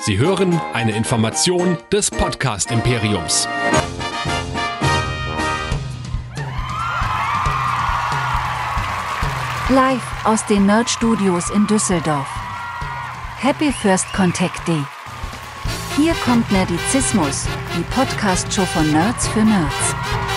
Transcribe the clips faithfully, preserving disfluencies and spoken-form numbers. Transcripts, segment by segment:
Sie hören eine Information des Podcast-Imperiums. Live aus den Nerd Studios in Düsseldorf. Happy First Contact Day. Hier kommt Nerdizismus, die Podcast-Show von Nerds für Nerds.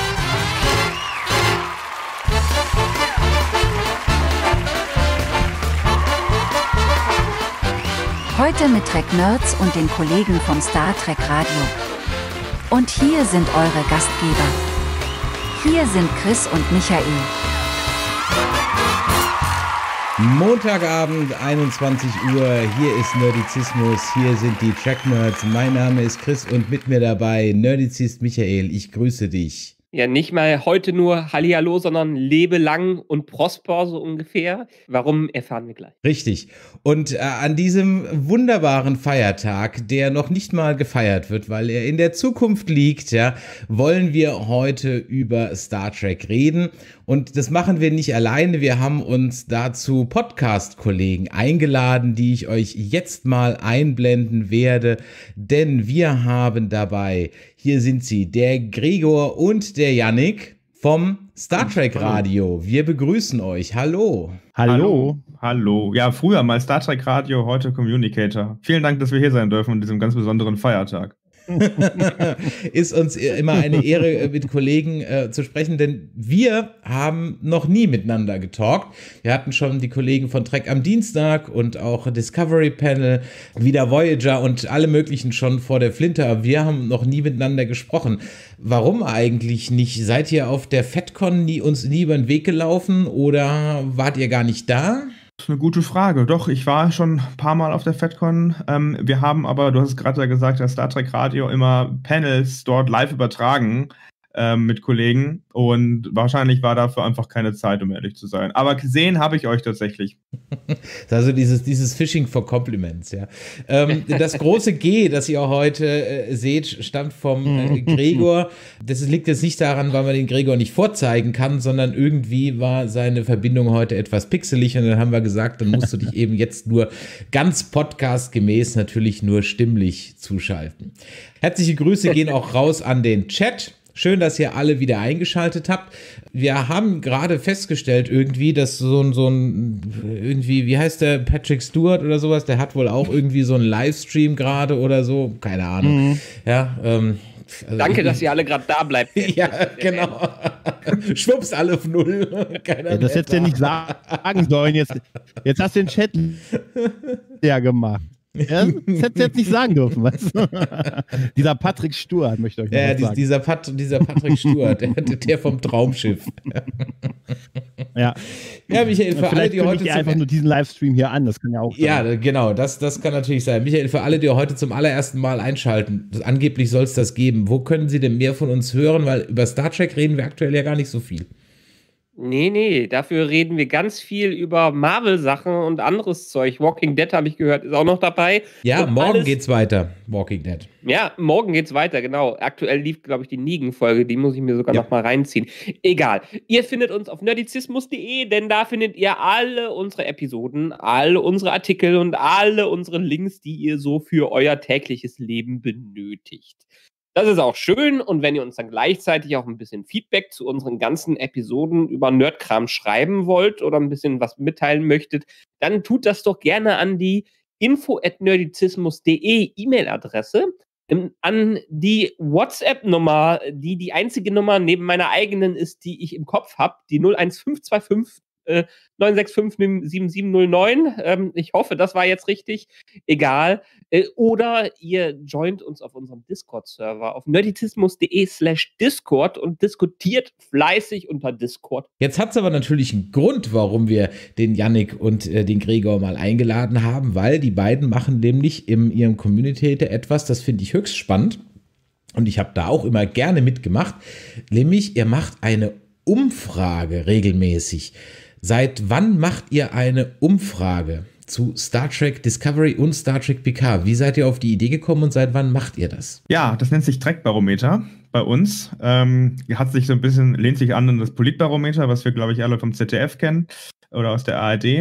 Heute mit Trek Nerds und den Kollegen vom Star Trek Radio. Und hier sind eure Gastgeber. Hier sind Chris und Michael. Montagabend, einundzwanzig Uhr, hier ist Nerdizismus, hier sind die Trek Nerds. Mein Name ist Chris und mit mir dabei Nerdizist Michael. Ich grüße dich. Ja, nicht mal heute nur Hallihallo, sondern lebe lang und prosper, so ungefähr. Warum, erfahren wir gleich. Richtig. Und äh, an diesem wunderbaren Feiertag, der noch nicht mal gefeiert wird, weil er in der Zukunft liegt, ja, wollen wir heute über Star Trek reden. Und das machen wir nicht alleine. Wir haben uns dazu Podcast-Kollegen eingeladen, die ich euch jetzt mal einblenden werde. Denn wir haben dabei, hier sind sie, der Gregor und der Yannick vom Star Trek Radio. Wir begrüßen euch. Hallo. Hallo. Hallo. Ja, früher mal Star Trek Radio, heute Communicator. Vielen Dank, dass wir hier sein dürfen an diesem ganz besonderen Feiertag. Ist uns immer eine Ehre, mit Kollegen äh, zu sprechen, denn wir haben noch nie miteinander getalkt. Wir hatten schon die Kollegen von Trek am Dienstag und auch Discovery Panel, wieder Voyager und alle möglichen schon vor der Flinte, aber wir haben noch nie miteinander gesprochen. Warum eigentlich nicht? Seid ihr auf der FedCon nie, uns nie über den Weg gelaufen oder wart ihr gar nicht da? Das ist eine gute Frage. Doch, ich war schon ein paar Mal auf der FedCon. Ähm, wir haben aber, du hast es gerade ja gesagt, das Star Trek Radio immer Panels dort live übertragen ähm, mit Kollegen und wahrscheinlich war dafür einfach keine Zeit, um ehrlich zu sein. Aber gesehen habe ich euch tatsächlich. Also dieses, dieses Fishing for Compliments, ja. Ähm, das große G, das ihr heute äh, seht, stammt vom äh, Gregor. Das liegt jetzt nicht daran, weil man den Gregor nicht vorzeigen kann, sondern irgendwie war seine Verbindung heute etwas pixelig und dann haben wir gesagt, dann musst du dich eben jetzt nur ganz podcastgemäß natürlich nur stimmlich zuschalten. Herzliche Grüße gehen auch raus an den Chat. Schön, dass ihr alle wieder eingeschaltet habt. Wir haben gerade festgestellt irgendwie, dass so ein, so ein, irgendwie, wie heißt der, Patrick Stewart oder sowas, der hat wohl auch irgendwie so einen Livestream gerade oder so, keine Ahnung. Mhm. Ja, ähm, also danke, dass ihr alle gerade da bleibt. Ja, genau. Schwupps, alle auf Null. Ja, das hättest du ja nicht sagen sollen. Jetzt, jetzt hast du den Chat ja gemacht. Ja, das hättest du jetzt nicht sagen dürfen, weißt du? Dieser Patrick Stewart, möchte ich euch noch ja, was sagen. Dieser, Pat, dieser Patrick Stewart, der, der vom Traumschiff. Ja. Ja, Michael, für alle, die heute. Ich einfach nur diesen Livestream hier an, das kann ja auch sein. Ja, genau, das, das kann natürlich sein. Michael, für alle, die heute zum allerersten Mal einschalten, angeblich soll es das geben. Wo können Sie denn mehr von uns hören? Weil über Star Trek reden wir aktuell ja gar nicht so viel. Nee, nee, dafür reden wir ganz viel über Marvel-Sachen und anderes Zeug. Walking Dead, habe ich gehört, ist auch noch dabei. Ja, und morgen alles, geht's weiter, Walking Dead. Ja, morgen geht's weiter, genau. Aktuell lief, glaube ich, die Negan-Folge, die muss ich mir sogar ja. noch mal reinziehen. Egal, ihr findet uns auf nerdizismus punkt de, denn da findet ihr alle unsere Episoden, alle unsere Artikel und alle unsere Links, die ihr so für euer tägliches Leben benötigt. Das ist auch schön und wenn ihr uns dann gleichzeitig auch ein bisschen Feedback zu unseren ganzen Episoden über Nerdkram schreiben wollt oder ein bisschen was mitteilen möchtet, dann tut das doch gerne an die info at nerdizismus punkt de E-Mail-Adresse, an die WhatsApp-Nummer, die die einzige Nummer neben meiner eigenen ist, die ich im Kopf habe, die null eins fünf zwei fünf äh, neun sechs fünf sieben sieben null neun. Ähm, ich hoffe, das war jetzt richtig. Egal. Äh, oder ihr joint uns auf unserem Discord-Server auf nerdizismus punkt de slash Discord und diskutiert fleißig unter Discord. Jetzt hat es aber natürlich einen Grund, warum wir den Yannick und äh, den Gregor mal eingeladen haben, weil die beiden machen nämlich in ihrem Community etwas, das finde ich höchst spannend. Und ich habe da auch immer gerne mitgemacht. Nämlich, ihr macht eine Umfrage regelmäßig. Seit wann macht ihr eine Umfrage zu Star Trek Discovery und Star Trek Picard? Wie seid ihr auf die Idee gekommen und seit wann macht ihr das? Ja, das nennt sich Trek-Barometer bei uns. Ähm, hat sich so ein bisschen, lehnt sich an an das Politbarometer, was wir, glaube ich, alle vom Z D F kennen oder aus der A R D.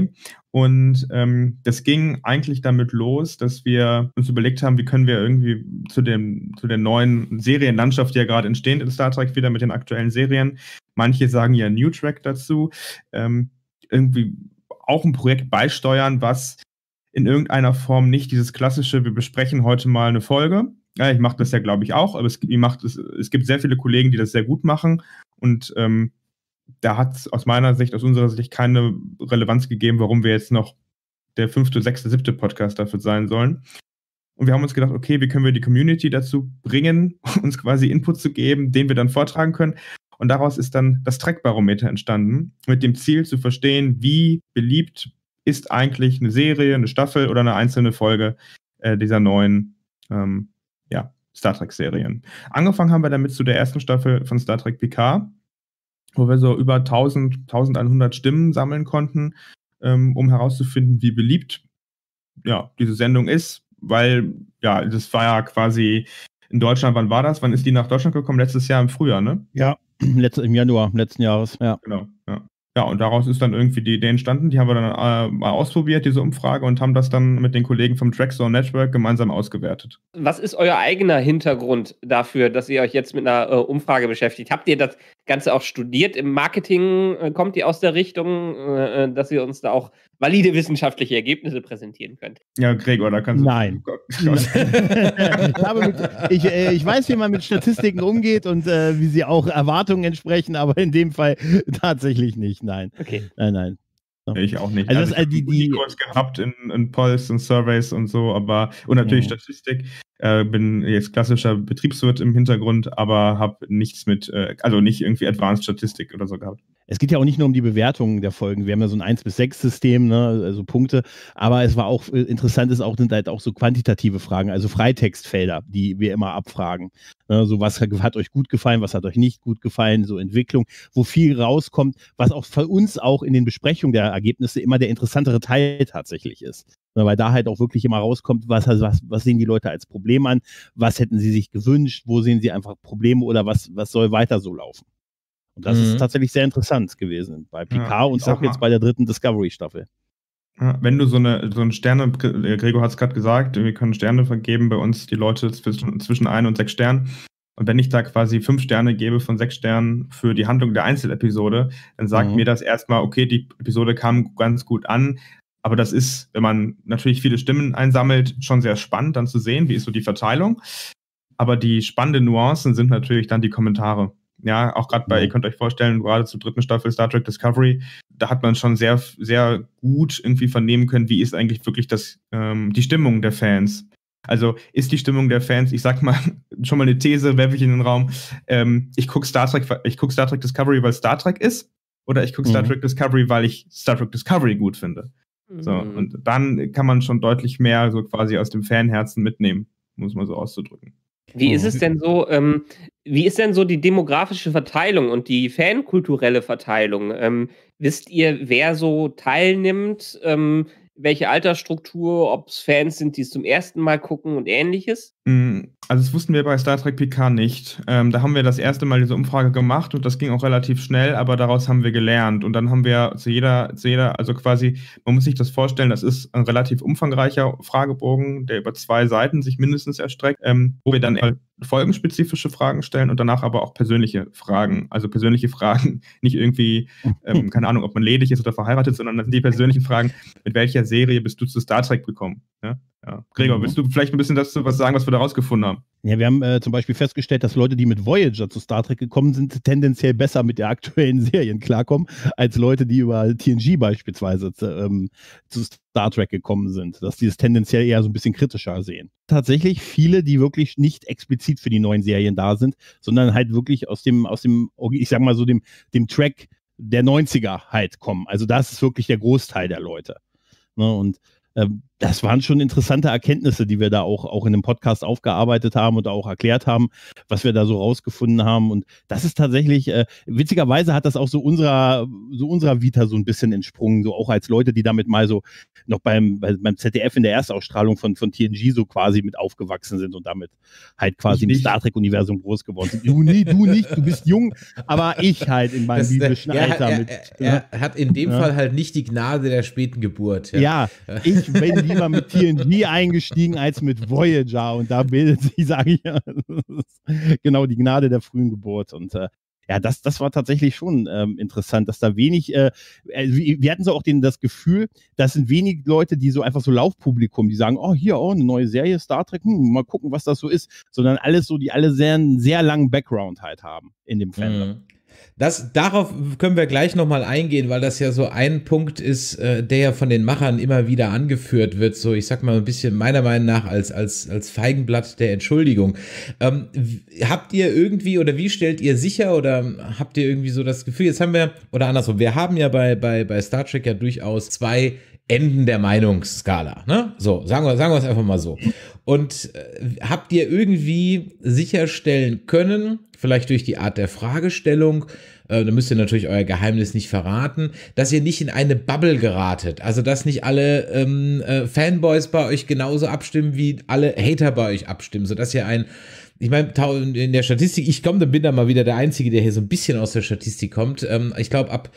Und ähm, das ging eigentlich damit los, dass wir uns überlegt haben, wie können wir irgendwie zu dem zu der neuen Serienlandschaft, die ja gerade entsteht in Star Trek, wieder mit den aktuellen Serien. Manche sagen ja New Track dazu, ähm, irgendwie auch ein Projekt beisteuern, was in irgendeiner Form nicht dieses klassische, wir besprechen heute mal eine Folge. Ja, ich mache das ja, glaube ich, auch, aber es, ich mach das, es gibt sehr viele Kollegen, die das sehr gut machen. Und ähm, da hat es aus meiner Sicht, aus unserer Sicht keine Relevanz gegeben, warum wir jetzt noch der fünfte, sechste, siebte Podcast dafür sein sollen. Und wir haben uns gedacht, okay, wie können wir die Community dazu bringen, uns quasi Input zu geben, den wir dann vortragen können. Und daraus ist dann das Track-Barometer entstanden, mit dem Ziel zu verstehen, wie beliebt ist eigentlich eine Serie, eine Staffel oder eine einzelne Folge äh, dieser neuen ähm, ja, Star Trek-Serien. Angefangen haben wir damit zu der ersten Staffel von Star Trek Picard, wo wir so über tausend, eintausendeinhundert Stimmen sammeln konnten, ähm, um herauszufinden, wie beliebt ja, diese Sendung ist, weil ja, das war ja quasi in Deutschland, wann war das? Wann ist die nach Deutschland gekommen? Letztes Jahr im Frühjahr, ne? Ja, letzt, im Januar letzten Jahres, ja. Genau, ja. Ja, und daraus ist dann irgendwie die Idee entstanden, die haben wir dann äh, mal ausprobiert, diese Umfrage, und haben das dann mit den Kollegen vom Trackzone Network gemeinsam ausgewertet. Was ist euer eigener Hintergrund dafür, dass ihr euch jetzt mit einer äh, Umfrage beschäftigt? Habt ihr das Ganze auch studiert? Im Marketing äh, kommt ihr aus der Richtung, äh, dass ihr uns da auch valide wissenschaftliche Ergebnisse präsentieren könnt? Ja, Gregor, da kannst du... Nein. ich, habe mit, ich, äh, ich weiß, wie man mit Statistiken umgeht und äh, wie sie auch Erwartungen entsprechen, aber in dem Fall tatsächlich nicht. Nein. Okay. Nein, nein. So. Ich auch nicht. Also, also das, ich die, die Kurs gehabt in, in Polls und Surveys und so, aber und natürlich ja. Statistik. Äh, bin jetzt klassischer Betriebswirt im Hintergrund, aber habe nichts mit, äh, also nicht irgendwie Advanced Statistik oder so gehabt. Es geht ja auch nicht nur um die Bewertungen der Folgen. Wir haben ja so ein eins bis sechs System, ne, also Punkte. Aber es war auch interessant, ist auch, sind halt auch so quantitative Fragen, also Freitextfelder, die wir immer abfragen. Ne, so was hat euch gut gefallen, was hat euch nicht gut gefallen, so Entwicklung, wo viel rauskommt, was auch für uns auch in den Besprechungen der Ergebnisse immer der interessantere Teil tatsächlich ist. Ne, weil da halt auch wirklich immer rauskommt, was, was, was sehen die Leute als Problem an, was hätten sie sich gewünscht, wo sehen sie einfach Probleme oder was, was soll weiter so laufen. Und das mhm. ist tatsächlich sehr interessant gewesen bei Picard ja, und auch jetzt bei der dritten Discovery-Staffel. Ja, wenn du so eine, so eine Sterne, Gregor hat es gerade gesagt, wir können Sterne vergeben bei uns, die Leute zwischen, zwischen ein und sechs Sternen. Und wenn ich da quasi fünf Sterne gebe von sechs Sternen für die Handlung der Einzelepisode, dann sagt mhm. mir das erstmal, okay, die Episode kam ganz gut an. Aber das ist, wenn man natürlich viele Stimmen einsammelt, schon sehr spannend dann zu sehen, wie ist so die Verteilung. Aber die spannenden Nuancen sind natürlich dann die Kommentare. Ja, auch gerade bei, mhm. ihr könnt euch vorstellen, gerade zur dritten Staffel Star Trek Discovery, da hat man schon sehr, sehr gut irgendwie vernehmen können, wie ist eigentlich wirklich das, ähm, die Stimmung der Fans. Also ist die Stimmung der Fans, ich sag mal, schon mal eine These, werfe ich in den Raum, ähm, ich gucke Star Trek, ich gucke Star Trek Discovery, weil Star Trek ist, oder ich gucke mhm. Star Trek Discovery, weil ich Star Trek Discovery gut finde. Mhm. So, und dann kann man schon deutlich mehr so quasi aus dem Fanherzen mitnehmen, muss man so auszudrücken. Wie ist es denn so, ähm, wie ist denn so die demografische Verteilung und die fankulturelle Verteilung? Ähm, wisst ihr, wer so teilnimmt, ähm, welche Altersstruktur, ob es Fans sind, die es zum ersten Mal gucken und ähnliches? Also das wussten wir bei Star Trek Picard nicht. Ähm, da haben wir das erste Mal diese Umfrage gemacht und das ging auch relativ schnell, aber daraus haben wir gelernt. Und dann haben wir zu jeder, zu jeder, also quasi, man muss sich das vorstellen, das ist ein relativ umfangreicher Fragebogen, der über zwei Seiten sich mindestens erstreckt, ähm, wo wir dann folgenspezifische Fragen stellen und danach aber auch persönliche Fragen. Also persönliche Fragen, nicht irgendwie, ähm, keine Ahnung, ob man ledig ist oder verheiratet, sondern das sind die persönlichen Fragen, mit welcher Serie bist du zu Star Trek gekommen? Ja? Ja. Gregor, willst du vielleicht ein bisschen dazu was sagen, was wir da rausgefunden haben? Ja, wir haben äh, zum Beispiel festgestellt, dass Leute, die mit Voyager zu Star Trek gekommen sind, tendenziell besser mit der aktuellen Serien klarkommen, als Leute, die über T N G beispielsweise zu, ähm, zu Star Trek gekommen sind. Dass die das tendenziell eher so ein bisschen kritischer sehen. Tatsächlich viele, die wirklich nicht explizit für die neuen Serien da sind, sondern halt wirklich aus dem, aus dem, ich sag mal so, dem, dem Track der neunziger halt kommen. Also das ist wirklich der Großteil der Leute. Ne? Und ähm, das waren schon interessante Erkenntnisse, die wir da auch, auch in dem Podcast aufgearbeitet haben und auch erklärt haben, was wir da so rausgefunden haben. Und das ist tatsächlich, äh, witzigerweise hat das auch so unserer, so unserer Vita so ein bisschen entsprungen, so auch als Leute, die damit mal so noch beim, beim Z D F in der Erstausstrahlung von, von T N G so quasi mit aufgewachsen sind und damit halt quasi im Star Trek-Universum groß geworden sind. Du, nie, du nicht, du bist jung, aber ich halt in meinem das, biblischen ja, Alter. Er, mit, er, er hat in dem ja. Fall halt nicht die Gnade der späten Geburt. Ja, ja ich bin lieber mit T N G eingestiegen als mit Voyager und da bildet sich, sage ich ja, genau die Gnade der frühen Geburt und äh, ja, das, das war tatsächlich schon ähm, interessant, dass da wenig, äh, wir hatten so auch den, das Gefühl, das sind wenig Leute, die so einfach so Laufpublikum, die sagen, oh, hier, oh, eine neue Serie, Star Trek, hm, mal gucken, was das so ist, sondern alles so, die alle sehr, einen sehr langen Background halt haben in dem Fandom. Mhm. Das, darauf können wir gleich nochmal eingehen, weil das ja so ein Punkt ist, äh, der ja von den Machern immer wieder angeführt wird, so ich sag mal ein bisschen meiner Meinung nach als, als, als Feigenblatt der Entschuldigung. Ähm, habt ihr irgendwie oder wie stellt ihr sicher oder habt ihr irgendwie so das Gefühl, jetzt haben wir, oder andersrum, wir haben ja bei, bei, bei Star Trek ja durchaus zwei Enden der Meinungsskala, ne? So, sagen wir, sagen wir es einfach mal so. Und äh, habt ihr irgendwie sicherstellen können, vielleicht durch die Art der Fragestellung, äh, da müsst ihr natürlich euer Geheimnis nicht verraten, dass ihr nicht in eine Bubble geratet, also dass nicht alle ähm, äh, Fanboys bei euch genauso abstimmen, wie alle Hater bei euch abstimmen, sodass ihr ein Ich meine, in der Statistik, ich komme, dann bin da mal wieder der Einzige, der hier so ein bisschen aus der Statistik kommt. Ähm, ich glaube, ab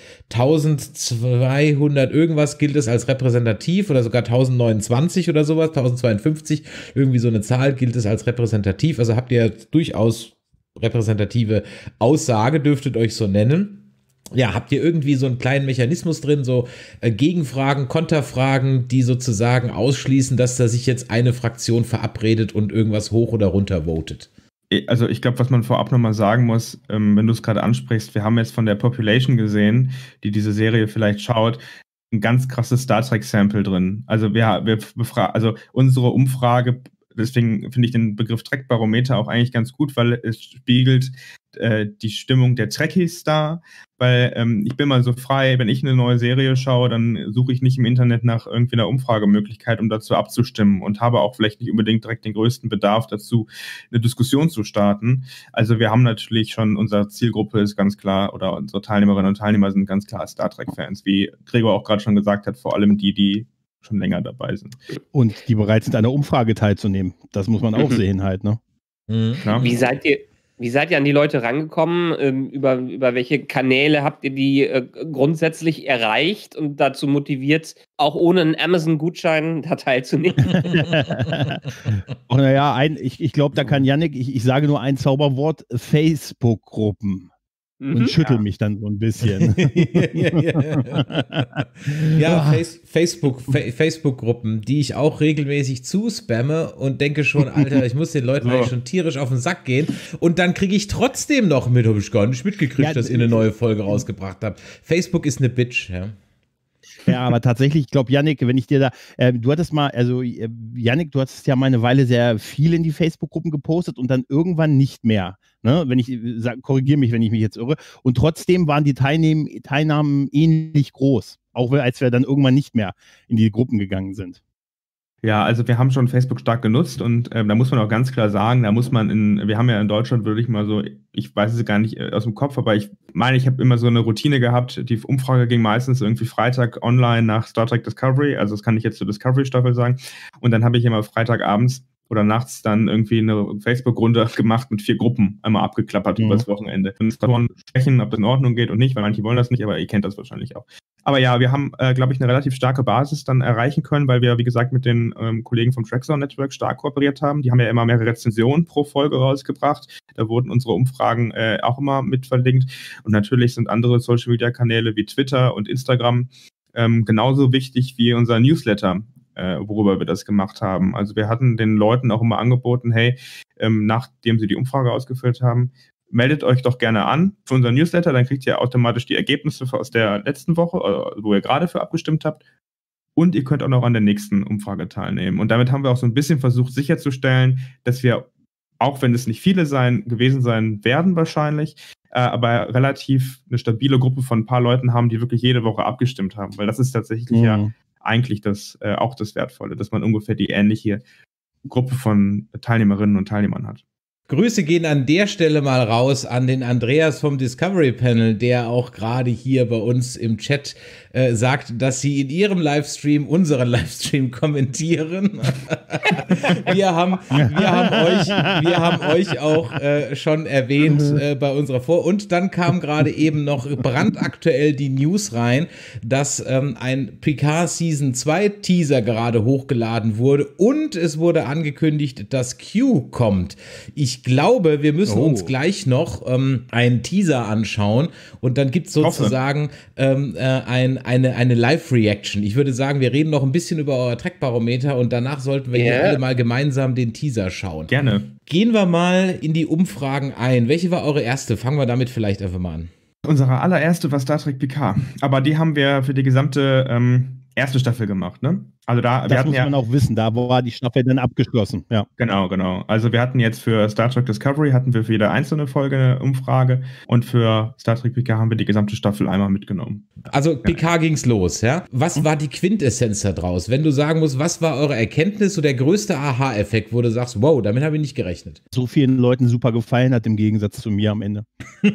eintausendzweihundert irgendwas gilt es als repräsentativ oder sogar tausendneunundzwanzig oder sowas, tausendzweiundfünfzig, irgendwie so eine Zahl gilt es als repräsentativ. Also habt ihr durchaus repräsentative Aussage, dürftet euch so nennen. Ja, habt ihr irgendwie so einen kleinen Mechanismus drin, so äh, Gegenfragen, Konterfragen, die sozusagen ausschließen, dass da sich jetzt eine Fraktion verabredet und irgendwas hoch oder runter votet? Also ich glaube, was man vorab nochmal sagen muss, ähm, wenn du es gerade ansprichst, wir haben jetzt von der Population gesehen, die diese Serie vielleicht schaut, ein ganz krasses Star Trek-Sample drin. Also wir, wir befragen, also unsere Umfrage, deswegen finde ich den Begriff Trek-Barometer auch eigentlich ganz gut, weil es spiegelt äh, die Stimmung der Trekkies da, weil ähm, ich bin mal so frei, wenn ich eine neue Serie schaue, dann suche ich nicht im Internet nach irgendwie einer Umfragemöglichkeit, um dazu abzustimmen und habe auch vielleicht nicht unbedingt direkt den größten Bedarf dazu, eine Diskussion zu starten. Also wir haben natürlich schon, unsere Zielgruppe ist ganz klar, oder unsere Teilnehmerinnen und Teilnehmer sind ganz klar Star Trek-Fans, wie Gregor auch gerade schon gesagt hat, vor allem die, die schon länger dabei sind. Und die bereit sind, an der Umfrage teilzunehmen. Das muss man auch mhm. sehen halt, ne? Mhm. Wie seid ihr, wie seid ihr an die Leute rangekommen? Ähm, über, über welche Kanäle habt ihr die äh, grundsätzlich erreicht und dazu motiviert, auch ohne einen Amazon-Gutschein da teilzunehmen? Oh, naja, ein, ich, ich glaube, da kann Yannick, ich, ich sage nur ein Zauberwort, Facebook-Gruppen. Und mhm, schüttel ja. mich dann so ein bisschen. ja, ja. ja Face, Facebook, Fa Facebook-Gruppen, die ich auch regelmäßig zuspamme und denke schon, Alter, ich muss den Leuten so. eigentlich schon tierisch auf den Sack gehen. Und dann kriege ich trotzdem noch mit, habe ich gar nicht mitgekriegt, ja, dass ihr eine neue Folge rausgebracht habt. Facebook ist eine Bitch, ja. Ja, aber tatsächlich, ich glaube, Yannick, wenn ich dir da, äh, du hattest mal, also äh, Yannick, du hattest ja mal eine Weile sehr viel in die Facebook-Gruppen gepostet und dann irgendwann nicht mehr. Ne? Wenn ich, sag, korrigiere mich, wenn ich mich jetzt irre. Und trotzdem waren die Teilnehm Teilnahmen ähnlich groß, auch als wir dann irgendwann nicht mehr in die Gruppen gegangen sind. Ja, also wir haben schon Facebook stark genutzt und äh, da muss man auch ganz klar sagen, da muss man in, wir haben ja in Deutschland wirklich mal so, ich weiß es gar nicht äh, aus dem Kopf, aber ich meine, ich habe immer so eine Routine gehabt, die Umfrage ging meistens irgendwie Freitag online nach Star Trek Discovery, also das kann ich jetzt zur Discovery-Staffel sagen, und dann habe ich immer Freitagabends oder nachts dann irgendwie eine Facebook-Runde gemacht mit vier Gruppen, einmal abgeklappert mhm. über das Wochenende. Und davon sprechen, ob das in Ordnung geht und nicht, weil manche wollen das nicht, aber ihr kennt das wahrscheinlich auch. Aber ja, wir haben, äh, glaube ich, eine relativ starke Basis dann erreichen können, weil wir, wie gesagt, mit den ähm, Kollegen vom Trackzone Network stark kooperiert haben. Die haben ja immer mehrere Rezensionen pro Folge rausgebracht. Da wurden unsere Umfragen äh, auch immer mit verlinkt. Und natürlich sind andere Social-Media-Kanäle wie Twitter und Instagram ähm, genauso wichtig wie unser Newsletter, äh, worüber wir das gemacht haben. Also wir hatten den Leuten auch immer angeboten, hey, ähm, nachdem sie die Umfrage ausgefüllt haben, meldet euch doch gerne an für unseren Newsletter, dann kriegt ihr automatisch die Ergebnisse aus der letzten Woche, wo ihr gerade für abgestimmt habt. Und ihr könnt auch noch an der nächsten Umfrage teilnehmen. Und damit haben wir auch so ein bisschen versucht sicherzustellen, dass wir, auch wenn es nicht viele sein, gewesen sein werden wahrscheinlich, äh, aber relativ eine stabile Gruppe von ein paar Leuten haben, die wirklich jede Woche abgestimmt haben. Weil das ist tatsächlich mhm. ja eigentlich das äh, auch das Wertvolle, dass man ungefähr die ähnliche Gruppe von Teilnehmerinnen und Teilnehmern hat. Grüße gehen an der Stelle mal raus an den Andreas vom Discovery Panel, der auch gerade hier bei uns im Chat äh, sagt, dass sie in ihrem Livestream unseren Livestream kommentieren. wir, haben, wir, haben euch, wir haben euch auch äh, schon erwähnt äh, bei unserer Vor- und dann kam gerade eben noch brandaktuell die News rein, dass ähm, ein Picard Season zwei Teaser gerade hochgeladen wurde und es wurde angekündigt, dass Q kommt. Ich Ich glaube, wir müssen oh. uns gleich noch ähm, einen Teaser anschauen und dann gibt es sozusagen ähm, äh, ein, eine, eine Live-Reaction. Ich würde sagen, wir reden noch ein bisschen über euer Trackbarometer und danach sollten wir yeah. hier alle mal gemeinsam den Teaser schauen. Gerne. Gehen wir mal in die Umfragen ein. Welche war eure erste? Fangen wir damit vielleicht einfach mal an. Unsere allererste war Star Trek Picard. Aber die haben wir für die gesamte ähm, erste Staffel gemacht, ne? Also da, das wir hatten muss man ja, auch wissen, da war die Staffel dann abgeschlossen. Ja. Genau, genau. Also wir hatten jetzt für Star Trek Discovery hatten wir für jede einzelne Folge eine Umfrage und für Star Trek Picard haben wir die gesamte Staffel einmal mitgenommen. Also Picard ging's los, ja? Was war die Quintessenz da draus? Wenn du sagen musst, was war eure Erkenntnis, so der größte Aha-Effekt, wo du sagst, wow, damit habe ich nicht gerechnet. So vielen Leuten super gefallen hat, im Gegensatz zu mir am Ende.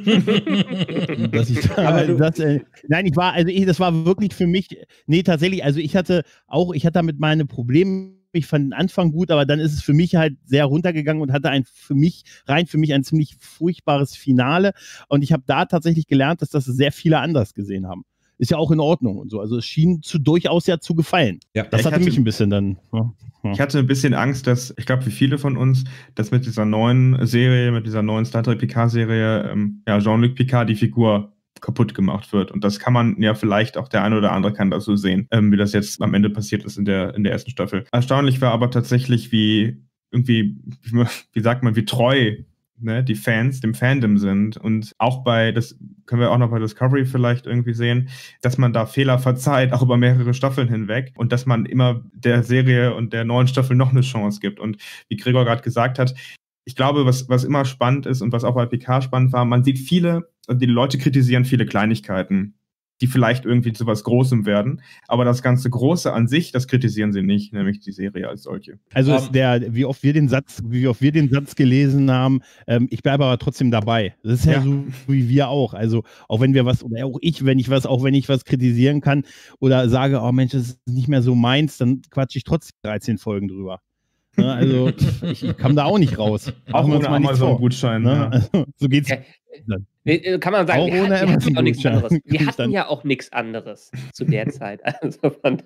Dass ich da, Aber du, das, äh, nein, ich war, also ich, das war wirklich für mich, nee, tatsächlich, also ich hatte auch, ich hatte damit meine Probleme, ich fand den Anfang gut, aber dann ist es für mich halt sehr runtergegangen und hatte ein für mich, rein für mich ein ziemlich furchtbares Finale und ich habe da tatsächlich gelernt, dass das sehr viele anders gesehen haben. Ist ja auch in Ordnung und so, also es schien zu, durchaus ja zu gefallen. Ja, das hatte, hatte mich ein bisschen dann... Ja. Ich hatte ein bisschen Angst, dass, ich glaube, wie viele von uns, dass mit dieser neuen Serie, mit dieser neuen Star Trek Picard-Serie, ähm, ja, Jean-Luc Picard die Figur kaputt gemacht wird. Und das kann man ja vielleicht auch, der eine oder andere kann das so sehen, ähm, wie das jetzt am Ende passiert ist in der, in der ersten Staffel. Erstaunlich war aber tatsächlich, wie irgendwie, wie sagt man, wie treu ne, die Fans dem Fandom sind. Und auch bei, das können wir auch noch bei Discovery vielleicht irgendwie sehen, dass man da Fehler verzeiht, auch über mehrere Staffeln hinweg. Und dass man immer der Serie und der neuen Staffel noch eine Chance gibt. Und wie Gregor gerade gesagt hat, ich glaube, was, was immer spannend ist und was auch bei Picard spannend war, man sieht viele, die Leute kritisieren viele Kleinigkeiten, die vielleicht irgendwie zu was Großem werden. Aber das ganze Große an sich, das kritisieren sie nicht, nämlich die Serie als solche. Also ist der, wie oft wir den Satz, wie oft wir den Satz gelesen haben, ähm, ich bleibe aber trotzdem dabei. Das ist ja, ja so wie wir auch. Also auch wenn wir was, oder auch ich, wenn ich was, auch wenn ich was kritisieren kann oder sage, oh Mensch, das ist nicht mehr so meins, dann quatsche ich trotzdem dreizehn Folgen drüber. Ne, also ich, ich kam da auch nicht raus. Auch ohne Amazon-Gutschein. Ne? Ja. Also, so geht's. Ja, kann man sagen, auch wir, ohne hatten, wir hatten auch nichts anderes. Wir hatten dann. ja auch nichts anderes zu der Zeit. Also von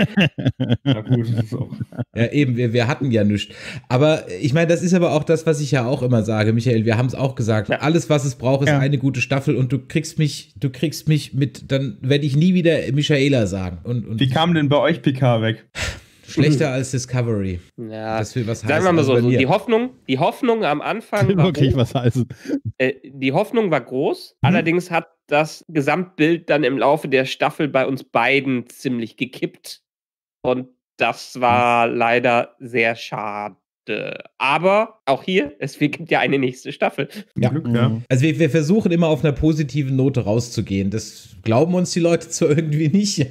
ja, gut, das ist auch. Ja, eben, wir, wir hatten ja nichts. Aber ich meine, das ist aber auch das, was ich ja auch immer sage, Michael, wir haben es auch gesagt, ja. Alles, was es braucht, ist ja. eine gute Staffel und du kriegst mich, du kriegst mich mit, dann werde ich nie wieder Michaela sagen. Und, und Wie kam denn bei euch Picard weg? Schlechter als Discovery. Ja, das will was sagen wir mal so, so die Hoffnung, die Hoffnung am Anfang war wirklich was heißen. Äh, die Hoffnung war groß, hm. allerdings hat das Gesamtbild dann im Laufe der Staffel bei uns beiden ziemlich gekippt und das war hm. leider sehr schade. Aber auch hier, es gibt ja eine nächste Staffel. Ja. Glück, ja. Also wir, wir versuchen immer auf einer positiven Note rauszugehen. Das glauben uns die Leute zwar irgendwie nicht.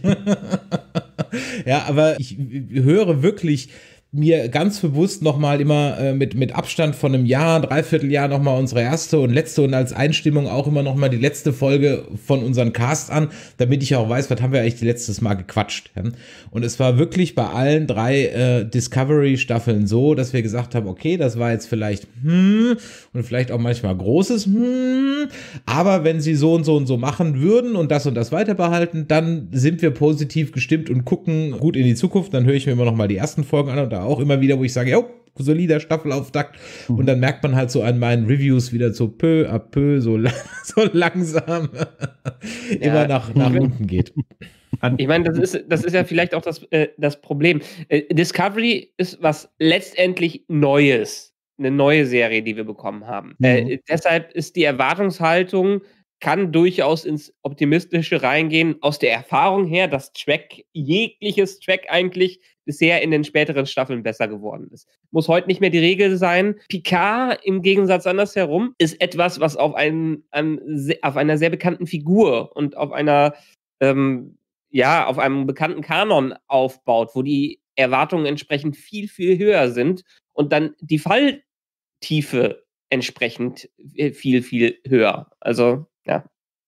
Ja, aber ich höre wirklich mir ganz bewusst nochmal immer äh, mit, mit Abstand von einem Jahr, Dreivierteljahr nochmal unsere erste und letzte und als Einstimmung auch immer nochmal die letzte Folge von unserem Cast an, damit ich auch weiß, was haben wir eigentlich letztes Mal gequatscht. Ja? Und es war wirklich bei allen drei äh, Discovery-Staffeln so, dass wir gesagt haben, okay, das war jetzt vielleicht hm und vielleicht auch manchmal großes hm, aber wenn sie so und so und so machen würden und das und das weiter behalten, dann sind wir positiv gestimmt und gucken gut in die Zukunft. Dann höre ich mir immer nochmal die ersten Folgen an und da auch immer wieder, wo ich sage, jo, solider Staffelauftakt. Mhm. Und dann merkt man halt so an meinen Reviews wieder so peu à peu, so, so langsam ja. immer nach, nach unten geht. Ich meine, das ist, das ist ja vielleicht auch das, äh, das Problem. Äh, Discovery ist was letztendlich Neues. Eine neue Serie, die wir bekommen haben. Mhm. Äh, deshalb ist die Erwartungshaltung, kann durchaus ins Optimistische reingehen, aus der Erfahrung her, dass Track, jegliches Track eigentlich bisher in den späteren Staffeln besser geworden ist. Muss heute nicht mehr die Regel sein. Picard im Gegensatz andersherum ist etwas, was auf, einen, an, auf einer sehr bekannten Figur und auf einer ähm, ja, auf einem bekannten Kanon aufbaut, wo die Erwartungen entsprechend viel, viel höher sind und dann die Falltiefe entsprechend viel, viel höher. Also, ja.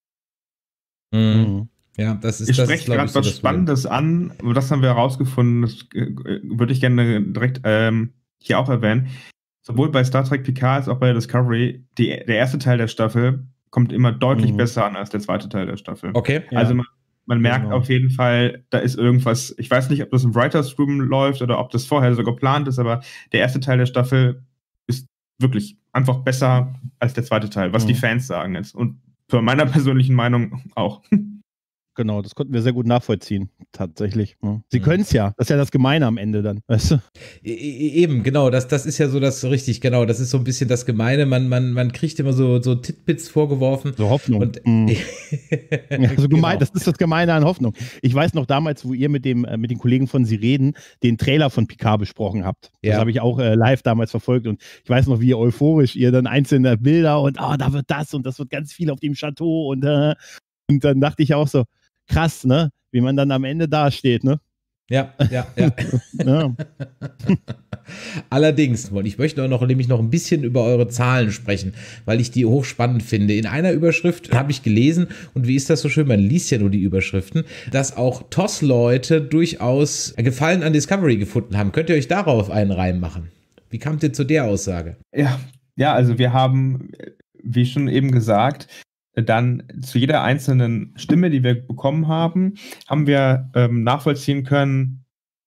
Mhm. Ja, das ist, Ihr das sprecht ist, glaub gerade ich, so was das Problem. Spannendes an, aber das haben wir herausgefunden, das äh, würde ich gerne direkt ähm, hier auch erwähnen. Sowohl bei Star Trek Picard als auch bei Discovery, die, der erste Teil der Staffel kommt immer deutlich Mhm. besser an als der zweite Teil der Staffel. Okay. Also Ja. man, man merkt Genau. auf jeden Fall, da ist irgendwas, ich weiß nicht, ob das im Writers Room läuft oder ob das vorher so geplant ist, aber der erste Teil der Staffel ist wirklich einfach besser als der zweite Teil, was Mhm. die Fans sagen jetzt. Und für meiner persönlichen Meinung auch. Genau, das konnten wir sehr gut nachvollziehen, tatsächlich. Ja. Sie Mhm. können es ja. Das ist ja das Gemeine am Ende dann, weißt du? E- e- Eben, genau, das, das ist ja so das richtig, genau, das ist so ein bisschen das Gemeine, man, man, man kriegt immer so, so Titbits vorgeworfen. So Hoffnung. Und, Mhm. Ja, so gemein, Genau. das ist das Gemeine an Hoffnung. Ich weiß noch damals, wo ihr mit, dem, äh, mit den Kollegen von Sie reden, den Trailer von Picard besprochen habt. Das Ja. habe ich auch äh, live damals verfolgt und ich weiß noch, wie euphorisch ihr dann einzelne Bilder und ah, da wird das und das wird ganz viel auf dem Chateau und, äh, und dann dachte ich auch so, krass, ne? Wie man dann am Ende dasteht, ne? Ja, ja, ja. Ja. Allerdings, und ich möchte auch noch, nämlich noch ein bisschen über eure Zahlen sprechen, weil ich die hochspannend finde. In einer Überschrift habe ich gelesen, und wie ist das so schön, man liest ja nur die Überschriften, dass auch T O S-Leute durchaus Gefallen an Discovery gefunden haben. Könnt ihr euch darauf einen Reim machen? Wie kamt ihr zu der Aussage? Ja, ja, also wir haben, wie schon eben gesagt, dann zu jeder einzelnen Stimme, die wir bekommen haben, haben wir ähm, nachvollziehen können,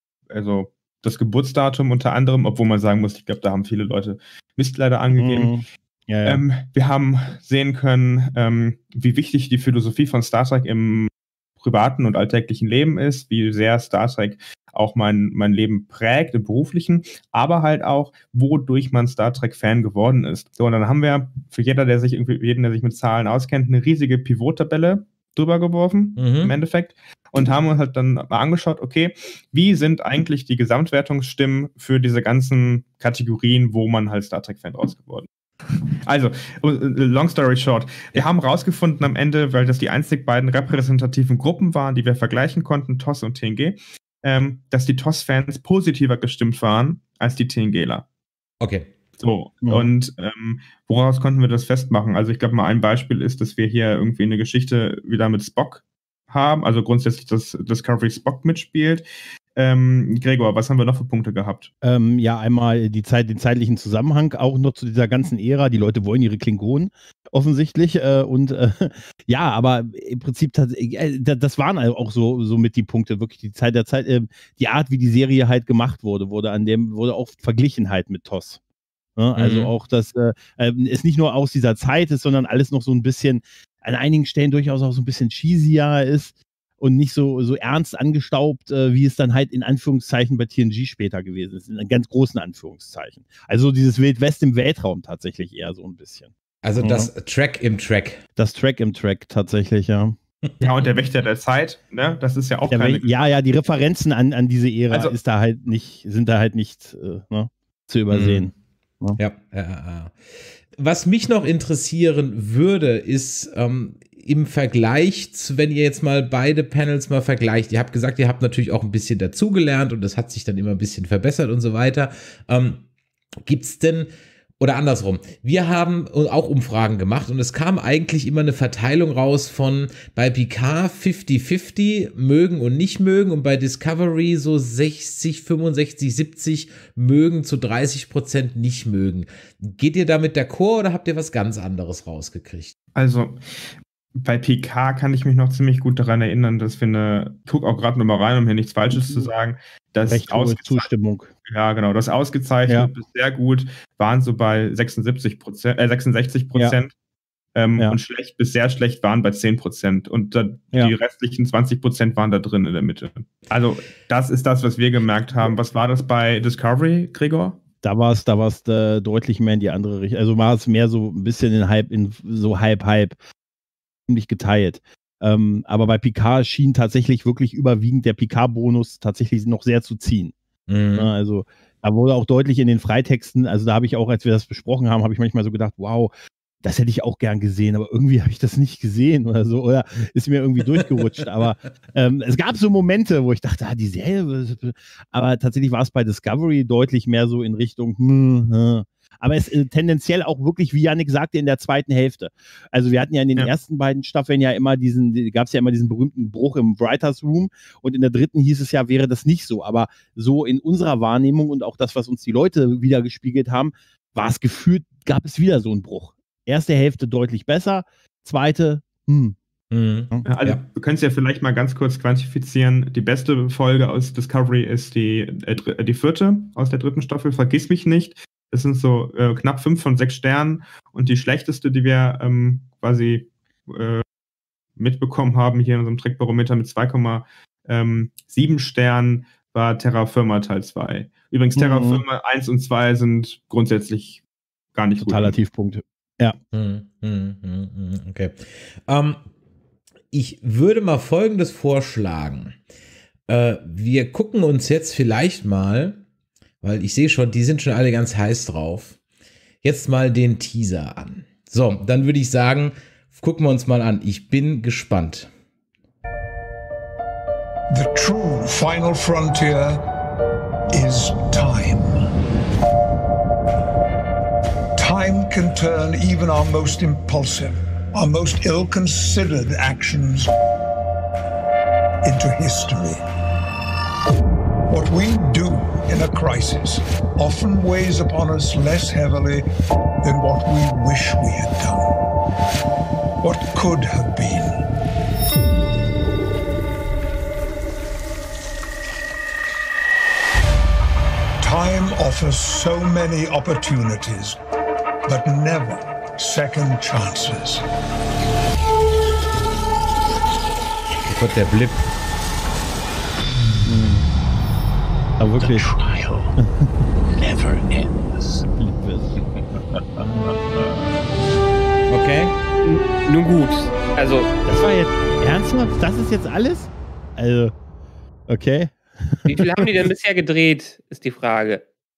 also das Geburtsdatum unter anderem, obwohl man sagen muss, ich glaube, da haben viele Leute Mist leider angegeben. Mhm. Ja, ja. Ähm, wir haben sehen können, ähm, wie wichtig die Philosophie von Star Trek im privaten und alltäglichen Leben ist, wie sehr Star Trek auch mein, mein Leben prägt im beruflichen, aber halt auch, wodurch man Star Trek-Fan geworden ist. So, und dann haben wir für jeder, der sich irgendwie, jeden, der sich mit Zahlen auskennt, eine riesige Pivot-Tabelle drüber geworfen, Mhm. im Endeffekt, und haben uns halt dann mal angeschaut, okay, wie sind eigentlich die Gesamtwertungsstimmen für diese ganzen Kategorien, wo man halt Star Trek-Fan draus geworden ist. Also, long story short, wir haben rausgefunden am Ende, weil das die einzig beiden repräsentativen Gruppen waren, die wir vergleichen konnten, T O S und T N G, ähm, dass die T O S-Fans positiver gestimmt waren als die TNGler. Okay. So, Ja. und ähm, woraus konnten wir das festmachen? Also ich glaube mal ein Beispiel ist, dass wir hier irgendwie eine Geschichte wieder mit Spock haben, also grundsätzlich, dass Discovery Spock mitspielt. Ähm, Gregor, was haben wir noch für Punkte gehabt? Ähm, ja, einmal die Zeit, den zeitlichen Zusammenhang, auch noch zu dieser ganzen Ära. Die Leute wollen ihre Klingonen, offensichtlich. Äh, und äh, ja, aber im Prinzip, äh, das waren auch so, so mit die Punkte, wirklich die Zeit der Zeit, äh, die Art, wie die Serie halt gemacht wurde, wurde an dem, wurde auch verglichen halt mit T O S. Ja, also Mhm. auch, dass äh, es nicht nur aus dieser Zeit ist, sondern alles noch so ein bisschen, an einigen Stellen durchaus auch so ein bisschen cheesier ist. Und nicht so, so ernst angestaubt, äh, wie es dann halt in Anführungszeichen bei T N G später gewesen ist. In ganz großen Anführungszeichen. Also dieses Wild West im Weltraum tatsächlich eher so ein bisschen. Also Ja. das Track im Track. Das Track im Track tatsächlich, ja. Ja, und der Wächter der Zeit, ne? Das ist ja auch Der, keine... ja, ja, die Referenzen an, an diese Ära Also- ist da halt nicht, sind da halt nicht äh, ne, zu übersehen. Ja, ja, ja. Was mich noch interessieren würde, ist ähm, im Vergleich, zu, wenn ihr jetzt mal beide Panels mal vergleicht, ihr habt gesagt, ihr habt natürlich auch ein bisschen dazugelernt und das hat sich dann immer ein bisschen verbessert und so weiter. Ähm, gibt's denn, oder andersrum, wir haben auch Umfragen gemacht und es kam eigentlich immer eine Verteilung raus von bei Picard fifty fifty mögen und nicht mögen und bei Discovery so sechzig, fünfundsechzig, siebzig mögen zu dreißig Prozent nicht mögen. Geht ihr damit d'accord oder habt ihr was ganz anderes rausgekriegt? Also, bei Picard kann ich mich noch ziemlich gut daran erinnern, dass wir eine, ich gucke auch gerade nochmal rein, um hier nichts Falsches zu sagen, dass Recht hohe ausgezeichnet, Zustimmung. ja genau, das ausgezeichnet Ja. bis sehr gut waren so bei sechsundsiebzig Prozent, äh, sechsundsechzig Prozent ähm, Ja. und schlecht bis sehr schlecht waren bei zehn Prozent und da, Ja. die restlichen zwanzig Prozent waren da drin in der Mitte. Also das ist das, was wir gemerkt haben. Was war das bei Discovery, Gregor? Da war es, da war es äh, deutlich mehr in die andere Richtung. Also war es mehr so ein bisschen in halb, in so halb, halb. Ziemlich geteilt. Ähm, aber bei Picard schien tatsächlich wirklich überwiegend der Picard-Bonus tatsächlich noch sehr zu ziehen. Mhm. Ja, also da wurde auch deutlich in den Freitexten, also da habe ich auch, als wir das besprochen haben, habe ich manchmal so gedacht, wow, das hätte ich auch gern gesehen, aber irgendwie habe ich das nicht gesehen oder so, oder ist mir irgendwie durchgerutscht. Aber ähm, es gab so Momente, wo ich dachte, ah, die Serie, aber tatsächlich war es bei Discovery deutlich mehr so in Richtung, hm, hm. Aber es ist tendenziell auch wirklich, wie Yannick sagte, in der zweiten Hälfte. Also wir hatten ja in den ja. ersten beiden Staffeln ja immer diesen, gab es ja immer diesen berühmten Bruch im Writers Room und in der dritten hieß es ja, wäre das nicht so. Aber so in unserer Wahrnehmung und auch das, was uns die Leute wieder gespiegelt haben, war es gefühlt, gab es wieder so einen Bruch. Erste Hälfte deutlich besser, zweite, hm. Mhm. Ja, also ja. wir können es ja vielleicht mal ganz kurz quantifizieren. Die beste Folge aus Discovery ist die, äh, die vierte aus der dritten Staffel, Vergiss mich nicht. Das sind so äh, knapp fünf von sechs Sternen und die schlechteste, die wir ähm, quasi äh, mitbekommen haben hier in unserem Trickbarometer mit zwei Komma sieben Sternen war Terra Firma Teil zwei. Übrigens, Terra mhm. Firma eins und zwei sind grundsätzlich gar nicht totaler gut. Tiefpunkte. Ja. Mhm. Mhm. Okay. Ähm, ich würde mal Folgendes vorschlagen. Äh, wir gucken uns jetzt vielleicht mal, weil ich sehe schon, die sind schon alle ganz heiß drauf, jetzt mal den Teaser an. So, dann würde ich sagen, gucken wir uns mal an. Ich bin gespannt. The true final frontier is time. Time can turn even our most impulsive, our most ill-considered actions into history. What we do in a crisis often weighs upon us less heavily than what we wish we had done. What could have been. Time offers so many opportunities, but never second chances. Oh Gott, der Blip. Aber wirklich. The trial never ends. Okay. Nun gut. Also. Das war jetzt ernsthaft? Das ist jetzt alles? Also, okay. Wie viel haben die denn bisher gedreht, ist die Frage.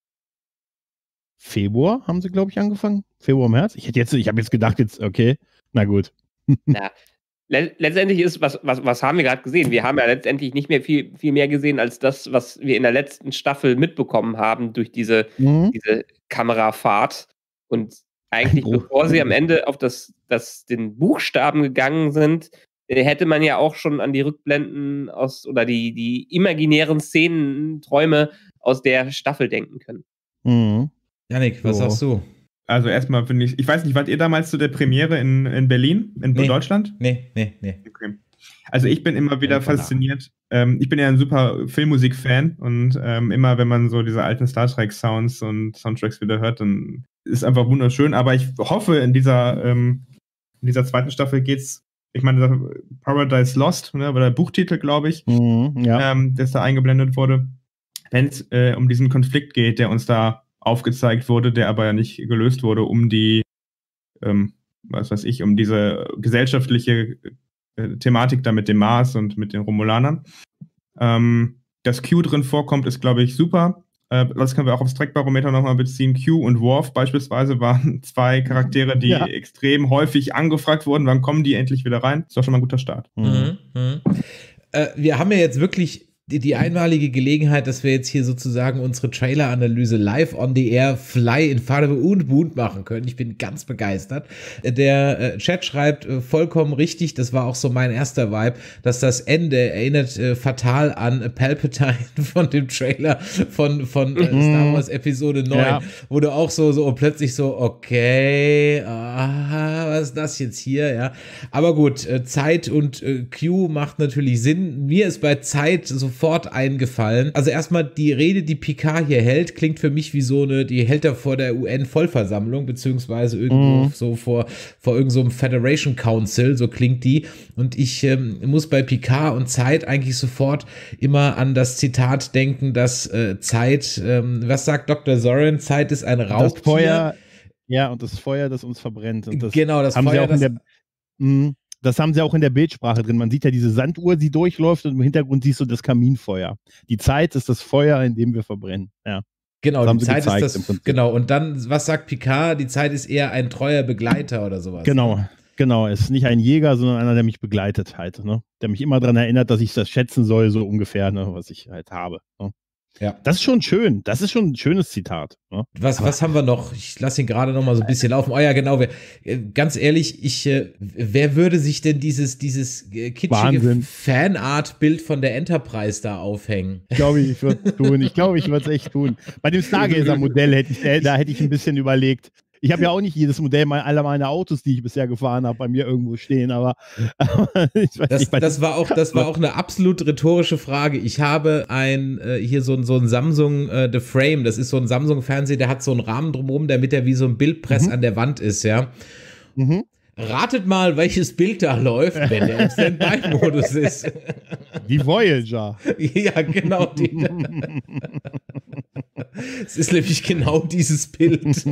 Februar haben sie, glaube ich, angefangen. Februar, März. Ich hätte jetzt, ich habe jetzt gedacht, jetzt, okay, na gut. Na, le- letztendlich ist, was, was, was haben wir gerade gesehen? Wir haben ja letztendlich nicht mehr viel, viel mehr gesehen als das, was wir in der letzten Staffel mitbekommen haben durch diese, mhm. diese Kamerafahrt. Und eigentlich, oh. bevor sie am Ende auf das, das, den Buchstaben gegangen sind, hätte man ja auch schon an die Rückblenden aus oder die, die imaginären Szenen, Träume aus der Staffel denken können. Mhm. Yannick, was so. sagst du? Also erstmal finde ich, ich weiß nicht, wart ihr damals zu der Premiere in, in Berlin, in nee. Deutschland? Nee, nee, nee. Okay. Also ich bin immer wieder fasziniert. Ähm, ich bin ja ein super Filmmusik-Fan und ähm, immer, wenn man so diese alten Star Trek-Sounds und Soundtracks wieder hört, dann ist einfach wunderschön. Aber ich hoffe, in dieser, ähm, in dieser zweiten Staffel geht's, ich meine, Paradise Lost, ne, war der Buchtitel, glaube ich, mhm, ja. ähm, der da eingeblendet wurde, wenn es äh, um diesen Konflikt geht, der uns da aufgezeigt wurde, der aber ja nicht gelöst wurde, um die, ähm, was weiß ich, um diese gesellschaftliche äh, Thematik da mit dem Mars und mit den Romulanern. Ähm, dass Q drin vorkommt, ist, glaube ich, super. Äh, das können wir auch aufs Trackbarometer nochmal beziehen. Q und Worf beispielsweise waren zwei Charaktere, die ja. extrem häufig angefragt wurden. Wann kommen die endlich wieder rein? Ist doch schon mal ein guter Start. Mhm. Mhm. Äh, wir haben ja jetzt wirklich die, die einmalige Gelegenheit, dass wir jetzt hier sozusagen unsere Trailer-Analyse live on the air, fly in Farbe und Boot machen können. Ich bin ganz begeistert. Der äh, Chat schreibt äh, vollkommen richtig, das war auch so mein erster Vibe, dass das Ende erinnert äh, fatal an Palpatine von dem Trailer von, von äh, Star Wars Episode neun, ja. wo du auch so, so plötzlich so, okay, aha, was ist das jetzt hier, ja. Aber gut, äh, Zeit und äh, Q macht natürlich Sinn. Mir ist bei Zeit so sofort eingefallen. Also erstmal die Rede, die Picard hier hält, klingt für mich wie so eine, die hält er vor der U N-Vollversammlung, beziehungsweise irgendwo mm. so vor, vor irgendeinem so Federation Council, so klingt die. Und ich ähm, muss bei Picard und Zeit eigentlich sofort immer an das Zitat denken, dass äh, Zeit, ähm, was sagt Doktor Zorin? Zeit ist ein Raubtier. Das Feuer, ja, und das Feuer, das uns verbrennt. Und das genau, das haben Feuer, sie auch in der, mh, das haben sie auch in der Bildsprache drin. Man sieht ja diese Sanduhr, die durchläuft und im Hintergrund siehst du das Kaminfeuer. Die Zeit ist das Feuer, in dem wir verbrennen. Ja. Genau, das haben die sie Zeit gezeigt, ist im das, Prinzip. genau. Und dann, was sagt Picard? Die Zeit ist eher ein treuer Begleiter oder sowas. Genau, genau. Es ist nicht ein Jäger, sondern einer, der mich begleitet halt, ne? Der mich immer daran erinnert, dass ich das schätzen soll, so ungefähr, ne? Was ich halt habe. Ne? Ja. Das ist schon schön. Das ist schon ein schönes Zitat. Ne? Was, was haben wir noch? Ich lasse ihn gerade noch mal so ein bisschen laufen. Oh ja, genau. Wer, äh, ganz ehrlich, ich, äh, wer würde sich denn dieses, dieses äh, kitschige Wahnsinn. Fanart-Bild von der Enterprise da aufhängen? Ich glaube, ich würde es tun. Ich glaube, ich würde es echt tun. Bei dem Stargazer-Modell hätte ich, äh, da hätte ich ein bisschen überlegt. Ich habe ja auch nicht jedes Modell aller meiner Autos, die ich bisher gefahren habe, bei mir irgendwo stehen, aber, aber ich weiß Das, nicht. das, war auch, das war auch eine absolut rhetorische Frage. Ich habe ein, äh, hier so ein, so ein Samsung äh, The Frame, das ist so ein Samsung-Fernseher, der hat so einen Rahmen drumherum, damit er wie so ein Bildpress Mhm. an der Wand ist, ja. Mhm. Ratet mal, welches Bild da läuft, wenn der im Standby-Modus ist. Die Voyager. Ja, genau. Die, es ist nämlich genau dieses Bild. Es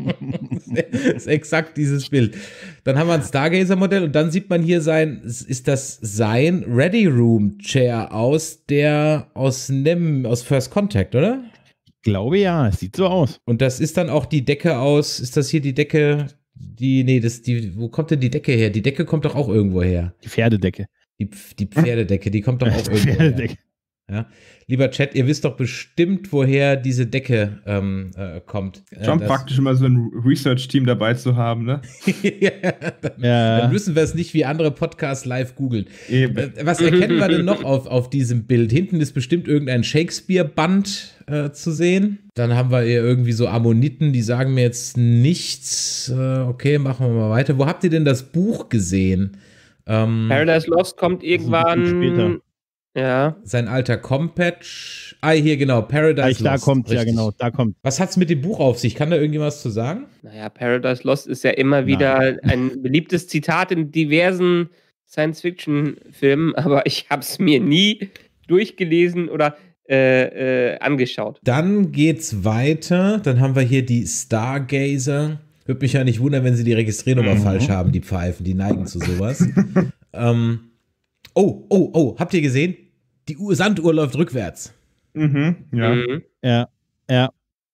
ist exakt dieses Bild. Dann haben wir ein Stargazer-Modell und dann sieht man hier sein, ist das sein Ready-Room-Chair aus der, aus Nem, aus First Contact, oder? Ich glaube ja, es sieht so aus. Und das ist dann auch die Decke aus, ist das hier die Decke, die, nee, das, die, wo kommt denn die Decke her? Die Decke kommt doch auch irgendwo her. Die Pferdedecke. Die, die Pferdedecke, die kommt doch auch Die irgendwo her. Pferdedecke. Ja. Lieber Chat, ihr wisst doch bestimmt, woher diese Decke ähm, äh, kommt. Schon Äh, praktisch immer so ein Research-Team dabei zu haben, ne? ja, dann, Ja. dann müssen wir es nicht wie andere Podcasts live googeln. Eben. Äh, Was erkennen wir denn noch auf, auf diesem Bild? Hinten ist bestimmt irgendein Shakespeare-Band äh, zu sehen. Dann haben wir hier irgendwie so Ammoniten, die sagen mir jetzt nichts. Äh, okay, machen wir mal weiter. Wo habt ihr denn das Buch gesehen? Ähm, Paradise Lost kommt irgendwann. später. Ja. sein alter Compatch. Ah, hier genau, Paradise Da Lost. kommt, ja richtig. genau, da kommt. Was hat's mit dem Buch auf sich? Kann da irgendjemand was zu sagen? Naja, Paradise Lost ist ja immer wieder ein beliebtes Zitat in diversen Science-Fiction-Filmen, aber ich habe es mir nie durchgelesen oder äh, äh, angeschaut. Dann geht's weiter. Dann haben wir hier die Stargazer. Würde mich ja nicht wundern, wenn sie die Registriernummer Mhm. falsch haben, die Pfeifen. Die neigen zu sowas. ähm, oh, oh, oh, habt ihr gesehen? Die Uhr, Sanduhr läuft rückwärts. Mhm, ja. Mhm. Ja, ja.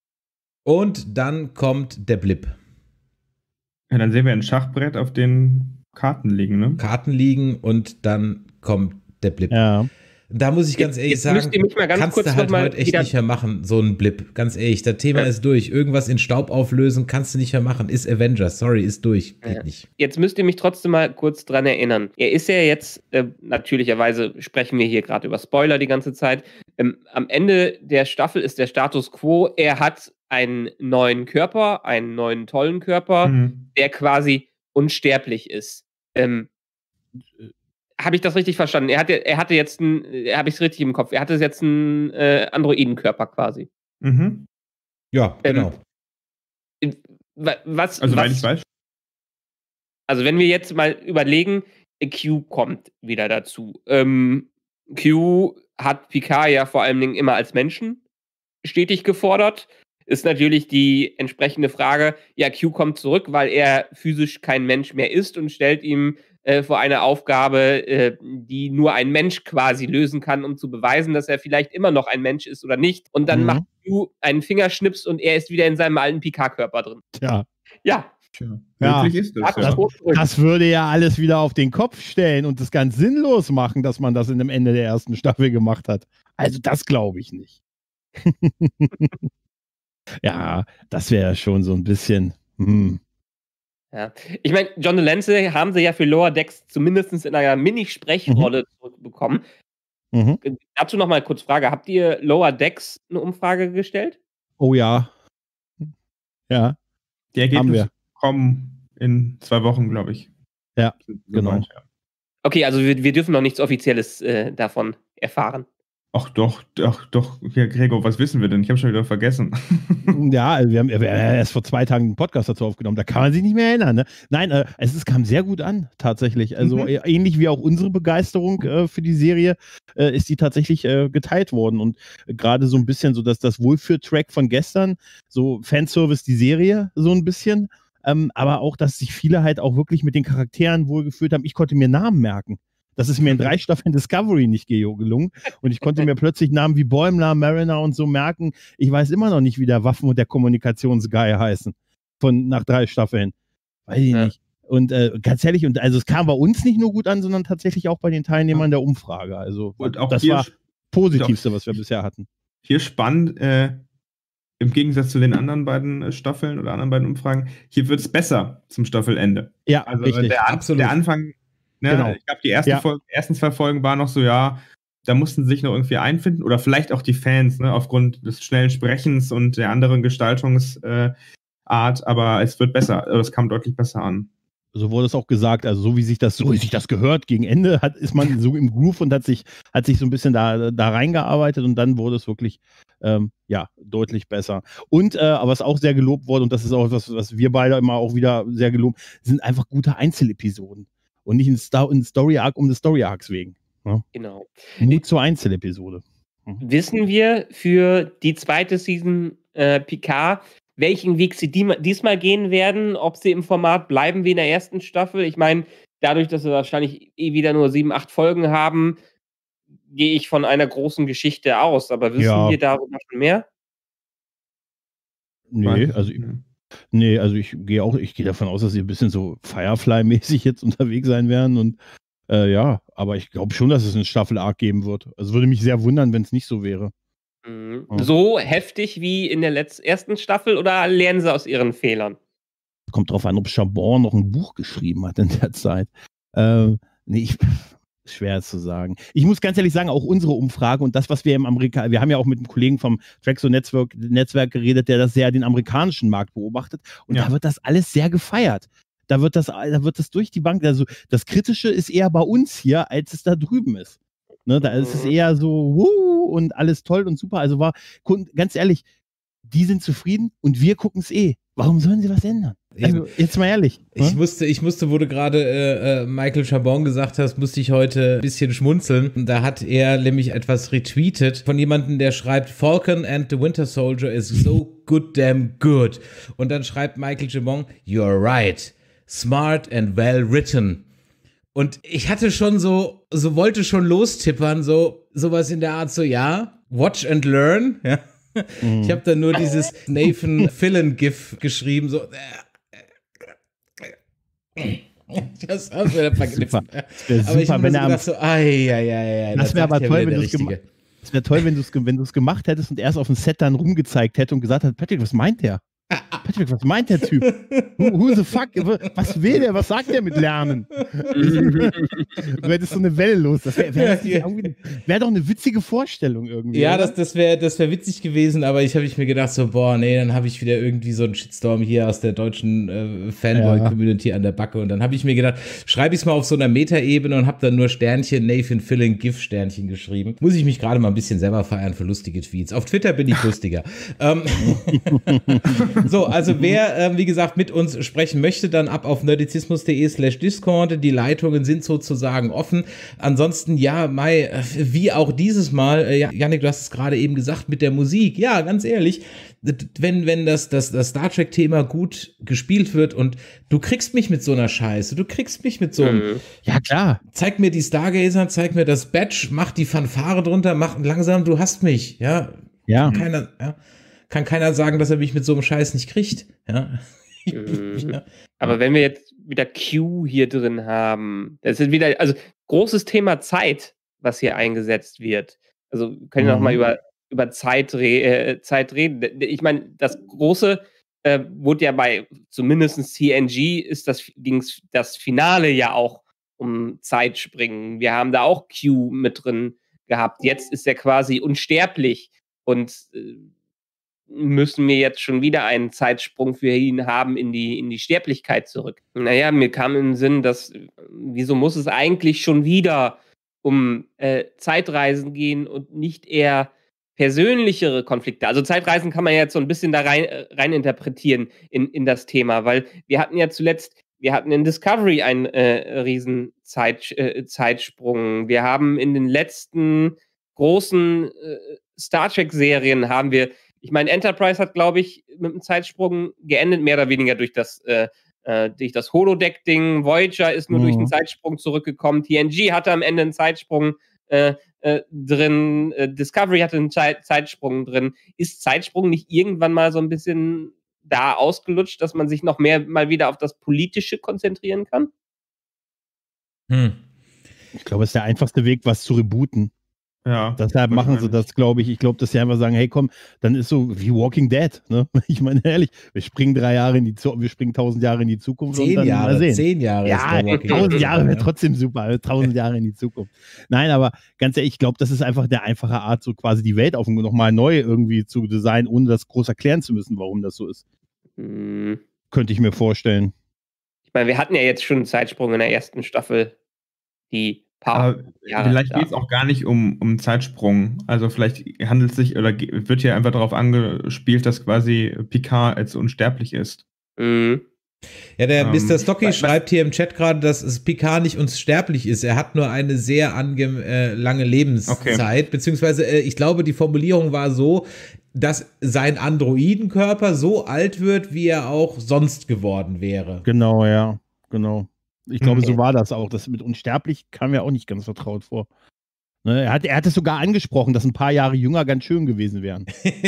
Und dann kommt der Blip. Ja, dann sehen wir ein Schachbrett, auf den Karten liegen, ne? Karten liegen und dann kommt der Blip. Ja. Da muss ich ganz Jetzt- ehrlich jetzt sagen, müsst ihr mich mal ganz kannst kurz du halt noch mal heute echt wieder- nicht mehr machen, so einen Blip. Ganz ehrlich, das Thema Ja. ist durch. Irgendwas in Staub auflösen kannst du nicht mehr machen. Ist Avengers, sorry, ist durch. Geht Ja. nicht. Jetzt müsst ihr mich trotzdem mal kurz dran erinnern. Er ist ja jetzt, äh, natürlicherweise sprechen wir hier gerade über Spoiler die ganze Zeit. Ähm, am Ende der Staffel ist der Status quo, er hat einen neuen Körper, einen neuen tollen Körper, Mhm. der quasi unsterblich ist. Ähm, habe ich das richtig verstanden? Er hatte, er hatte jetzt einen, habe ich es richtig im Kopf, er hatte jetzt einen äh, Androidenkörper quasi. Mhm. Ja, Ähm, genau. Wa- Was, Also, was, weil ich weiß. Also wenn wir jetzt mal überlegen, Q kommt wieder dazu. Ähm, Q hat Picard ja vor allen Dingen immer als Menschen stetig gefordert. Ist natürlich die entsprechende Frage, ja, Q kommt zurück, weil er physisch kein Mensch mehr ist und stellt ihm äh, vor eine Aufgabe, äh, die nur ein Mensch quasi lösen kann, um zu beweisen, dass er vielleicht immer noch ein Mensch ist oder nicht. Und dann Mhm. macht Q einen Fingerschnips und er ist wieder in seinem alten Picard-Körper drin. Tja, Ja, Tja, Ja. möglich ist das, Status ja. quo zurück. das würde ja alles wieder auf den Kopf stellen und das ganz sinnlos machen, dass man das in dem Ende der ersten Staffel gemacht hat. Also das glaube ich nicht. Ja, das wäre schon so ein bisschen. Hm. Ja. Ich meine, John Delancey haben sie ja für Lower Decks zumindest in einer Mini-Sprechrolle zurückbekommen. Mhm. Äh, Dazu noch mal kurz Frage. Habt ihr Lower Decks eine Umfrage gestellt? Oh ja. Ja, Die haben Ergebnisse wir. kommen in zwei Wochen, glaube ich. Ja, Sind so genau. gemeint, ja. Okay, also wir, wir dürfen noch nichts Offizielles äh, davon erfahren. Ach doch, doch, doch. Ja, Gregor, was wissen wir denn? Ich habe schon wieder vergessen. Ja, also wir haben, wir haben erst vor zwei Tagen einen Podcast dazu aufgenommen. Da kann man sich nicht mehr erinnern. Ne? Nein, äh, es ist, kam sehr gut an, tatsächlich. Also Mhm. äh, ähnlich wie auch unsere Begeisterung äh, für die Serie äh, ist die tatsächlich äh, geteilt worden. Und äh, gerade so ein bisschen so, dass das Wohlfühl-Track von gestern, so Fanservice die Serie, so ein bisschen. Ähm, aber auch, dass sich viele halt auch wirklich mit den Charakteren wohlgefühlt haben. Ich konnte mir Namen merken. Das ist mir in drei Staffeln Discovery nicht gelungen. Und ich konnte mir plötzlich Namen wie Bäumler, Mariner und so merken. Ich weiß immer noch nicht, wie der Waffen- und der Kommunikationsguy heißen. Von nach drei Staffeln. Weiß ich ja. nicht. Und äh, ganz ehrlich, und also es kam bei uns nicht nur gut an, sondern tatsächlich auch bei den Teilnehmern der Umfrage. Also und auch das hier, war das Positivste, was wir bisher hatten. Hier spannend, äh, im Gegensatz zu den anderen beiden äh, Staffeln oder anderen beiden Umfragen, hier wird es besser zum Staffelende. Ja, also richtig. Der, An der Anfang, ne, genau. ich glaube, die ersten, ja. Folgen, ersten zwei Folgen waren noch so, ja, da mussten sie sich noch irgendwie einfinden oder vielleicht auch die Fans, ne, aufgrund des schnellen Sprechens und der anderen Gestaltungsart, äh, aber es wird besser, es kam deutlich besser an. So wurde es auch gesagt, also so wie sich das, so wie sich das gehört, gegen Ende hat, ist man so im Groove und hat sich, hat sich so ein bisschen da, da reingearbeitet und dann wurde es wirklich, ähm, ja, deutlich besser. Und, äh, aber was auch sehr gelobt wurde, und das ist auch etwas, was wir beide immer auch wieder sehr gelobt, sind einfach gute Einzelepisoden und nicht ein, Star ein Story-Arc um des Story-Arcs wegen. Ja? Genau. Mut zur Einzelepisode. Mhm. Wissen wir für die zweite Season äh, Picard, welchen Weg sie die, diesmal gehen werden, ob sie im Format bleiben wie in der ersten Staffel? Ich meine, dadurch, dass wir wahrscheinlich eh wieder nur sieben, acht Folgen haben, gehe ich von einer großen Geschichte aus. Aber wissen ja. wir darüber schon mehr? Nee, also ich, nee, also ich gehe auch, ich gehe davon aus, dass sie ein bisschen so Firefly-mäßig jetzt unterwegs sein werden und äh, ja, aber ich glaube schon, dass es eine Staffel-Arc geben wird. Also würde mich sehr wundern, wenn es nicht so wäre. Mhm. Ja. So heftig wie in der letzten, ersten Staffel oder lernen sie aus ihren Fehlern? Kommt drauf an, ob Chabon noch ein Buch geschrieben hat in der Zeit. Ähm, nee, ich, schwer zu sagen. Ich muss ganz ehrlich sagen, auch unsere Umfrage und das, was wir im Amerika, wir haben ja auch mit einem Kollegen vom Traxo Netzwerk, Netzwerk geredet, der das sehr den amerikanischen Markt beobachtet und ja. da wird das alles sehr gefeiert. Da wird das, da wird das durch die Bank, also das Kritische ist eher bei uns hier, als es da drüben ist. Ne, da ist es eher so, wuh, und alles toll und super. Also war, ganz ehrlich, die sind zufrieden und wir gucken es eh. Warum sollen sie was ändern? Also, jetzt mal ehrlich. Ich musste, ich musste, wo du gerade äh, Michael Chabon gesagt hast, musste ich heute ein bisschen schmunzeln. Da hat er nämlich etwas retweetet von jemandem, der schreibt, Falcon and the Winter Soldier is so good damn good. Und dann schreibt Michael Chabon, you're right, smart and well written. Und ich hatte schon so, so wollte schon lostippern, so sowas in der Art, so ja, watch and learn, ja. Mhm. Ich habe dann nur dieses Nathan Fillion-GIF geschrieben, so. Das hast du wieder vergessen. Aber ich habe mir gedacht, so, ai, ai, ai, ai, das wäre aber toll, wenn du es gemacht Das wäre toll, wenn du es wenn du's gemacht hättest und erst auf dem Set dann rumgezeigt hätte und gesagt hat, Patrick, was meint der? Patrick, was meint der Typ? Who, who the fuck? Was will der? Was sagt der mit Lernen? Du hättest so eine Welle los. Das wäre wär wär doch eine witzige Vorstellung irgendwie. Ja, oder? das, das wäre das wär witzig gewesen, aber ich habe ich mir gedacht, so, boah, nee, dann habe ich wieder irgendwie so einen Shitstorm hier aus der deutschen äh, Fanboy-Community ja. an der Backe. Und dann habe ich mir gedacht, schreibe ich es mal auf so einer Metaebene und habe dann nur Sternchen, Nathan Fillion, GIF-Sternchen geschrieben. Muss ich mich gerade mal ein bisschen selber feiern für lustige Tweets. Auf Twitter bin ich lustiger. ähm, So, also wer, äh, wie gesagt, mit uns sprechen möchte, dann ab auf nerdizismus.de slash Discord. Die Leitungen sind sozusagen offen. Ansonsten, ja, Mai, wie auch dieses Mal, äh, Jannik, du hast es gerade eben gesagt, mit der Musik. Ja, ganz ehrlich, wenn, wenn das, das, das Star Trek-Thema gut gespielt wird und du kriegst mich mit so einer Scheiße, du kriegst mich mit so einem, mhm. ja klar, zeig mir die Stargazer, zeig mir das Badge, mach die Fanfare drunter, mach langsam, du hast mich, ja. Ja. Keiner, ja. Kann keiner sagen, dass er mich mit so einem Scheiß nicht kriegt. Ja. Mhm. Ja. Aber wenn wir jetzt wieder Q hier drin haben, das ist wieder, also großes Thema Zeit, was hier eingesetzt wird. Also können wir mhm. noch mal über, über Zeit, re, äh, Zeit reden. Ich meine, das große äh, wurde ja bei zumindest T N G ist das, ging's das Finale ja auch um Zeitspringen. Wir haben da auch Q mit drin gehabt. Jetzt ist er quasi unsterblich und äh, müssen wir jetzt schon wieder einen Zeitsprung für ihn haben in die, in die Sterblichkeit zurück. Naja, mir kam in den Sinn, dass, wieso muss es eigentlich schon wieder um äh, Zeitreisen gehen und nicht eher persönlichere Konflikte? Also Zeitreisen kann man ja jetzt so ein bisschen da rein, äh, rein interpretieren in, in das Thema, weil wir hatten ja zuletzt, wir hatten in Discovery einen äh, riesen Zeit, äh, Zeitsprung. Wir haben in den letzten großen äh, Star Trek-Serien haben wir, ich meine, Enterprise hat, glaube ich, mit einem Zeitsprung geendet, mehr oder weniger durch das äh, äh, durch das Holodeck-Ding. Voyager ist nur Mhm. durch einen Zeitsprung zurückgekommen. T N G hatte am Ende einen Zeitsprung äh, äh, drin. Äh, Discovery hatte einen Zeit- Zeitsprung drin. Ist Zeitsprung nicht irgendwann mal so ein bisschen da ausgelutscht, dass man sich noch mehr mal wieder auf das Politische konzentrieren kann? Hm. Ich glaube, es ist der einfachste Weg, was zu rebooten. Ja. Deshalb machen sie das, glaube ich. Ich glaube, dass sie einfach sagen, hey komm, dann ist so wie Walking Dead. Ne? Ich meine, ehrlich, wir springen drei Jahre in die Zukunft, wir springen tausend Jahre in die Zukunft und Zehn dann mal Jahre, sehen. zehn Jahre. Ja, ist der Walking tausend Dead. Jahre wäre Ja. trotzdem super. Tausend Jahre in die Zukunft. Nein, aber ganz ehrlich, ich glaube, das ist einfach der einfache Art, so quasi die Welt auf nochmal neu irgendwie zu designen, ohne das groß erklären zu müssen, warum das so ist. Hm. Könnte ich mir vorstellen. Ich meine, wir hatten ja jetzt schon einen Zeitsprung in der ersten Staffel, die paar Aber Jahre vielleicht da. geht es auch gar nicht um, um Zeitsprung. Also vielleicht handelt es sich oder ge- wird hier einfach darauf angespielt, dass quasi Picard jetzt unsterblich ist. Mhm. Ja, der Ähm, Mister Stocky was- schreibt hier im Chat gerade, dass es Picard nicht unsterblich ist. Er hat nur eine sehr ange äh, lange Lebenszeit, beziehungsweise äh, ich glaube, die Formulierung war so, dass sein Androidenkörper so alt wird, wie er auch sonst geworden wäre. Genau, ja. Genau. Ich glaube, Okay. so war das auch. Das mit unsterblich kam mir auch nicht ganz vertraut vor. Ne, er, hat, er hat es sogar angesprochen, dass ein paar Jahre jünger ganz schön gewesen wären.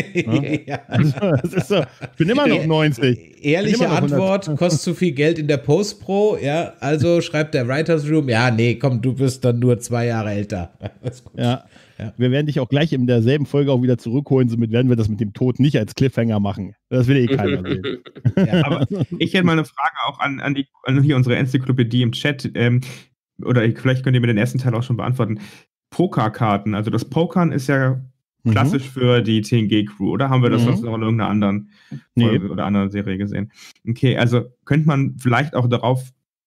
Ja. Also, das ist so, ich bin immer noch neunzig. Ehrliche Bin immer noch Antwort, hundert. kostet zu viel Geld in der Post-Pro, ja, also schreibt der Writers Room, ja, nee, komm, du bist dann nur zwei Jahre älter. Ist gut. Ja. Ja. Wir werden dich auch gleich in derselben Folge auch wieder zurückholen, somit werden wir das mit dem Tod nicht als Cliffhanger machen. Das will eh keiner sehen. Ja. Aber ich hätte mal eine Frage auch an, an, die, an hier unsere Enzyklopädie im Chat. Ähm, oder ich, vielleicht könnt ihr mir den ersten Teil auch schon beantworten. Pokerkarten, also das Pokern ist ja Mhm. klassisch für die T N G-Crew, oder haben wir das Mhm. sonst noch in irgendeiner anderen Nee. Folge oder anderen Serie gesehen? Okay, also könnte man vielleicht auch darauf,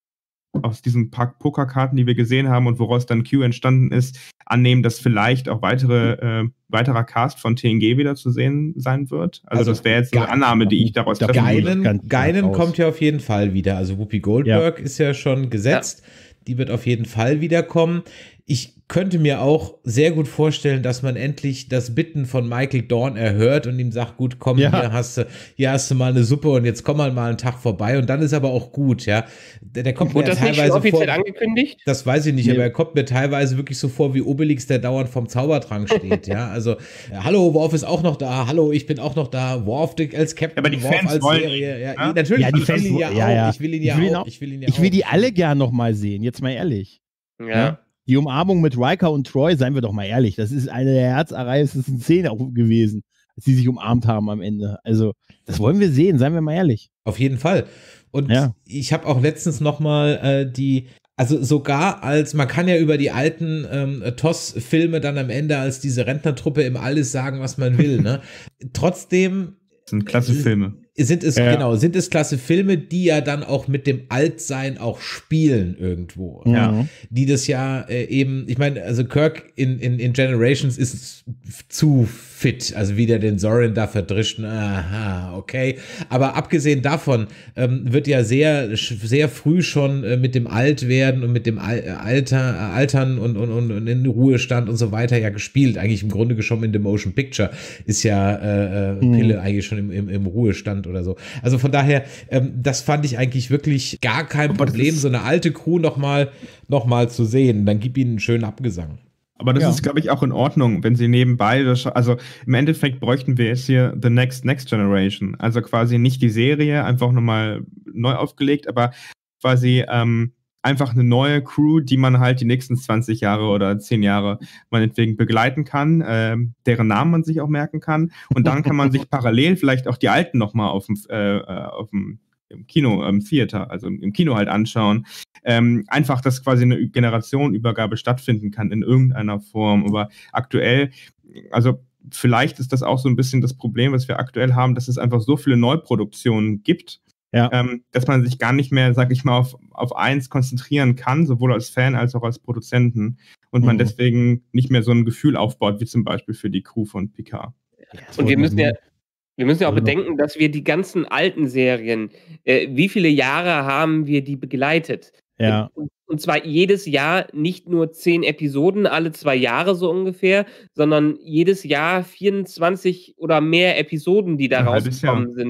aus diesen paar Pokerkarten, die wir gesehen haben und woraus dann Q entstanden ist, annehmen, dass vielleicht auch weitere, äh, weiterer Cast von T N G wieder zu sehen sein wird? Also, Also das wäre jetzt eine Ge- Annahme, die ich daraus treffen würde. Geil. Geinen, Ganz Geinen raus. kommt ja auf jeden Fall wieder. Also Whoopi Goldberg ist ja schon gesetzt. Die wird auf jeden Fall wiederkommen. Ich könnte mir auch sehr gut vorstellen, dass man endlich das Bitten von Michael Dorn erhört und ihm sagt, gut, komm, Ja. hier hast du, hier hast du mal eine Suppe und jetzt komm mal mal einen Tag vorbei und dann ist aber auch gut, ja. Der, der kommt Wurde mir das nicht schon teilweise offiziell vor, angekündigt? das weiß ich nicht, Nee. aber er kommt mir teilweise wirklich so vor wie Obelix, der dauernd vom Zaubertrank steht, ja. Also, ja, hallo, Worf ist auch noch da, hallo, ich bin auch noch da, Worf als Captain, Aber die Worf Fans als wollen Serie, ihn, ja, ne? natürlich, Ja, die ich will Fans ihn ja wollen- ja, auch, ja. ich will ihn ja Ich will ihn auch, auch- ich will ihn ja Ich will auch. die alle gern noch mal sehen, jetzt mal ehrlich. Ja. Ja. Die Umarmung mit Riker und Troy, seien wir doch mal ehrlich, das ist eine der herzerreißendsten Szenen auch gewesen, als die sich umarmt haben am Ende. Also, das wollen wir sehen, seien wir mal ehrlich. Auf jeden Fall. Und Ja. ich habe auch letztens noch mal äh, die, also sogar als, man kann ja über die alten ähm, T O S-Filme dann am Ende als diese Rentnertruppe im Alles sagen, was man will, ne? Trotzdem Das sind klasse Filme. sind es, Ja. genau, sind es klasse Filme, die ja dann auch mit dem Altsein auch spielen irgendwo. Ja. Die das ja äh, eben, ich meine, also Kirk in, in, in Generations ist zu fit, also wie der den Sorin da verdrischt, aha, okay. Aber abgesehen davon ähm, wird ja sehr, sehr früh schon äh, mit dem Altwerden und mit dem Al äh, Alter, äh, Altern und, und, und, und in Ruhestand und so weiter ja gespielt. Eigentlich im Grunde schon in The Motion Picture ist ja äh, äh, Pille eigentlich schon im, im, im Ruhestand oder so. Also von daher, ähm, das fand ich eigentlich wirklich gar kein Aber das Problem, ist- so eine alte Crew noch mal, noch mal zu sehen. Dann gib ihnen einen schönen Abgesang. Aber das Ja. ist, glaube ich, auch in Ordnung, wenn sie nebenbei, das, also im Endeffekt bräuchten wir jetzt hier The Next Next Generation. Also quasi nicht die Serie, einfach nochmal neu aufgelegt, aber quasi ähm, einfach eine neue Crew, die man halt die nächsten zwanzig Jahre oder zehn Jahre meinetwegen begleiten kann, ähm, deren Namen man sich auch merken kann. Und dann kann man sich parallel vielleicht auch die alten nochmal auf dem, äh, auf dem im Kino, im Theater, also im Kino halt anschauen. Ähm, einfach, dass quasi eine Generationenübergabe stattfinden kann in irgendeiner Form. Aber aktuell, also vielleicht ist das auch so ein bisschen das Problem, was wir aktuell haben, dass es einfach so viele Neuproduktionen gibt, Ja. ähm, dass man sich gar nicht mehr, sag ich mal, auf, auf eins konzentrieren kann, sowohl als Fan als auch als Produzenten. Und man Mhm. deswegen nicht mehr so ein Gefühl aufbaut, wie zum Beispiel für die Crew von Picard. Und wir müssen ja, wir müssen ja auch Also noch- bedenken, dass wir die ganzen alten Serien, äh, wie viele Jahre haben wir die begleitet? Ja. Und, und zwar jedes Jahr nicht nur zehn Episoden, alle zwei Jahre so ungefähr, sondern jedes Jahr vierundzwanzig oder mehr Episoden, die da Ein halbes rausgekommen sind.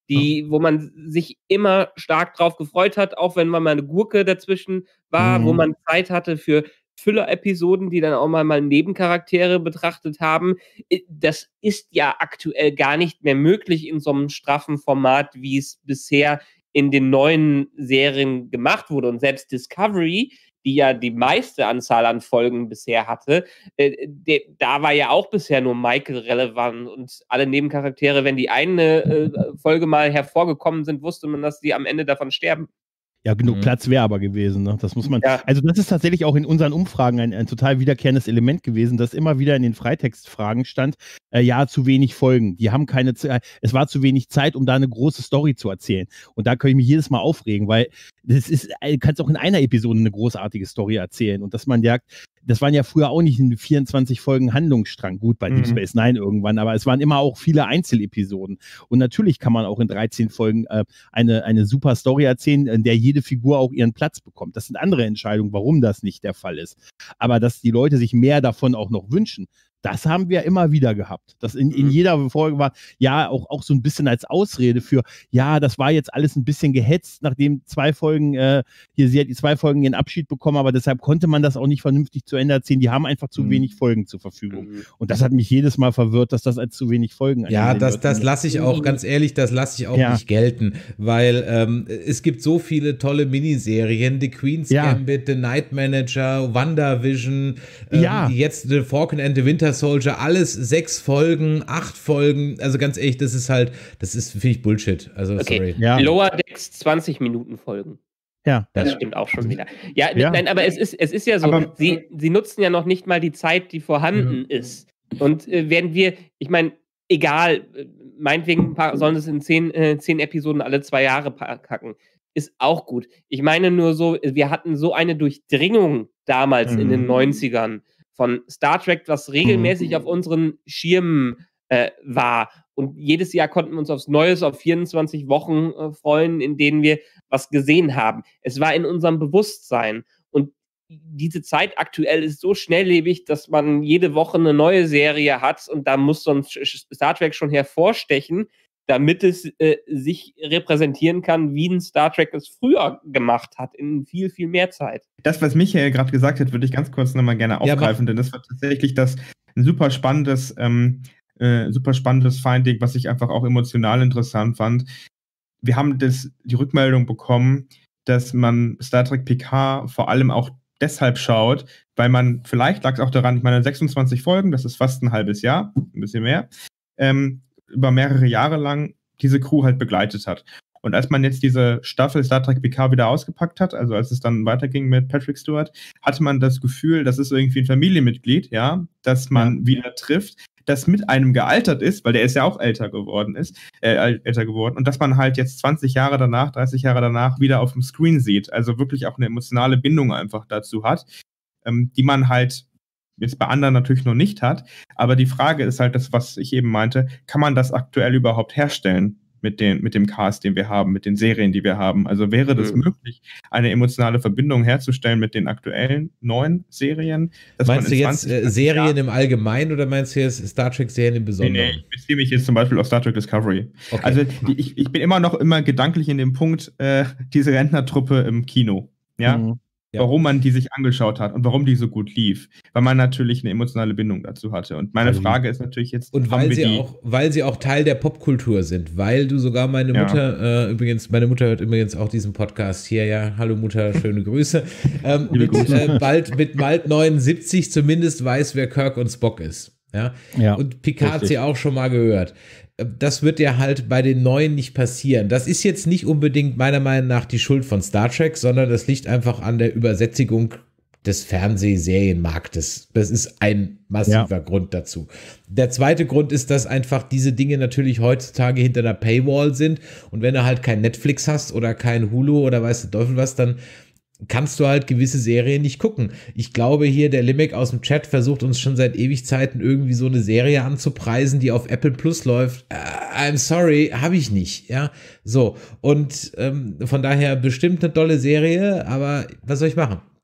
die, wo man sich immer stark drauf gefreut hat, auch wenn man mal eine Gurke dazwischen war, mhm. wo man Zeit hatte für Füller-Episoden, die dann auch mal, mal Nebencharaktere betrachtet haben. Das ist ja aktuell gar nicht mehr möglich in so einem straffen Format, wie es bisher in den neuen Serien gemacht wurde. Und selbst Discovery, die ja die meiste Anzahl an Folgen bisher hatte, äh, de, da war ja auch bisher nur Michael relevant und alle Nebencharaktere, wenn die eine äh, Folge mal hervorgekommen sind, wusste man, dass die am Ende davon sterben. Ja, genug mhm. Platz wäre aber gewesen, ne? Das muss man. Ja. Also, das ist tatsächlich auch in unseren Umfragen ein, ein total wiederkehrendes Element gewesen, dass immer wieder in den Freitextfragen stand, äh, ja, zu wenig Folgen. Die haben keine Zeit, es war zu wenig Zeit, um da eine große Story zu erzählen. Und da kann ich mich jedes Mal aufregen, weil das ist, du kannst auch in einer Episode eine großartige Story erzählen. Und dass man ja, das waren ja früher auch nicht in vierundzwanzig Folgen Handlungsstrang, gut bei mhm. Deep Space Nine irgendwann, aber es waren immer auch viele Einzelepisoden. Und natürlich kann man auch in dreizehn Folgen äh, eine, eine super Story erzählen, in der jede Figur auch ihren Platz bekommt. Das sind andere Entscheidungen, warum das nicht der Fall ist. Aber dass die Leute sich mehr davon auch noch wünschen, das haben wir immer wieder gehabt. Das in, in jeder Folge war, ja, auch, auch so ein bisschen als Ausrede für, ja, das war jetzt alles ein bisschen gehetzt, nachdem zwei Folgen, äh, hier, sie hat die zwei Folgen ihren Abschied bekommen, aber deshalb konnte man das auch nicht vernünftig zu Ende erzählen. Die haben einfach zu mhm. wenig Folgen zur Verfügung. Mhm. Und das hat mich jedes Mal verwirrt, dass das als zu wenig Folgen Ja, das, das lasse ich auch, ganz ehrlich, das lasse ich auch ja. nicht gelten, weil ähm, es gibt so viele tolle Miniserien, The Queen's ja. Gambit, The Night Manager, WandaVision, ähm, ja. jetzt The Falcon and the Winter Soldier, alles sechs Folgen, acht Folgen, also ganz ehrlich, das ist halt, das ist, finde ich, Bullshit, also okay. sorry. Ja. Lower Decks zwanzig Minuten Folgen. Ja. Das stimmt auch schon wieder. Ja, ja. nein, aber es ist, es ist ja so, aber, sie, sie nutzen ja noch nicht mal die Zeit, die vorhanden mhm. ist. Und äh, werden wir, ich meine, egal, meinetwegen sollen es in zehn, äh, zehn Episoden alle zwei Jahre packen, ist auch gut. Ich meine nur so, wir hatten so eine Durchdringung damals mhm. in den neunzigern von Star Trek, was regelmäßig mhm. auf unseren Schirmen äh, war. Und jedes Jahr konnten wir uns aufs Neues auf vierundzwanzig Wochen äh, freuen, in denen wir was gesehen haben. Es war in unserem Bewusstsein. Und diese Zeit aktuell ist so schnelllebig, dass man jede Woche eine neue Serie hat und da muss so ein Star Trek schon hervorstechen, damit es äh, sich repräsentieren kann, wie ein Star Trek es früher gemacht hat, in viel, viel mehr Zeit. Das, was Michael gerade gesagt hat, würde ich ganz kurz nochmal gerne aufgreifen, ja, denn das war tatsächlich das ein super spannendes, ähm, äh, super spannendes Finding, was ich einfach auch emotional interessant fand. Wir haben das, die Rückmeldung bekommen, dass man Star Trek Picard vor allem auch deshalb schaut, weil man, vielleicht lag es auch daran, ich meine, sechsundzwanzig Folgen, das ist fast ein halbes Jahr, ein bisschen mehr, ähm, über mehrere Jahre lang diese Crew halt begleitet hat. Und als man jetzt diese Staffel Star Trek Picard wieder ausgepackt hat, also als es dann weiterging mit Patrick Stewart, hatte man das Gefühl, das ist irgendwie ein Familienmitglied, ja, das man ja. wieder trifft, das mit einem gealtert ist, weil der ist ja auch älter geworden ist, äh, älter geworden, und dass man halt jetzt zwanzig Jahre danach, dreißig Jahre danach wieder auf dem Screen sieht, also wirklich auch eine emotionale Bindung einfach dazu hat, ähm, die man halt jetzt bei anderen natürlich noch nicht hat, aber die Frage ist halt das, was ich eben meinte, kann man das aktuell überhaupt herstellen mit, den, mit dem Cast, den wir haben, mit den Serien, die wir haben? Also wäre das mhm. möglich, eine emotionale Verbindung herzustellen mit den aktuellen neuen Serien? Meinst du jetzt äh, Serien Jahren im Allgemeinen oder meinst du jetzt Star Trek-Serien im Besonderen? Nee, nee, ich beziehe mich jetzt zum Beispiel auf Star Trek Discovery. Okay. Also die, ich, ich bin immer noch immer gedanklich in dem Punkt, äh, diese Rentnertruppe im Kino, ja? Mhm. Ja. Warum man die sich angeschaut hat und warum die so gut lief. Weil man natürlich eine emotionale Bindung dazu hatte. Und meine also, Frage ist natürlich jetzt, und weil sie auch, weil sie auch Teil der Popkultur sind, weil du sogar meine ja. Mutter, äh, übrigens, meine Mutter hört übrigens auch diesen Podcast hier, ja, hallo Mutter, schöne Grüße, ähm, mit, äh, bald, mit bald neunundsiebzig zumindest weiß, wer Kirk und Spock ist. Ja, ja, und Picard hat sie auch schon mal gehört. Das wird ja halt bei den Neuen nicht passieren. Das ist jetzt nicht unbedingt meiner Meinung nach die Schuld von Star Trek, sondern das liegt einfach an der Übersättigung des Fernsehserienmarktes. Das ist ein massiver ja. Grund dazu. Der zweite Grund ist, dass einfach diese Dinge natürlich heutzutage hinter einer Paywall sind, und wenn du halt kein Netflix hast oder kein Hulu oder weiß der Teufel was, dann kannst du halt gewisse Serien nicht gucken. Ich glaube hier, der Limek aus dem Chat versucht uns schon seit Ewigzeiten irgendwie so eine Serie anzupreisen, die auf Apple Plus läuft. Uh, I'm sorry, habe ich nicht. Ja, so. Und ähm, von daher bestimmt eine tolle Serie, aber was soll ich machen?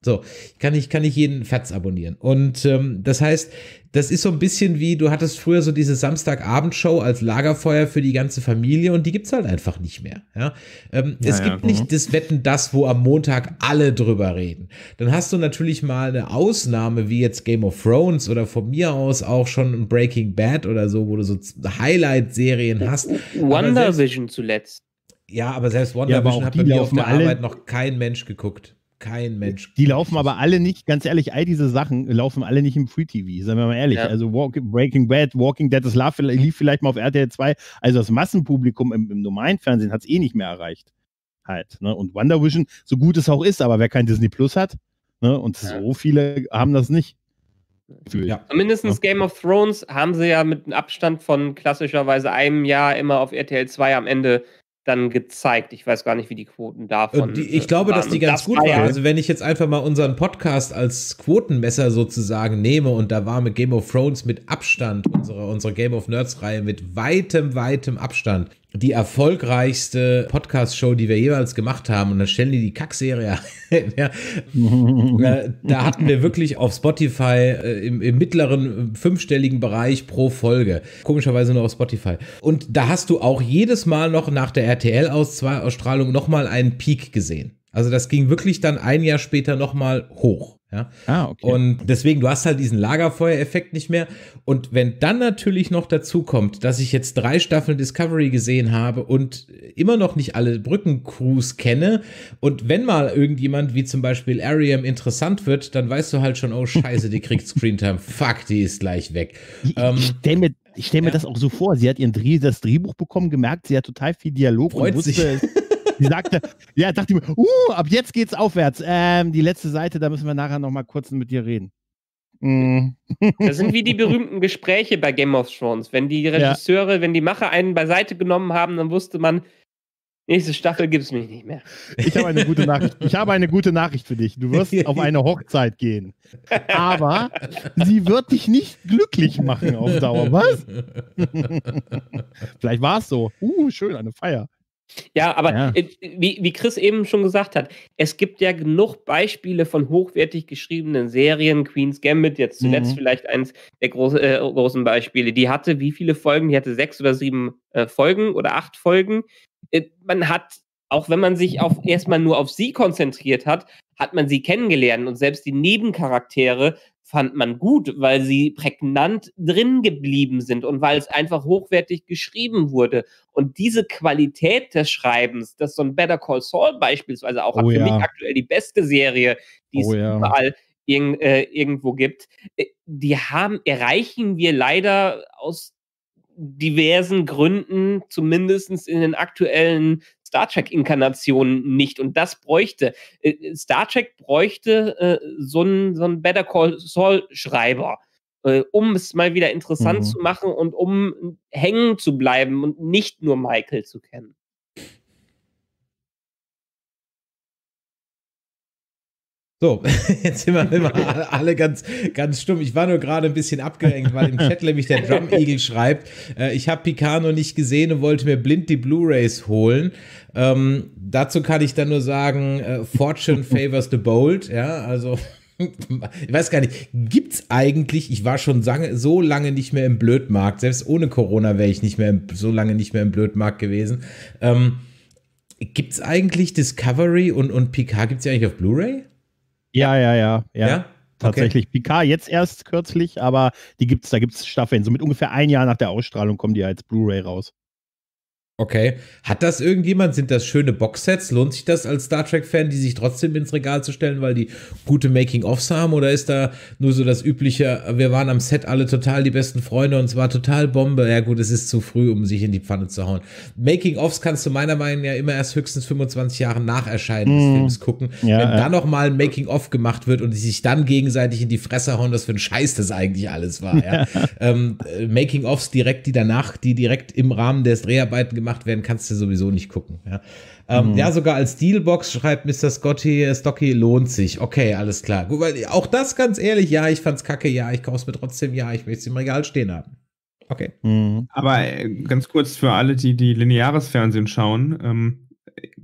So, kann ich, kann ich jeden Fatz abonnieren. Und ähm, das heißt, das ist so ein bisschen wie, du hattest früher so diese Samstagabendshow als Lagerfeuer für die ganze Familie und die gibt's halt einfach nicht mehr. Ja? Ähm, Ja, es ja, gibt nicht das Wetten, das, wo am Montag alle drüber reden. Dann hast du natürlich mal eine Ausnahme, wie jetzt Game of Thrones oder von mir aus auch schon Breaking Bad oder so, wo du so Highlight-Serien hast. WandaVision zuletzt. Ja, aber selbst Ja, aber WandaVision auch hat die bei mir auf laufen der alle- Arbeit noch kein Mensch geguckt. Kein Mensch. Die laufen aber alle nicht, ganz ehrlich, all diese Sachen laufen alle nicht im Free-T V, seien wir mal ehrlich. Ja. Also Walk, Breaking Bad, Walking Dead, das lief, lief vielleicht mal auf R T L zwei. Also das Massenpublikum im, im normalen Fernsehen hat es eh nicht mehr erreicht. Halt. Ne? Und WandaVision, so gut es auch ist, aber wer kein Disney Plus hat, ne? Und Ja. so viele haben das nicht. Gefühlt. Ja. Mindestens Game of Thrones haben sie ja mit einem Abstand von klassischerweise einem Jahr immer auf R T L zwei am Ende dann gezeigt. Ich weiß gar nicht, wie die Quoten davon Und die, ich glaube, waren. dass die Und ganz das gut war waren. ja- Also wenn ich jetzt einfach mal unseren Podcast als Quotenmesser sozusagen nehme und da war mit Game of Thrones mit Abstand, unsere, unsere Game of Nerds-Reihe mit weitem, weitem Abstand die erfolgreichste Podcast-Show, die wir jeweils gemacht haben. Und dann stellen die die Kackserie ein. Ja. Äh, da hatten wir wirklich auf Spotify äh, im, im mittleren äh, fünfstelligen Bereich pro Folge. Komischerweise nur auf Spotify. Und da hast du auch jedes Mal noch nach der R T L-Ausstrahlung nochmal einen Peak gesehen. Also das ging wirklich dann ein Jahr später nochmal hoch. Ja? Ah, okay. Und deswegen, du hast halt diesen Lagerfeuereffekt nicht mehr. Und wenn dann natürlich noch dazu kommt, dass ich jetzt drei Staffeln Discovery gesehen habe und immer noch nicht alle Brückencrews kenne und wenn mal irgendjemand wie zum Beispiel Ariam interessant wird, dann weißt du halt schon, oh scheiße, die kriegt Screentime. Fuck, die ist gleich weg. Ich, Ähm, ich stelle mir, ich stell mir ja. das auch so vor. Sie hat ihren Dreh, das Drehbuch bekommen, gemerkt, sie hat total viel Dialog Freut und wusste, sich. es- sie sagte, ja, dachte ich mir, uh, ab jetzt geht's aufwärts. Ähm, die letzte Seite, da müssen wir nachher noch mal kurz mit dir reden. Mm. Das sind wie die berühmten Gespräche bei Game of Thrones. Wenn die Regisseure, wenn die Macher einen beiseite genommen haben, dann wusste man, nächste Staffel gibt es mich nicht mehr. Ich habe eine gute Nachricht. Ich habe eine gute Nachricht für dich. Du wirst auf eine Hochzeit gehen. Aber sie wird dich nicht glücklich machen auf Dauer. Was? Vielleicht war es so. Uh, schön, eine Feier. Ja, aber Ja. äh, wie, wie Chris eben schon gesagt hat, es gibt ja genug Beispiele von hochwertig geschriebenen Serien. Queen's Gambit, jetzt zuletzt Mhm. vielleicht eins der große, äh, großen Beispiele. Die hatte wie viele Folgen? Die hatte sechs oder sieben äh, Folgen oder acht Folgen. Äh, man hat, auch wenn man sich auf erstmal nur auf sie konzentriert hat, hat man sie kennengelernt und selbst die Nebencharaktere fand man gut, weil sie prägnant drin geblieben sind und weil es einfach hochwertig geschrieben wurde. Und diese Qualität des Schreibens, das so ein Better Call Saul beispielsweise auch hat, Oh für ja. mich aktuell die beste Serie, die es Oh ja. überall irg äh, irgendwo gibt, äh, die haben, erreichen wir leider aus diversen Gründen, zumindest in den aktuellen Star Trek-Inkarnationen nicht. Und das bräuchte, äh, Star Trek bräuchte äh, so einen so einen Better Call Saul-Schreiber, äh, um es mal wieder interessant Mhm. zu machen und um hängen zu bleiben und nicht nur Michael zu kennen. So, jetzt sind wir immer alle ganz, ganz stumm. Ich war nur gerade ein bisschen abgelenkt, weil im Chat nämlich der Drum Eagle schreibt, äh, ich habe Picard noch nicht gesehen und wollte mir blind die Blu-Rays holen. Ähm, dazu kann ich dann nur sagen, äh, Fortune favors the bold. Ja, also ich weiß gar nicht, gibt's eigentlich, ich war schon lange, so lange nicht mehr im Blödmarkt, selbst ohne Corona wäre ich nicht mehr im, so lange nicht mehr im Blödmarkt gewesen. Ähm, gibt's eigentlich Discovery und, und Picard, gibt's ja eigentlich auf Blu-ray? Ja, ja, ja, ja. Ja? Tatsächlich. Picard jetzt erst kürzlich, aber die gibt's, da gibt es Staffeln. So mit ungefähr ein Jahr nach der Ausstrahlung kommen die als Blu-ray raus. Okay. Hat das irgendjemand? Sind das schöne Boxsets? Lohnt sich das als Star Trek-Fan, die sich trotzdem ins Regal zu stellen, weil die gute Making-ofs haben? Oder ist da nur so das übliche, wir waren am Set alle total die besten Freunde und es war total Bombe? Ja gut, es ist zu früh, um sich in die Pfanne zu hauen. Making-ofs kannst du meiner Meinung nach ja immer erst höchstens fünfundzwanzig Jahre nach Erscheinen des Mm. Films gucken. Ja, Wenn ja. da noch mal ein Making-of gemacht wird und die sich dann gegenseitig in die Fresse hauen, was für ein Scheiß das eigentlich alles war. Ja. ähm, äh, Making-ofs direkt, die danach, die direkt im Rahmen der Dreharbeiten gemacht werden, kannst du sowieso nicht gucken. Ja, ähm, Mhm. ja sogar als Steelbox schreibt Mister Scotty, äh, Stocky lohnt sich. Okay, alles klar. Gut, weil auch das ganz ehrlich, ja, ich fand's kacke, ja, ich kauf's mir trotzdem, ja, ich möchte es im Regal stehen haben. Okay. Mhm. Aber äh, ganz kurz für alle, die die lineares Fernsehen schauen, ähm,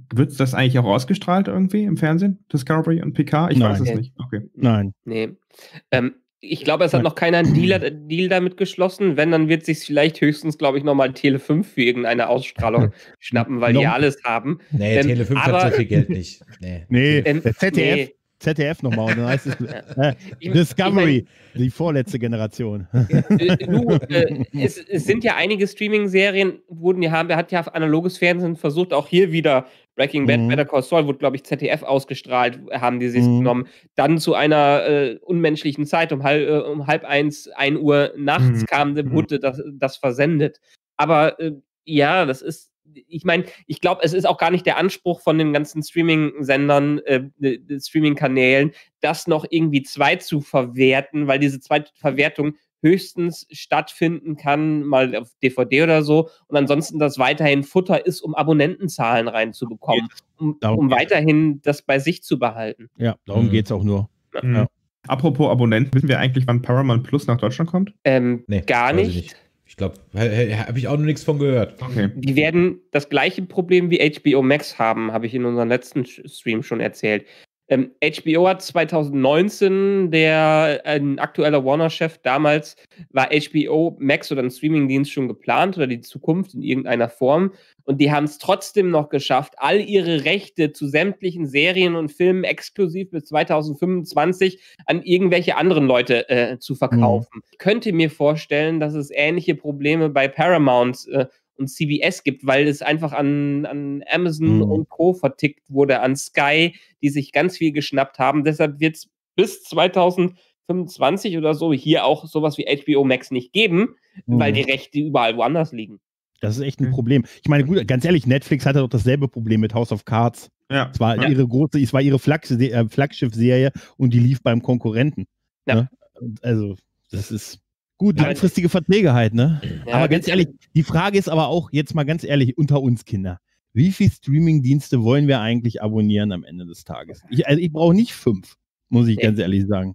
wird das eigentlich auch ausgestrahlt irgendwie im Fernsehen? Discovery und Picard? Ich Nein. weiß es nicht. Okay. Nein. Nee. Ähm, ich glaube, es hat noch keiner einen Deal, Deal damit geschlossen. Wenn, dann wird sich vielleicht höchstens, glaube ich, nochmal Tele fünf für irgendeine Ausstrahlung schnappen, weil die ja alles haben. Nee, Ähm, Tele fünf aber- hat so viel Geld nicht. Nee. Nee, Ähm, der Z D F, nee. Z D F nochmal. Und dann heißt es äh, Ich- Discovery, die vorletzte Generation. Äh, du, äh, es, es sind ja einige Streaming-Serien, wurden ja, haben, hat ja analoges Fernsehen versucht, auch hier wieder Breaking Bad, Mhm. Better Call Saul, wurde, glaube ich, Z D F ausgestrahlt, haben die sich Mhm. genommen. Dann zu einer äh, unmenschlichen Zeit, um halb, äh, um halb eins, ein Uhr nachts Mhm. kam, Mhm. wurde das, das versendet. Aber äh, ja, das ist, ich meine, ich glaube, es ist auch gar nicht der Anspruch von den ganzen Streaming-Sendern, äh, äh, Streaming-Kanälen, das noch irgendwie zwei zu verwerten, weil diese zweite Verwertung höchstens stattfinden kann, mal auf D V D oder so, und ansonsten das weiterhin Futter ist, um Abonnentenzahlen reinzubekommen, um, Darum um geht's. weiterhin das bei sich zu behalten. Ja, darum Mhm. geht es auch nur. Mhm. Ja. Apropos Abonnenten, wissen wir eigentlich, wann Paramount Plus nach Deutschland kommt? Ähm, Nee, gar weiß ich nicht. Ich glaube, habe ich auch noch nichts von gehört. Okay. Die werden das gleiche Problem wie H B O Max haben, habe ich in unserem letzten Stream schon erzählt. Ähm, H B O hat zwanzig neunzehn, der ein aktueller Warner-Chef damals, war H B O Max oder ein Streamingdienst schon geplant oder die Zukunft in irgendeiner Form. Und die haben es trotzdem noch geschafft, all ihre Rechte zu sämtlichen Serien und Filmen exklusiv bis zwanzig fünfundzwanzig an irgendwelche anderen Leute äh, zu verkaufen. Ich könnte mir vorstellen, dass es ähnliche Probleme bei Paramount äh, und C B S gibt, weil es einfach an, an Amazon Mhm. und Co. vertickt wurde, an Sky, die sich ganz viel geschnappt haben. Deshalb wird es bis zwanzig fünfundzwanzig oder so hier auch sowas wie H B O Max nicht geben, Mhm. weil die Rechte überall woanders liegen. Das ist echt ein Okay. Problem. Ich meine, gut, ganz ehrlich, Netflix hatte doch dasselbe Problem mit House of Cards. Ja. Es war ja. ihre große, es war ihre Flagg äh, Flaggschiff-Serie und die lief beim Konkurrenten. Ja. Ne? Und also, das ist gut, Ja, langfristige Verträge halt, ne? Ja, aber ganz das- ehrlich, die Frage ist aber auch, jetzt mal ganz ehrlich, unter uns Kinder. Wie viele Streaming-Dienste wollen wir eigentlich abonnieren am Ende des Tages? Ich, also ich brauche nicht fünf, muss ich Nee. ganz ehrlich sagen.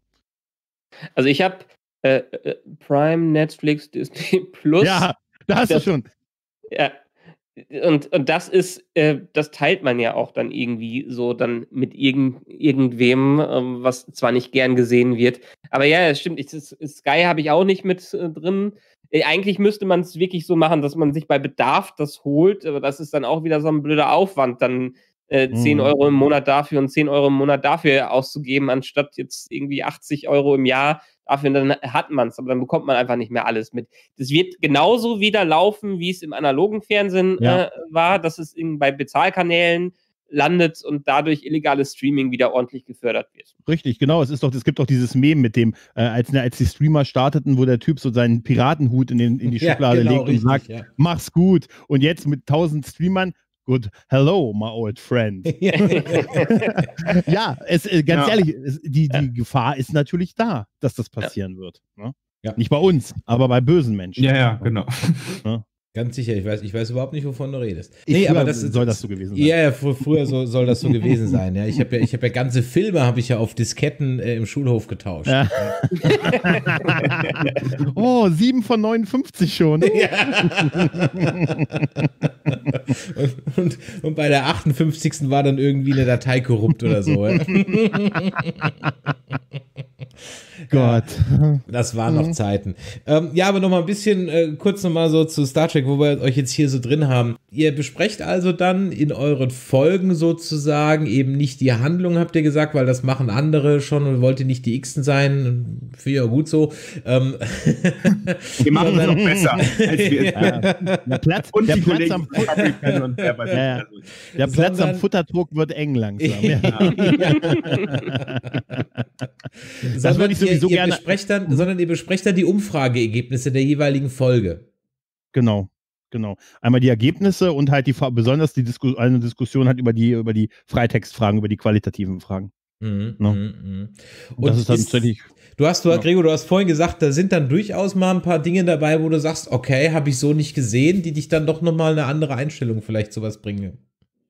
Also ich habe äh, äh, Prime, Netflix, Disney Plus. Ja, da hast das- du schon. Ja. Und, und das ist, äh, das teilt man ja auch dann irgendwie so dann mit irgend, irgendwem, ähm, was zwar nicht gern gesehen wird. Aber ja, es stimmt, ich, das, Sky habe ich auch nicht mit äh, drin. Äh, eigentlich müsste man es wirklich so machen, dass man sich bei Bedarf das holt, aber das ist dann auch wieder so ein blöder Aufwand, dann äh, zehn Mhm. Euro im Monat dafür und zehn Euro im Monat dafür auszugeben, anstatt jetzt irgendwie achtzig Euro im Jahr dafür, dann hat man es, aber dann bekommt man einfach nicht mehr alles mit. Das wird genauso wieder laufen, wie es im analogen Fernsehen Ja. äh, war, dass es in, bei Bezahlkanälen landet und dadurch illegales Streaming wieder ordentlich gefördert wird. Richtig, genau. Es ist doch, es gibt doch dieses Meme mit dem, äh, als, ne, als die Streamer starteten, wo der Typ so seinen Piratenhut in, den, in die Schublade genau, legt und richtig, sagt, ja. mach's gut. Und jetzt mit tausend Streamern, good, hello, my old friend. Ja, es, äh, ganz Ja. ehrlich, es, die, die Gefahr ist natürlich da, dass das passieren wird. Ne? Ja. Nicht bei uns, aber bei bösen Menschen. Ja, ja, genau. Ganz sicher, ich weiß, ich weiß überhaupt nicht, wovon du redest. Ich, früher soll das so gewesen sein. Ja, ja, fr früher so, soll das so gewesen sein. Ja, ich habe ja, ich habe ja ganze Filme habe ich ja auf Disketten äh, im Schulhof getauscht. Ja. Oh, sieben von neunundfünfzig schon. und, und, und bei der achtundfünfzigsten war dann irgendwie eine Datei korrupt oder so. Ja. Gott. Das waren noch Zeiten. Ähm, ja, aber noch mal ein bisschen äh, kurz noch mal so zu Star Trek, wo wir euch jetzt hier so drin haben. Ihr besprecht also dann in euren Folgen sozusagen eben nicht die Handlung, habt ihr gesagt, weil das machen andere schon und wollt ihr nicht die Xten sein. Finde ich auch gut so. Ähm, Wir machen es noch besser, als wir es Ja. Der Platz, Und der die Platz, Kollegen am, von Fabrikan und wer weiß Ja, ja. also, der Platz am Sondern- Futterdruck wird eng langsam. Ja. sondern würde ich sowieso ihr, ihr gerne- besprecht dann, sondern ihr besprecht dann die Umfrageergebnisse der jeweiligen Folge. Genau, genau. Einmal die Ergebnisse und halt die besonders die Disku eine Diskussion hat über die über die Freitextfragen, über die qualitativen Fragen. Mhm, No. mhm, mhm. Und das ist dann tatsächlich. Du hast, du, Ja. Gregor, du hast vorhin gesagt, da sind dann durchaus mal ein paar Dinge dabei, wo du sagst, okay, habe ich so nicht gesehen, die dich dann doch nochmal eine andere Einstellung vielleicht sowas bringen.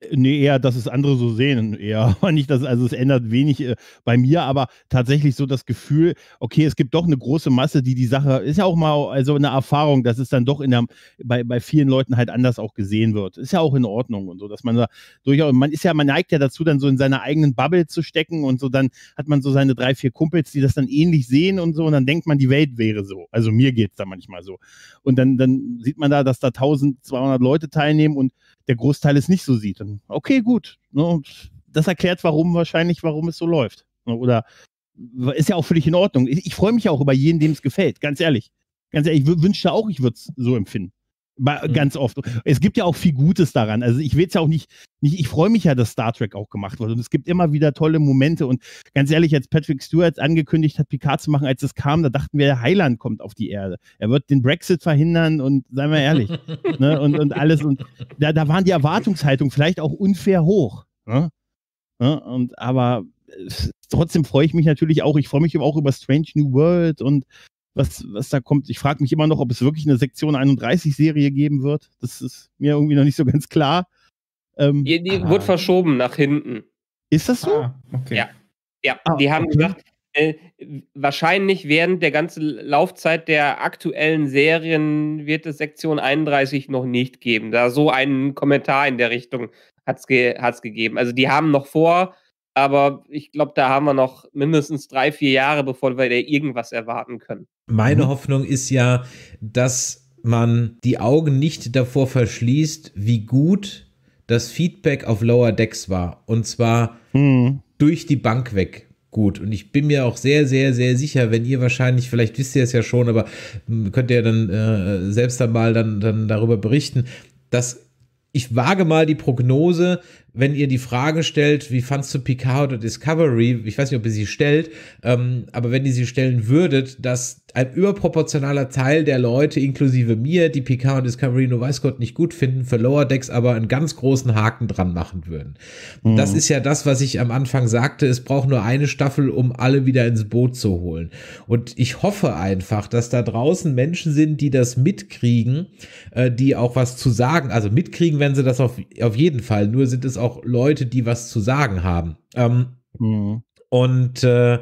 Nee, eher, dass es andere so sehen, eher. Aber nicht, dass, also es ändert wenig äh, bei mir, aber tatsächlich so das Gefühl, okay, es gibt doch eine große Masse, die die Sache, ist ja auch mal also eine Erfahrung, dass es dann doch in der, bei, bei vielen Leuten halt anders auch gesehen wird. Ist ja auch in Ordnung und so, dass man da durchaus, man ist ja, man neigt ja dazu, dann so in seiner eigenen Bubble zu stecken und so, dann hat man so seine drei, vier Kumpels, die das dann ähnlich sehen und so und dann denkt man, die Welt wäre so. Also mir geht's da manchmal so. Und dann, dann sieht man da, dass da eintausendzweihundert Leute teilnehmen und der Großteil es nicht so sieht. Dann, okay, gut. Ne, das erklärt, warum wahrscheinlich, warum es so läuft. Ne, oder ist ja auch völlig in Ordnung. Ich, ich freue mich ja auch über jeden, dem es gefällt. Ganz ehrlich. Ganz ehrlich, ich wünschte auch, ich würde es so empfinden. Bei, mhm. Ganz oft. Es gibt ja auch viel Gutes daran. Also ich will es ja auch nicht, nicht ich freue mich ja, dass Star Trek auch gemacht wird. Und es gibt immer wieder tolle Momente. Und ganz ehrlich, als Patrick Stewart angekündigt hat, Picard zu machen, als es kam, da dachten wir, der Heiland kommt auf die Erde. Er wird den Brexit verhindern und seien wir ehrlich. ne, und, und alles. Und da, da waren die Erwartungshaltungen vielleicht auch unfair hoch. Ne? Ne? Und aber trotzdem freue ich mich natürlich auch. Ich freue mich auch über Strange New World und Was, was da kommt. Ich frage mich immer noch, ob es wirklich eine Sektion einunddreißig-Serie geben wird. Das ist mir irgendwie noch nicht so ganz klar. Ähm, die die wird verschoben nach hinten. Ist das so? Ah, okay. Ja, ja. Ah, die haben okay. gesagt, äh, wahrscheinlich während der ganzen Laufzeit der aktuellen Serien wird es Sektion einunddreißig noch nicht geben. Da so einen Kommentar in der Richtung hat es ge hat's gegeben. Also die haben noch vor, aber ich glaube, da haben wir noch mindestens drei, vier Jahre, bevor wir da irgendwas erwarten können. Meine Mhm. Hoffnung ist ja, dass man die Augen nicht davor verschließt, wie gut das Feedback auf Lower Decks war. Und zwar Mhm. durch die Bank weg gut. Und ich bin mir auch sehr, sehr, sehr sicher, wenn ihr wahrscheinlich, vielleicht wisst ihr es ja schon, aber könnt ihr dann äh, selbst einmal dann, dann darüber berichten, dass ich wage mal die Prognose, wenn ihr die Frage stellt, wie fandst du Picard oder Discovery, ich weiß nicht, ob ihr sie stellt, ähm, aber wenn ihr sie stellen würdet, dass ein überproportionaler Teil der Leute, inklusive mir, die Picard und Discovery nur weiß Gott nicht gut finden, für Lower Decks aber einen ganz großen Haken dran machen würden. Mhm. Das ist ja das, was ich am Anfang sagte, es braucht nur eine Staffel, um alle wieder ins Boot zu holen. Und ich hoffe einfach, dass da draußen Menschen sind, die das mitkriegen, äh, die auch was zu sagen, also mitkriegen, wenn sie das auf, auf jeden Fall, nur sind es auch Leute, die was zu sagen haben. Ähm, Mhm. Und äh,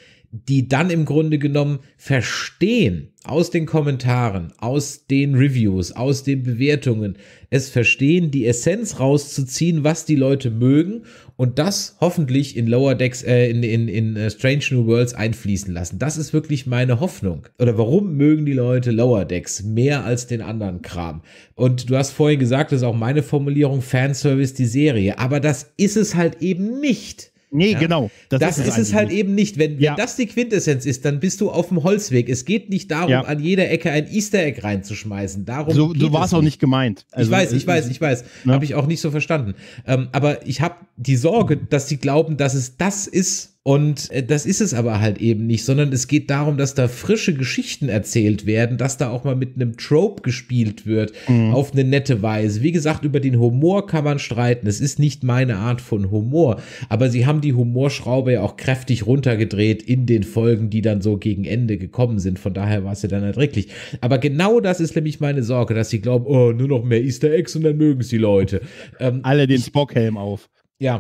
die dann im Grunde genommen verstehen aus den Kommentaren, aus den Reviews, aus den Bewertungen, es verstehen, die Essenz rauszuziehen, was die Leute mögen und das hoffentlich in Lower Decks, äh, in, in, in uh, Strange New Worlds einfließen lassen. Das ist wirklich meine Hoffnung. Oder warum mögen die Leute Lower Decks mehr als den anderen Kram? Und du hast vorhin gesagt, das ist auch meine Formulierung, Fanservice die Serie. Aber das ist es halt eben nicht. Nee, Ja? genau. Das, das ist, ist es halt nicht. eben nicht. Wenn, Ja. wenn das die Quintessenz ist, dann bist du auf dem Holzweg. Es geht nicht darum, Ja. an jeder Ecke ein Easter Egg reinzuschmeißen. Darum So, geht so war es auch nicht gemeint. Ich weiß, ich weiß, ich weiß. Ja. Habe ich auch nicht so verstanden. Ähm, aber ich habe die Sorge, dass sie glauben, dass es das ist. Und äh, das ist es aber halt eben nicht, sondern es geht darum, dass da frische Geschichten erzählt werden, dass da auch mal mit einem Trope gespielt wird, Mhm. auf eine nette Weise. Wie gesagt, über den Humor kann man streiten. Es ist nicht meine Art von Humor, aber sie haben die Humorschraube ja auch kräftig runtergedreht in den Folgen, die dann so gegen Ende gekommen sind. Von daher war es ja dann erträglich. Aber genau das ist nämlich meine Sorge, dass sie glauben, oh, nur noch mehr Easter Eggs und dann mögen es die Leute. Ähm, Alle den Spock-Helm auf. ja.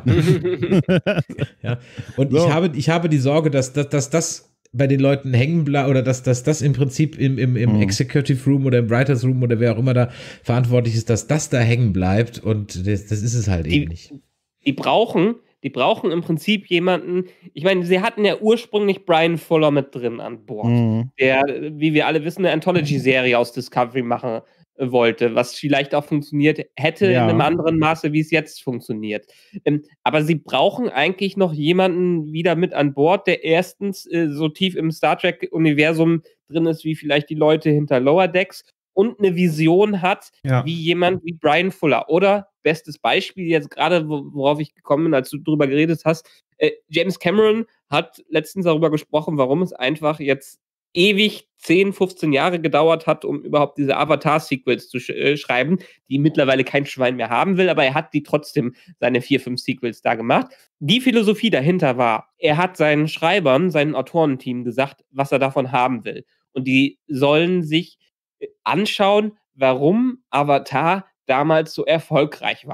ja. Und So. ich habe, ich habe die Sorge, dass, dass, dass das bei den Leuten hängen bleibt oder dass, dass das im Prinzip im, im, im Mhm. Executive Room oder im Writers Room oder wer auch immer da verantwortlich ist, dass das da hängen bleibt und das, das ist es halt Die- eben nicht. Die brauchen, die brauchen im Prinzip jemanden, ich meine, sie hatten ja ursprünglich Brian Fuller mit drin an Bord, Mhm. der, wie wir alle wissen, eine Anthology-Serie aus Discovery machen äh, wollte, was vielleicht auch funktioniert hätte Ja. in einem anderen Maße, wie es jetzt funktioniert. Ähm, aber sie brauchen eigentlich noch jemanden wieder mit an Bord, der erstens äh, so tief im Star Trek-Universum drin ist, wie vielleicht die Leute hinter Lower Decks und eine Vision hat, Ja. wie jemand wie Brian Fuller. Oder, bestes Beispiel jetzt gerade, wo- worauf ich gekommen bin, als du drüber geredet hast, äh, James Cameron hat letztens darüber gesprochen, warum es einfach jetzt ewig zehn, fünfzehn Jahre gedauert hat, um überhaupt diese Avatar-Sequels zu sch äh, schreiben, die mittlerweile kein Schwein mehr haben will, aber er hat die trotzdem, seine vier, fünf Sequels da gemacht. Die Philosophie dahinter war, er hat seinen Schreibern, seinem Autorenteam gesagt, was er davon haben will. Und die sollen sich äh, anschauen, warum Avatar damals so erfolgreich war.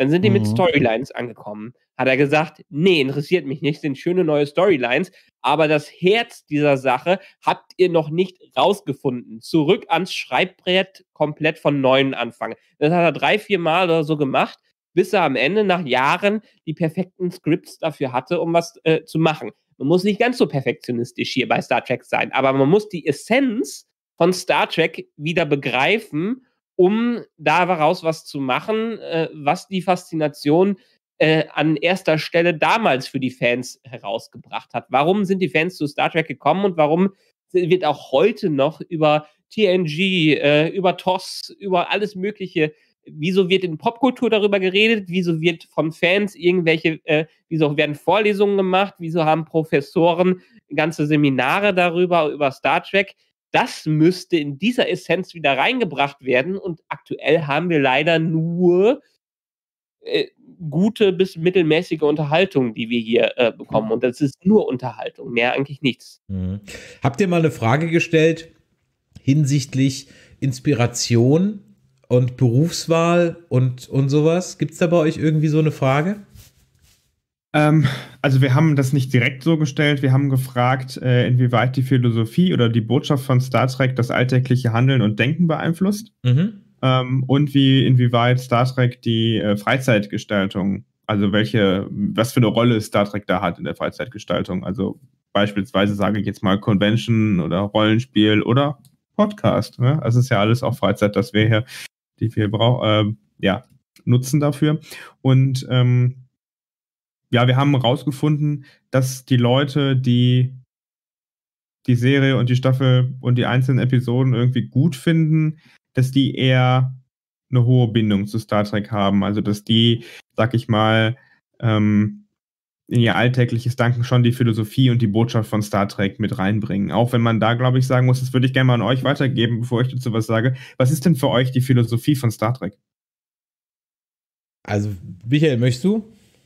Dann sind die Mhm. mit Storylines angekommen. Hat er gesagt, nee, interessiert mich nicht, sind schöne neue Storylines, aber das Herz dieser Sache habt ihr noch nicht rausgefunden. Zurück ans Schreibbrett, komplett von Neuem anfangen. Das hat er drei, vier Mal oder so gemacht, bis er am Ende nach Jahren die perfekten Scripts dafür hatte, um was äh, zu machen. Man muss nicht ganz so perfektionistisch hier bei Star Trek sein, aber man muss die Essenz von Star Trek wieder begreifen, um daraus was zu machen, äh, was die Faszination äh, an erster Stelle damals für die Fans herausgebracht hat. Warum sind die Fans zu Star Trek gekommen und warum wird auch heute noch über T N G, äh, über T O S, über alles Mögliche, wieso wird in Popkultur darüber geredet, wieso wird von Fans irgendwelche, äh, wieso werden Vorlesungen gemacht, wieso haben Professoren ganze Seminare darüber, über Star Trek. Das müsste in dieser Essenz wieder reingebracht werden und aktuell haben wir leider nur äh, gute bis mittelmäßige Unterhaltung, die wir hier äh, bekommen. Und das ist nur Unterhaltung, mehr eigentlich nichts. Mhm. Habt ihr mal eine Frage gestellt hinsichtlich Inspiration und Berufswahl und, und sowas? Gibt es da bei euch irgendwie so eine Frage? Ähm, also wir haben das nicht direkt so gestellt. Wir haben gefragt, äh, inwieweit die Philosophie oder die Botschaft von Star Trek das alltägliche Handeln und Denken beeinflusst. Mhm. Ähm, und wie inwieweit Star Trek die äh, Freizeitgestaltung, also welche, was für eine Rolle Star Trek da hat in der Freizeitgestaltung. Also beispielsweise sage ich jetzt mal Convention oder Rollenspiel oder Podcast. Ne? Also es ist ja alles auch Freizeit, das wir hier, die wir brauchen, äh, ja, nutzen dafür. Und ähm, ja, wir haben herausgefunden, dass die Leute, die die Serie und die Staffel und die einzelnen Episoden irgendwie gut finden, dass die eher eine hohe Bindung zu Star Trek haben. Also, dass die, sag ich mal, ähm, in ihr alltägliches Danken schon die Philosophie und die Botschaft von Star Trek mit reinbringen. Auch wenn man da, glaube ich, sagen muss, das würde ich gerne mal an euch weitergeben, bevor ich dazu was sage. Was ist denn für euch die Philosophie von Star Trek? Also, Michael, möchtest du?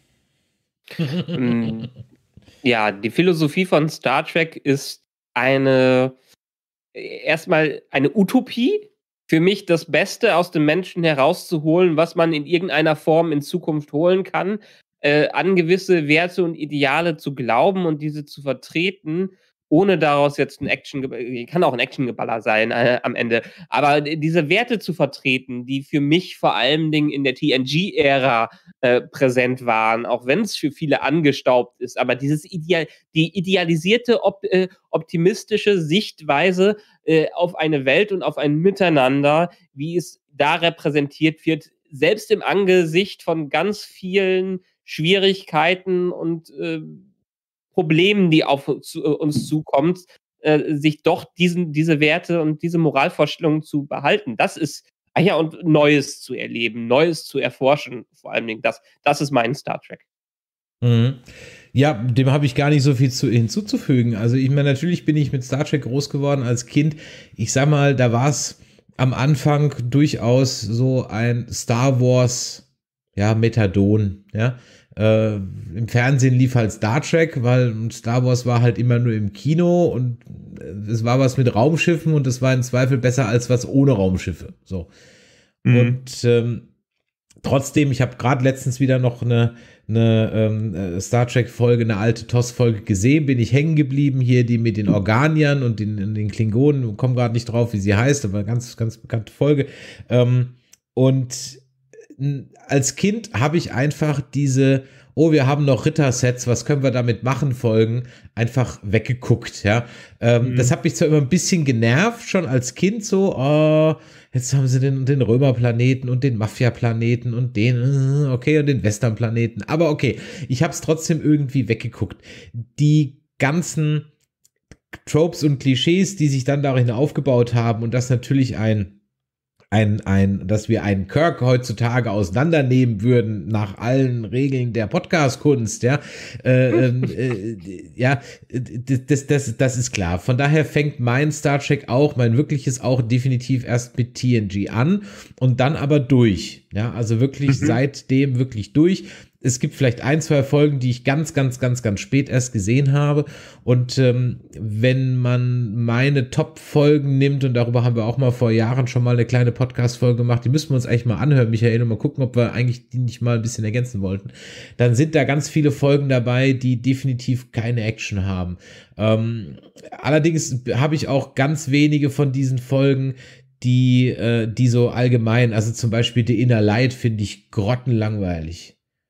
Ja, die Philosophie von Star Trek ist eine, erstmal eine Utopie. Für mich das Beste aus dem Menschen herauszuholen, was man in irgendeiner Form in Zukunft holen kann, äh, an gewisse Werte und Ideale zu glauben und diese zu vertreten, ohne daraus jetzt ein Action, kann auch ein Actiongeballer sein äh, am Ende, aber diese Werte zu vertreten, die für mich vor allen Dingen in der T N G-Ära äh, präsent waren, auch wenn es für viele angestaubt ist, aber dieses Ideal, die idealisierte, op, äh, optimistische Sichtweise äh, auf eine Welt und auf ein Miteinander, wie es da repräsentiert wird, selbst im Angesicht von ganz vielen Schwierigkeiten und äh, Problemen, die auf zu, äh, uns zukommt, äh, sich doch diesen, diese Werte und diese Moralvorstellungen zu behalten. Das ist, ah ja, und Neues zu erleben, Neues zu erforschen, vor allen Dingen. Das, das ist mein Star Trek. Mhm. Ja, dem habe ich gar nicht so viel zu, hinzuzufügen. Also ich meine, natürlich bin ich mit Star Trek groß geworden als Kind. Ich sag mal, da war es am Anfang durchaus so ein Star Wars, ja, Methadon, ja. Äh, im Fernsehen lief halt Star Trek, weil Star Wars war halt immer nur im Kino und es war was mit Raumschiffen und es war im Zweifel besser als was ohne Raumschiffe. So. Mhm. Und ähm, trotzdem, ich habe gerade letztens wieder noch eine, eine ähm, Star Trek-Folge, eine alte T O S-Folge gesehen, bin ich hängen geblieben, hier die mit den Organiern und den, den Klingonen, komme gerade nicht drauf, wie sie heißt, aber ganz, ganz bekannte Folge. Ähm, und als Kind habe ich einfach diese, oh, wir haben noch Rittersets, was können wir damit machen, Folgen, einfach weggeguckt, ja. Ähm, mhm. Das hat mich zwar immer ein bisschen genervt, schon als Kind so, oh, jetzt haben sie den, den Römerplaneten und den Mafia-Planeten und den, okay, und den Western-Planeten, aber okay, ich habe es trotzdem irgendwie weggeguckt. Die ganzen Tropes und Klischees, die sich dann darin aufgebaut haben und das natürlich ein Ein, ein, dass wir einen Kirk heutzutage auseinandernehmen würden nach allen Regeln der Podcast-Kunst, ja, äh, äh, ja, das, das, das ist klar. Von daher fängt mein Star Trek auch, mein wirkliches auch definitiv erst mit T N G an und dann aber durch, ja, also wirklich mhm. seitdem wirklich durch. Es gibt vielleicht ein, zwei Folgen, die ich ganz, ganz, ganz, ganz spät erst gesehen habe. Und ähm, wenn man meine Top-Folgen nimmt, und darüber haben wir auch mal vor Jahren schon mal eine kleine Podcast-Folge gemacht, die müssen wir uns eigentlich mal anhören, Michael, und mal gucken, ob wir eigentlich die nicht mal ein bisschen ergänzen wollten. Dann sind da ganz viele Folgen dabei, die definitiv keine Action haben. Ähm, allerdings habe ich auch ganz wenige von diesen Folgen, die, äh, die so allgemein, also zum Beispiel The Inner Light finde ich grottenlangweilig.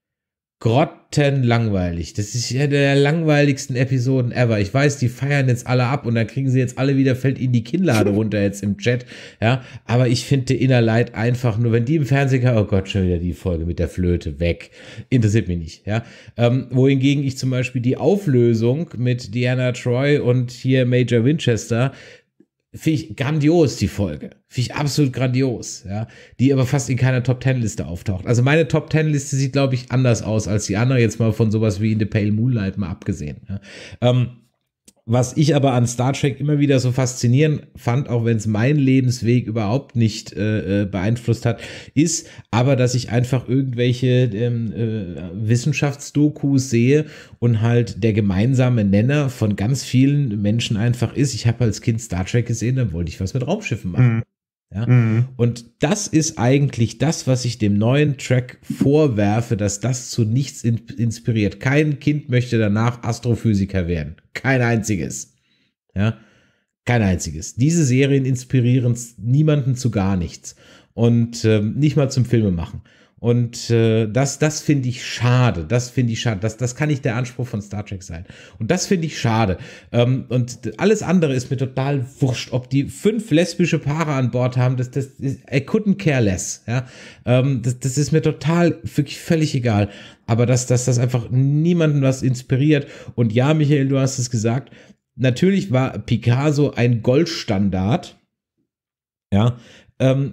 Grottenlangweilig. Das ist ja der langweiligsten Episoden ever. Ich weiß, die feiern jetzt alle ab und dann kriegen sie jetzt alle wieder, fällt ihnen die Kinnlade runter jetzt im Chat. Ja, aber ich finde The Inner Light einfach nur, wenn die im Fernsehen kann, oh Gott, schon wieder die Folge mit der Flöte, weg. Interessiert mich nicht. Ja, ähm, wohingegen ich zum Beispiel die Auflösung mit Deanna Troi und hier Major Winchester finde ich grandios, die Folge. Finde ich absolut grandios, ja. Die aber fast in keiner Top-Ten-Liste auftaucht. Also meine Top-Ten-Liste sieht, glaube ich, anders aus als die andere, jetzt mal von sowas wie in The Pale Moonlight mal abgesehen. Ja. Ähm, was ich aber an Star Trek immer wieder so faszinierend fand, auch wenn es meinen Lebensweg überhaupt nicht äh, beeinflusst hat, ist aber, dass ich einfach irgendwelche ähm, äh, Wissenschaftsdokus sehe und halt der gemeinsame Nenner von ganz vielen Menschen einfach ist, ich habe als Kind Star Trek gesehen, dann wollte ich was mit Raumschiffen machen. Mhm. Ja? Mhm. Und das ist eigentlich das, was ich dem neuen Track vorwerfe, dass das zu nichts in- inspiriert. Kein Kind möchte danach Astrophysiker werden. Kein einziges. Ja, kein einziges. Diese Serien inspirieren niemanden zu gar nichts. Und ähm, nicht mal zum Filmemachen. Und äh, das, das finde ich schade. Das finde ich schade. Das, das kann nicht der Anspruch von Star Trek sein. Und das finde ich schade. Ähm, und alles andere ist mir total wurscht. Ob die fünf lesbische Paare an Bord haben, das, das ist, I couldn't care less. Ja? Ähm, das, das ist mir total, wirklich völlig egal. Aber dass, dass das einfach niemanden was inspiriert. Und ja, Michael, du hast es gesagt. Natürlich war Picasso ein Goldstandard. Ja. Ähm,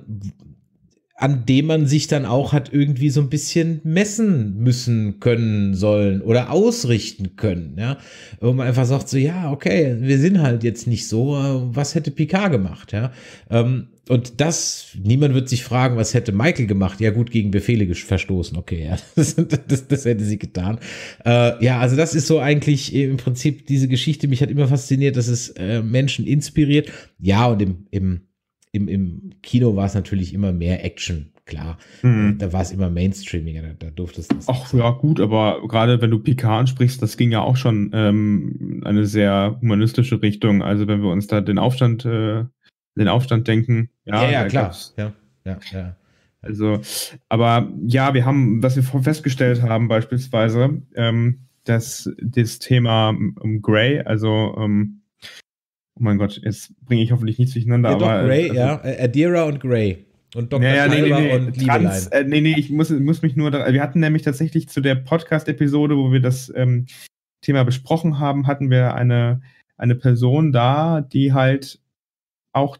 an dem man sich dann auch hat irgendwie so ein bisschen messen müssen können sollen oder ausrichten können, ja, wo man einfach sagt so, ja, okay, wir sind halt jetzt nicht so, was hätte Picard gemacht, ja, und das, niemand wird sich fragen, was hätte Michael gemacht, ja gut, gegen Befehle verstoßen, okay, ja, das, das, das hätte sie getan, äh, ja, also das ist so eigentlich im Prinzip diese Geschichte, mich hat immer fasziniert, dass es äh, Menschen inspiriert, ja, und im, im Im, Im Kino war es natürlich immer mehr Action, klar. Mhm. Da war es immer Mainstreamiger, da, da durfte es nicht. Ach ja, gut, aber gerade wenn du Picard ansprichst, das ging ja auch schon ähm, eine sehr humanistische Richtung. Also wenn wir uns da den Aufstand, äh, den Aufstand denken. Ja, ja, ja klar. Ja, ja, ja. Also, aber ja, wir haben, was wir festgestellt haben beispielsweise, ähm, dass das Thema um, Grey, also ähm, oh mein Gott, jetzt bringe ich hoffentlich nichts durcheinander. Ja, aber doch, Grey, also, ja, Adira und Grey. Und Doktor ja, ja, nee, nee, nee, und Trans, äh, nee, nee, ich muss, muss mich nur, da, wir hatten nämlich tatsächlich zu der Podcast-Episode, wo wir das ähm, Thema besprochen haben, hatten wir eine, eine Person da, die halt auch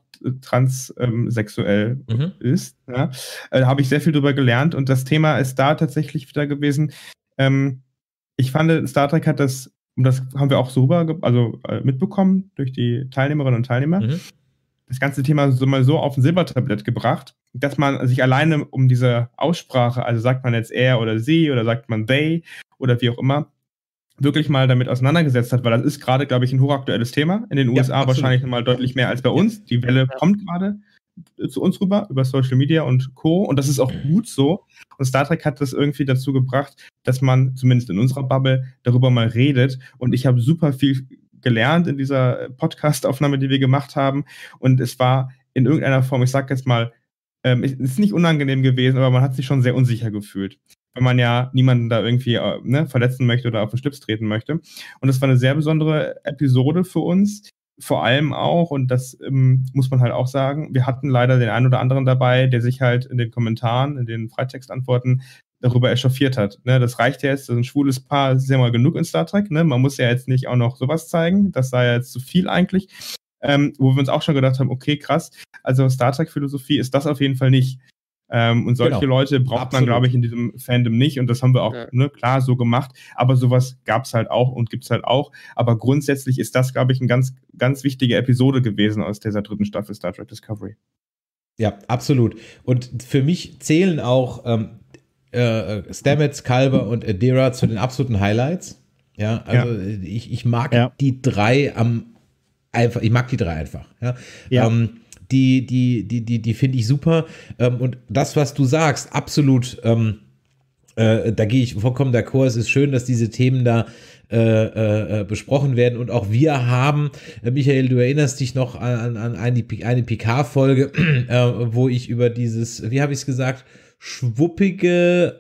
transsexuell ähm, mhm. ist. Ja? Äh, da habe ich sehr viel drüber gelernt und das Thema ist da tatsächlich wieder gewesen. Ähm, ich fand, Star Trek hat das, und das haben wir auch so rüber, also äh, mitbekommen durch die Teilnehmerinnen und Teilnehmer, mhm. das ganze Thema so mal so auf ein Silbertablett gebracht, dass man sich alleine um diese Aussprache, also sagt man jetzt er oder sie oder sagt man they oder wie auch immer, wirklich mal damit auseinandergesetzt hat, weil das ist gerade, glaube ich, ein hochaktuelles Thema. In den U S A ja, wahrscheinlich nochmal deutlich mehr als bei uns. Die Welle ja. kommt gerade zu uns rüber, über Social Media und Co. Und das ist auch gut so. Und Star Trek hat das irgendwie dazu gebracht, dass man, zumindest in unserer Bubble, darüber mal redet. Und ich habe super viel gelernt in dieser Podcast-Aufnahme, die wir gemacht haben. Und es war in irgendeiner Form, ich sag jetzt mal, ähm, es ist nicht unangenehm gewesen, aber man hat sich schon sehr unsicher gefühlt. Weil man ja niemanden da irgendwie äh, ne, verletzen möchte oder auf den Schlips treten möchte. Und das war eine sehr besondere Episode für uns. Vor allem auch, und das ähm, muss man halt auch sagen, wir hatten leider den einen oder anderen dabei, der sich halt in den Kommentaren, in den Freitextantworten darüber echauffiert hat. Ne, das reicht ja jetzt, das ist ein schwules Paar, ist ja mal genug in Star Trek. Ne? Man muss ja jetzt nicht auch noch sowas zeigen. Das sei ja jetzt zu viel eigentlich. Ähm, wo wir uns auch schon gedacht haben, okay, krass, also Star Trek-Philosophie ist das auf jeden Fall nicht. Ähm, und solche genau. Leute braucht Absolut. man, glaube ich, in diesem Fandom nicht. Und das haben wir auch, ja. ne, klar, so gemacht. Aber sowas gab es halt auch und gibt es halt auch. Aber grundsätzlich ist das, glaube ich, eine ganz, ganz wichtige Episode gewesen aus dieser dritten Staffel Star Trek Discovery. Ja, absolut. Und für mich zählen auch, ähm, äh, Stamets, Culber und Adira zu den absoluten Highlights. Ja, also ja. Ich, ich mag ja. die drei am einfach, ich mag die drei einfach. Ja. ja. Ähm, die, die, die, die, die finde ich super. Ähm, und das, was du sagst, absolut, ähm, äh, da gehe ich vollkommen d'accord. Es ist schön, dass diese Themen da Äh, äh, besprochen werden und auch wir haben, äh, Michael, du erinnerst dich noch an, an eine, eine Picard-Folge, äh, wo ich über dieses, wie habe ich es gesagt, schwuppige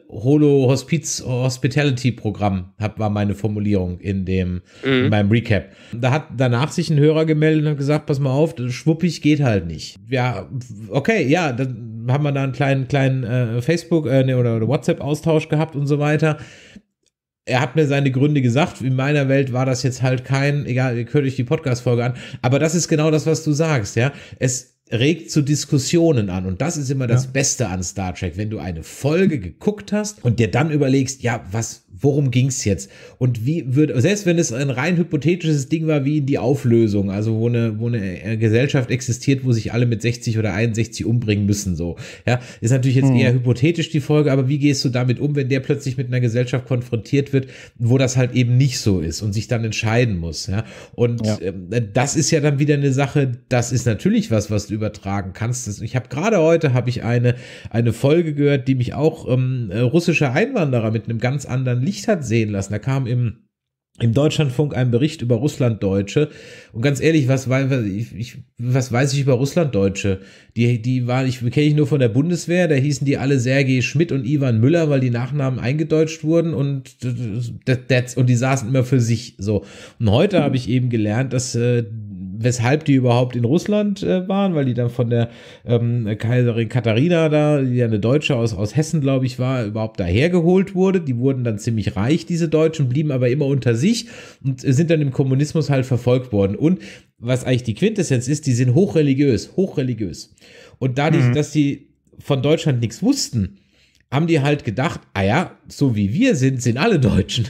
Holo-Hospiz-Hospitality-Programm hab, war meine Formulierung in dem, mhm. in meinem Recap. Da hat danach sich ein Hörer gemeldet und hat gesagt, pass mal auf, schwuppig geht halt nicht. Ja, okay, ja, dann haben wir da einen kleinen, kleinen äh, Facebook- äh, oder, oder WhatsApp-Austausch gehabt und so weiter. Er hat mir seine Gründe gesagt. In meiner Welt war das jetzt halt kein, egal, ihr hört euch die Podcast-Folge an. Aber das ist genau das, was du sagst, ja. Es regt zu Diskussionen an. Und das ist immer das ja. Beste an Star Trek. Wenn du eine Folge geguckt hast und dir dann überlegst, ja, was, worum ging's jetzt? Und wie würde, selbst wenn es ein rein hypothetisches Ding war, wie in die Auflösung, also wo eine, wo eine Gesellschaft existiert, wo sich alle mit sechzig oder einundsechzig umbringen müssen, so. Ja, ist natürlich jetzt hm. eher hypothetisch die Folge, aber wie gehst du damit um, wenn der plötzlich mit einer Gesellschaft konfrontiert wird, wo das halt eben nicht so ist und sich dann entscheiden muss, ja? Und ja. Ähm, das ist ja dann wieder eine Sache, das ist natürlich was, was du übertragen kannst. Ich habe gerade heute habe ich eine, eine Folge gehört, die mich auch ähm, russische Einwanderer mit einem ganz anderen Licht hat sehen lassen. Da kam im Im Deutschlandfunk ein Bericht über Russlanddeutsche. Und ganz ehrlich, was, ich, ich, was weiß ich über Russlanddeutsche? Die, die waren, ich kenne ich nur von der Bundeswehr, da hießen die alle Sergei Schmidt und Ivan Müller, weil die Nachnamen eingedeutscht wurden und, that, that's, und die saßen immer für sich so. Und heute habe ich eben gelernt, dass äh, weshalb die überhaupt in Russland äh, waren, weil die dann von der ähm, Kaiserin Katharina da, die ja eine Deutsche aus, aus Hessen, glaube ich, war, überhaupt dahergeholt wurde. Die wurden dann ziemlich reich, diese Deutschen, blieben aber immer unter sich und sind dann im Kommunismus halt verfolgt worden. Und was eigentlich die Quintessenz ist, die sind hochreligiös, hochreligiös. Und dadurch, mhm. dass die von Deutschland nichts wussten, haben die halt gedacht, ah ja, so wie wir sind, sind alle Deutschen.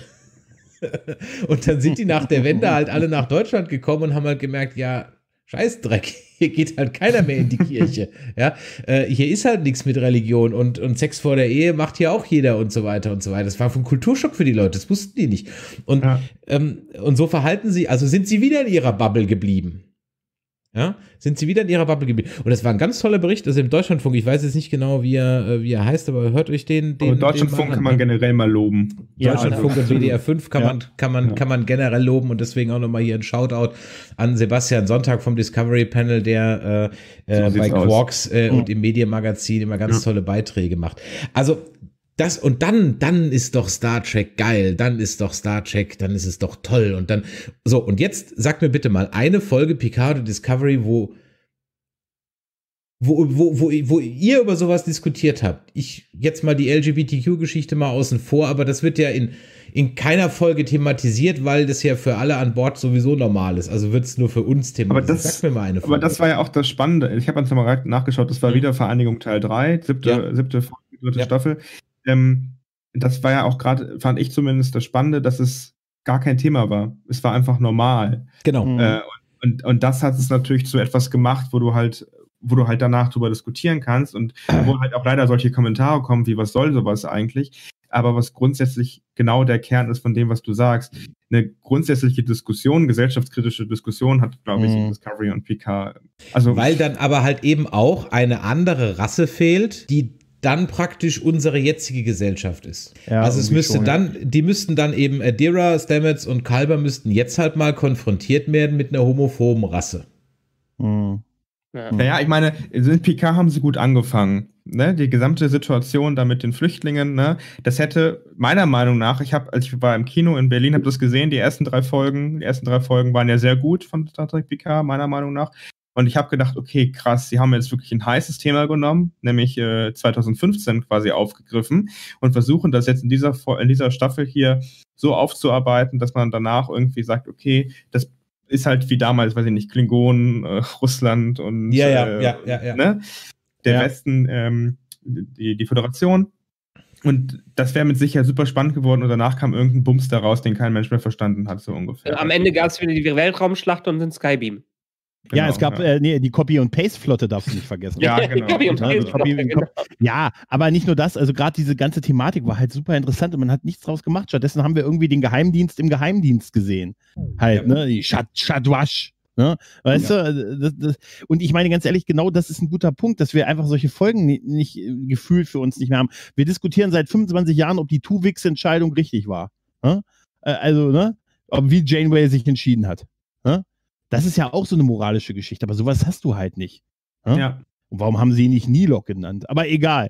Und dann sind die nach der Wende halt alle nach Deutschland gekommen und haben halt gemerkt, ja, Scheißdreck, hier geht halt keiner mehr in die Kirche. Ja, äh, hier ist halt nichts mit Religion und, und Sex vor der Ehe macht hier auch jeder und so weiter und so weiter. Das war ein Kulturschock für die Leute, das wussten die nicht. Und, ja. ähm, und so verhalten sie, also sind sie wieder in ihrer Bubble geblieben. Ja, sind sie wieder in ihrer Bubble geblieben. Und das war ein ganz toller Bericht, also im Deutschlandfunk, ich weiß jetzt nicht genau, wie er, wie er heißt, aber hört euch den, den, den Deutschlandfunk kann man generell mal loben. Ja, Deutschlandfunk und W D R fünf kann, ja. man, kann, man, ja. kann man generell loben und deswegen auch nochmal hier ein Shoutout an Sebastian Sonntag vom Discovery Panel, der äh, so bei Quarks äh, mhm. und im Medienmagazin immer ganz ja. tolle Beiträge macht. Also das, und dann, dann ist doch Star Trek geil, dann ist doch Star Trek, dann ist es doch toll und dann, so, und jetzt sag mir bitte mal eine Folge Picard oder Discovery, wo, wo, wo, wo, wo ihr über sowas diskutiert habt. Ich, jetzt mal die L G B T Q-Geschichte mal außen vor, aber das wird ja in, in keiner Folge thematisiert, weil das ja für alle an Bord sowieso normal ist. Also wird es nur für uns thematisiert. Aber das, Sag mir mal eine Folge. Aber das war ja auch das Spannende. Ich habe jetzt nochmal nachgeschaut, das war mhm. wieder Vereinigung Teil drei, siebte, ja. siebte Folge, dritte ja. Staffel. Ähm, das war ja auch gerade, fand ich zumindest das Spannende, dass es gar kein Thema war. Es war einfach normal. Genau. Äh, und, und, und das hat es natürlich zu etwas gemacht, wo du halt, wo du halt danach drüber diskutieren kannst und wo halt auch leider solche Kommentare kommen, wie was soll sowas eigentlich? Aber was grundsätzlich genau der Kern ist von dem, was du sagst. Eine grundsätzliche Diskussion, gesellschaftskritische Diskussion hat, glaube ich, mhm. Discovery und Picard. Also, weil dann aber halt eben auch eine andere Rasse fehlt, die dann praktisch unsere jetzige Gesellschaft ist. Ja, also es müsste schon, dann, ja. die müssten dann eben, Adira, Stamets und Culber müssten jetzt halt mal konfrontiert werden mit einer homophoben Rasse. Mhm. Ja. Naja, ich meine, in Picard haben sie gut angefangen. Ne? Die gesamte Situation da mit den Flüchtlingen, ne? Das hätte meiner Meinung nach, ich habe, als ich war im Kino in Berlin, habe das gesehen, die ersten drei Folgen, die ersten drei Folgen waren ja sehr gut von Star Trek Picard, meiner Meinung nach. Und ich habe gedacht, okay, krass, sie haben jetzt wirklich ein heißes Thema genommen, nämlich äh, zwanzig fünfzehn quasi aufgegriffen und versuchen das jetzt in dieser, in dieser Staffel hier so aufzuarbeiten, dass man danach irgendwie sagt, okay, das ist halt wie damals, weiß ich nicht, Klingonen, äh, Russland und ja, ja, äh, ja, ja, ja. Ne? der ja. Westen, ähm, die, die Föderation. Und das wäre mit Sicherheit super spannend geworden und danach kam irgendein Bums daraus, den kein Mensch mehr verstanden hat, so ungefähr. Am Ende gab es wieder die Weltraumschlacht und den Skybeam. Ja, Genau, es gab, ja. Äh, nee, die Copy- und Paste-Flotte darfst du nicht vergessen. Ja, Die genau. Copy- und Ja, also Paste-Flotte, Copy- genau. ja, aber nicht nur das, also gerade diese ganze Thematik war halt super interessant und man hat nichts draus gemacht. Stattdessen haben wir irgendwie den Geheimdienst im Geheimdienst gesehen. Halt, Ja. ne? Die Shad Shadwash. Ne? Weißt du, das, das, und ich meine ganz ehrlich, genau das ist ein guter Punkt, dass wir einfach solche Folgen nicht, nicht gefühlt für uns nicht mehr haben. Wir diskutieren seit fünfundzwanzig Jahren, ob die Two-Wix-Entscheidung richtig war. Ne? Also, ne? Ob wie Janeway sich entschieden hat. Ne? Das ist ja auch so eine moralische Geschichte, aber sowas hast du halt nicht. Ne? Ja. Und warum haben sie ihn nicht Nilok genannt? Aber egal.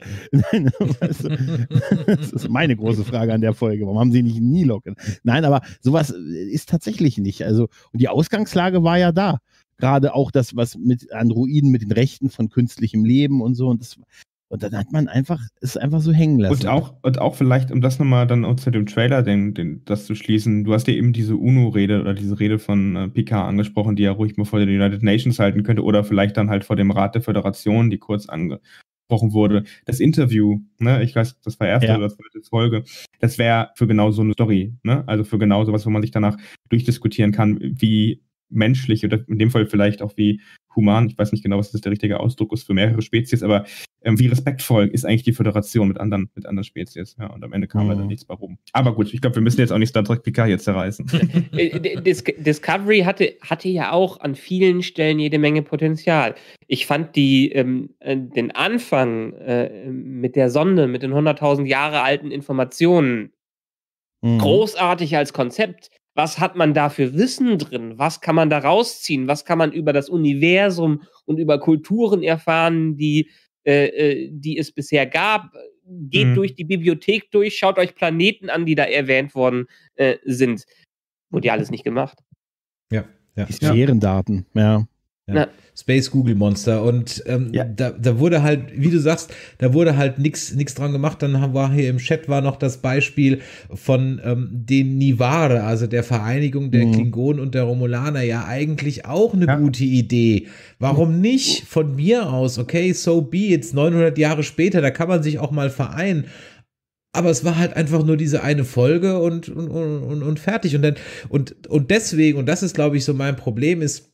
Weißt du, das ist meine große Frage an der Folge. Warum haben sie ihn nicht Nilok genannt? Nein, aber sowas ist tatsächlich nicht. Also, und die Ausgangslage war ja da. Gerade auch das, was mit Androiden, mit den Rechten von künstlichem Leben und so. Und, das, und dann hat man einfach, ist einfach so hängen lassen. Und auch, und auch vielleicht, um das nochmal dann auch zu dem Trailer, den, den, das zu schließen, du hast ja eben diese UNO-Rede oder diese Rede von äh, Picard angesprochen, die er ruhig mal vor den United Nations halten könnte oder vielleicht dann halt vor dem Rat der Föderation, die kurz angesprochen wurde. Das Interview, ne, ich weiß, das war erste Ja. oder zweite Folge, das wäre für genau so eine Story, ne, also für genau sowas, wo man sich danach durchdiskutieren kann, wie menschlich oder in dem Fall vielleicht auch wie human, ich weiß nicht genau, was das der richtige Ausdruck ist für mehrere Spezies, aber ähm, wie respektvoll ist eigentlich die Föderation mit anderen, mit anderen Spezies. Ja, und am Ende kam Mhm. leider nichts bei rum. Aber gut, ich glaube, wir müssen jetzt auch nicht Star Trek Picard jetzt zerreißen. Äh, Dis Discovery hatte, hatte ja auch an vielen Stellen jede Menge Potenzial. Ich fand die, ähm, äh, den Anfang äh, mit der Sonde, mit den hunderttausend Jahre alten Informationen Mhm. großartig als Konzept. Was hat man da für Wissen drin? Was kann man da rausziehen? Was kann man über das Universum und über Kulturen erfahren, die, äh, äh, die es bisher gab? Geht Mhm. durch die Bibliothek durch, schaut euch Planeten an, die da erwähnt worden äh, sind. Wurde ja alles nicht gemacht. Ja, ja. Die Sphärendaten, ja. Ja. Na. Space Google Monster und ähm, Ja. da, da wurde halt, wie du sagst, da wurde halt nichts nix dran gemacht. Dann haben- war hier im Chat war noch das Beispiel von ähm, den Nivare, also der Vereinigung der Mhm. Klingonen und der Romulaner, ja eigentlich auch eine Ja. gute Idee. Warum nicht von mir aus? Okay, so be it's neunhundert Jahre später, da kann man sich auch mal vereinen. Aber es war halt einfach nur diese eine Folge und, und, und, und fertig. Und, dann, und, und deswegen, und das ist, glaube ich, so mein Problem, ist,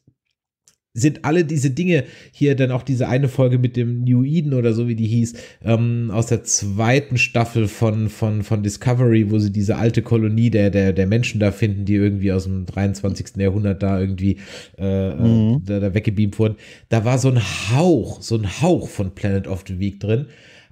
sind alle diese Dinge hier, dann auch diese eine Folge mit dem New Eden oder so, wie die hieß, ähm, aus der zweiten Staffel von, von, von Discovery, wo sie diese alte Kolonie der, der, der Menschen da finden, die irgendwie aus dem dreiundzwanzigsten Jahrhundert da irgendwie äh, Mhm. da, da weggebeamt wurden. Da war so ein Hauch, so ein Hauch von Planet of the Week drin.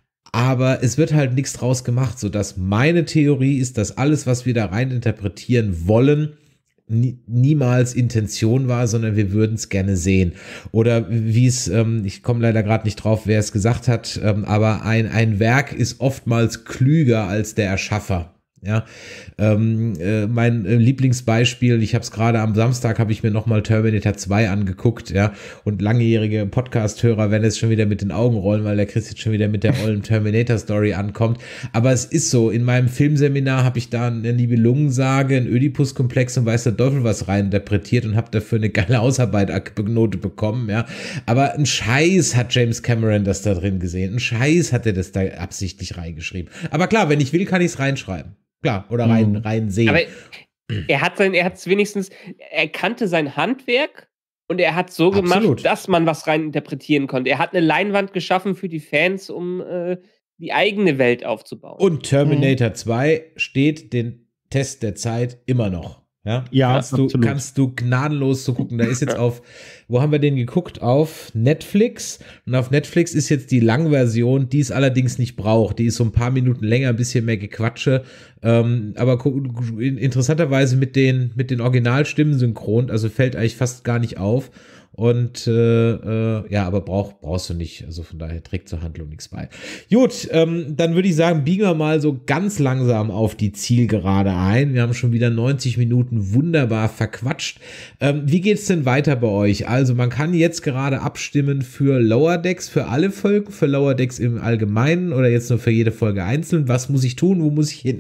Aber es wird halt nichts draus gemacht, sodass meine Theorie ist, dass alles, was wir da rein interpretieren wollen, nie, niemals Intention war, sondern wir würden es gerne sehen. Oder wie es, ähm, ich komme leider gerade nicht drauf, wer es gesagt hat, ähm, aber ein, ein Werk ist oftmals klüger als der Erschaffer. Ja, ähm, äh, mein äh, Lieblingsbeispiel, ich habe es gerade am Samstag, habe ich mir nochmal Terminator zwei angeguckt, ja, und langjährige Podcast-Hörer werden jetzt schon wieder mit den Augen rollen, weil der Chris jetzt schon wieder mit der ollen Terminator-Story ankommt, aber es ist so, in meinem Filmseminar habe ich da eine Nibelungensage, einen Oedipus-Komplex und weiß der Teufel was reininterpretiert und habe dafür eine geile Hausarbeit-Note bekommen, ja, aber ein Scheiß hat James Cameron das da drin gesehen, ein Scheiß hat er das da absichtlich reingeschrieben, aber klar, wenn ich will, kann ich es reinschreiben. Klar, oder rein, Mhm. rein sehen. Aber er hat sein, er hat es wenigstens, er kannte sein Handwerk und er hat so Absolut. gemacht, dass man was rein interpretieren konnte. Er hat eine Leinwand geschaffen für die Fans, um äh, die eigene Welt aufzubauen. Und Terminator zwei steht den Test der Zeit immer noch. Ja, Ja, kannst, du, absolut. kannst du gnadenlos so gucken. Da ist jetzt auf, wo haben wir den geguckt? Auf Netflix. Und auf Netflix ist jetzt die Langversion, die es allerdings nicht braucht. Die ist so ein paar Minuten länger, ein bisschen mehr Gequatsche. Ähm, aber gu- gu- interessanterweise mit den, mit den Originalstimmen synchron, also fällt eigentlich fast gar nicht auf. Und äh, äh, ja, aber brauch, brauchst du nicht. Also von daher trägt zur Handlung nichts bei. Gut, ähm, dann würde ich sagen, biegen wir mal so ganz langsam auf die Zielgerade ein. Wir haben schon wieder neunzig Minuten wunderbar verquatscht. Ähm, wie geht's denn weiter bei euch? Also man kann jetzt gerade abstimmen für Lower Decks, für alle Folgen, für Lower Decks im Allgemeinen oder jetzt nur für jede Folge einzeln. Was muss ich tun? Wo muss ich hin?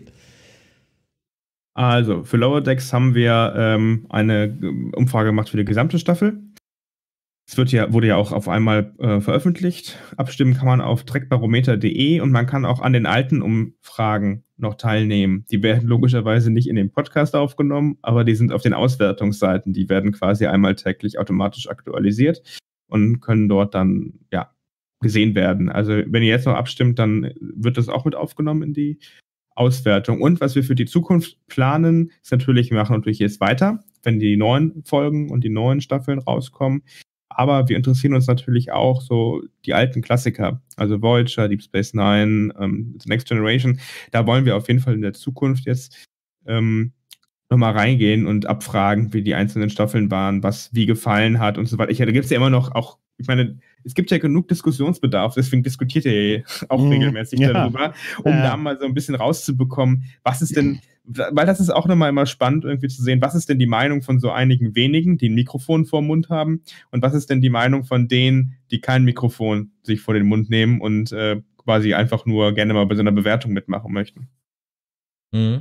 Also, für Lower Decks haben wir ähm, eine ähm, Umfrage gemacht für die gesamte Staffel. Es wird ja, wurde ja auch auf einmal äh, veröffentlicht. Abstimmen kann man auf trackbarometer punkt de und man kann auch an den alten Umfragen noch teilnehmen. Die werden logischerweise nicht in den Podcast aufgenommen, aber die sind auf den Auswertungsseiten. Die werden quasi einmal täglich automatisch aktualisiert und können dort dann ja gesehen werden. Also wenn ihr jetzt noch abstimmt, dann wird das auch mit aufgenommen in die Auswertung. Und was wir für die Zukunft planen, ist natürlich, wir machen natürlich jetzt weiter, wenn die neuen Folgen und die neuen Staffeln rauskommen. Aber wir interessieren uns natürlich auch so die alten Klassiker, also Voyager, Deep Space Nine, ähm, The Next Generation. Da wollen wir auf jeden Fall in der Zukunft jetzt ähm, nochmal reingehen und abfragen, wie die einzelnen Staffeln waren, was wie gefallen hat und so weiter. Ich, da gibt es ja immer noch auch, ich meine, es gibt ja genug Diskussionsbedarf, deswegen diskutiert ihr auch mm, regelmäßig ja. darüber, um ja. da mal so ein bisschen rauszubekommen, was ist denn, weil das ist auch nochmal immer spannend irgendwie zu sehen, was ist denn die Meinung von so einigen wenigen, die ein Mikrofon vor dem Mund haben und was ist denn die Meinung von denen, die kein Mikrofon sich vor den Mund nehmen und äh, quasi einfach nur gerne mal bei so einer Bewertung mitmachen möchten. Mhm.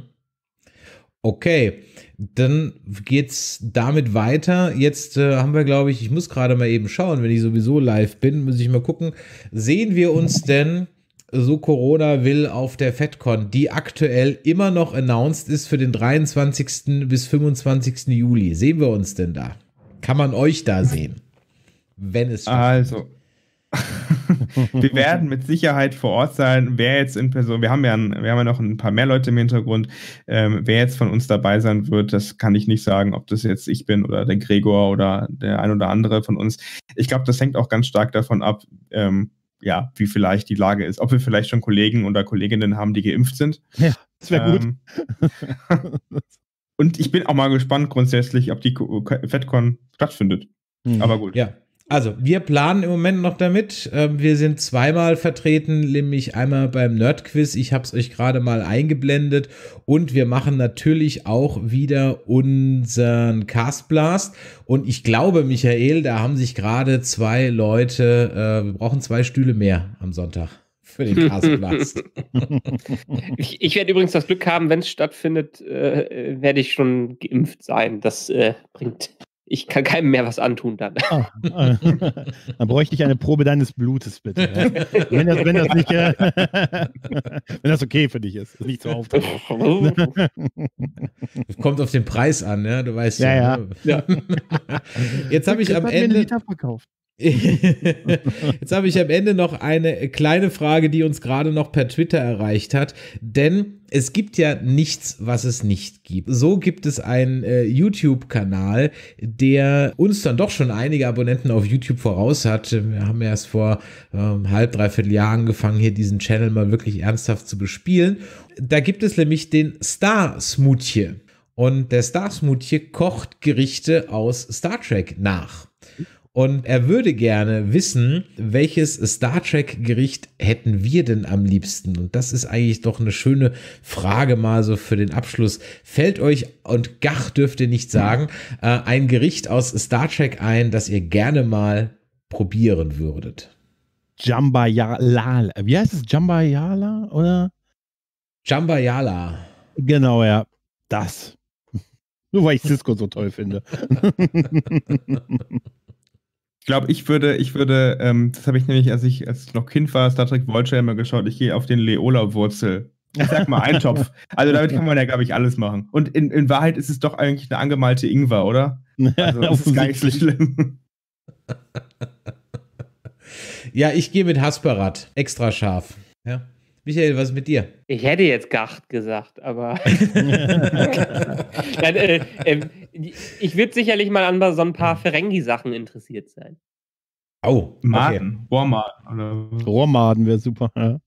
Okay, dann geht's damit weiter. Jetzt äh, haben wir, glaube ich, ich muss gerade mal eben schauen, wenn ich sowieso live bin, muss ich mal gucken, sehen wir uns denn, so Corona will, auf der FedCon, die aktuell immer noch announced ist für den dreiundzwanzigsten bis fünfundzwanzigsten Juli. Sehen wir uns denn da? Kann man euch da sehen? Wenn es Also, wir werden mit Sicherheit vor Ort sein. Wer jetzt in Person, wir haben ja, ein, wir haben ja noch ein paar mehr Leute im Hintergrund. Ähm, wer jetzt von uns dabei sein wird, das kann ich nicht sagen, ob das jetzt ich bin oder der Gregor oder der ein oder andere von uns. Ich glaube, das hängt auch ganz stark davon ab, ähm, ja, wie vielleicht die Lage ist. Ob wir vielleicht schon Kollegen oder Kolleginnen haben, die geimpft sind. Ja, das wäre gut. Ähm, und ich bin auch mal gespannt grundsätzlich, ob die FedCon stattfindet. Mhm. Aber gut. Ja. Also, wir planen im Moment noch damit. Wir sind zweimal vertreten, nämlich einmal beim Nerdquiz. Ich habe es euch gerade mal eingeblendet. Und wir machen natürlich auch wieder unseren Castblast. Und ich glaube, Michael, da haben sich gerade zwei Leute, äh, wir brauchen zwei Stühle mehr am Sonntag für den Castblast. ich, ich werde übrigens das Glück haben, wenn es stattfindet, äh, werde ich schon geimpft sein. Das äh, bringt... Ich kann keinem mehr was antun dann. Oh, äh, dann bräuchte ich eine Probe deines Blutes, bitte. Ja. Wenn, das, wenn, das nicht, äh, wenn das okay für dich ist. Nicht so aufdringlich. Kommt auf den Preis an, ja, du weißt ja. Ja, ne? ja. Jetzt habe ich am Ende... Jetzt habe ich am Ende noch eine kleine Frage, die uns gerade noch per Twitter erreicht hat, denn es gibt ja nichts, was es nicht gibt. So gibt es einen äh, YouTube-Kanal, der uns dann doch schon einige Abonnenten auf YouTube voraus hat. Wir haben erst vor ähm, halb, dreiviertel Jahr angefangen, hier diesen Channel mal wirklich ernsthaft zu bespielen. Da gibt es nämlich den Star Smoothie. Und der Star Smoothie kocht Gerichte aus Star Trek nach. Und er würde gerne wissen, welches Star Trek-Gericht hätten wir denn am liebsten? Und das ist eigentlich doch eine schöne Frage mal so für den Abschluss. Fällt euch, und Gach dürft ihr nicht sagen, äh, ein Gericht aus Star Trek ein, das ihr gerne mal probieren würdet? Jambayala. Wie heißt es? Jambayala, oder? Jambayala. Genau, ja. Das. Nur weil ich Cisco so toll finde. Ich glaube, ich würde, ich würde, ähm, das habe ich nämlich, als ich, als ich noch Kind war, Star Trek Voyager immer geschaut, ich gehe auf den Leola-Wurzel. Ich sag mal Eintopf. Also damit kann man ja, glaube ich, alles machen. Und in, in Wahrheit ist es doch eigentlich eine angemalte Ingwer, oder? Also das ist gar nicht so schlimm. Ja, ich gehe mit Hasperat. Extra scharf. Ja. Michael, was ist mit dir? Ich hätte jetzt Gacht gesagt, aber Nein, äh, äh, ich würde sicherlich mal an so ein paar Ferengi-Sachen interessiert sein. Oh, Maden. okay. Rohrmaden. Rohrmaden wäre super. Ja.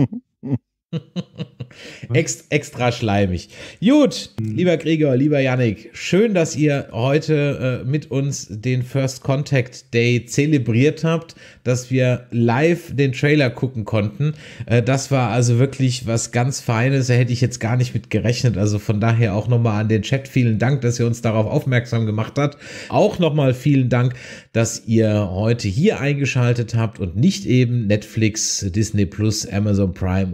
Ext, extra schleimig. Gut, lieber Gregor, lieber Yannick, schön, dass ihr heute äh, mit uns den First Contact Day zelebriert habt, dass wir live den Trailer gucken konnten. Äh, das war also wirklich was ganz Feines, da hätte ich jetzt gar nicht mit gerechnet. Also von daher auch nochmal an den Chat vielen Dank, dass ihr uns darauf aufmerksam gemacht habt. Auch nochmal vielen Dank, dass ihr heute hier eingeschaltet habt und nicht eben Netflix, Disney Plus, Amazon Prime oder sonst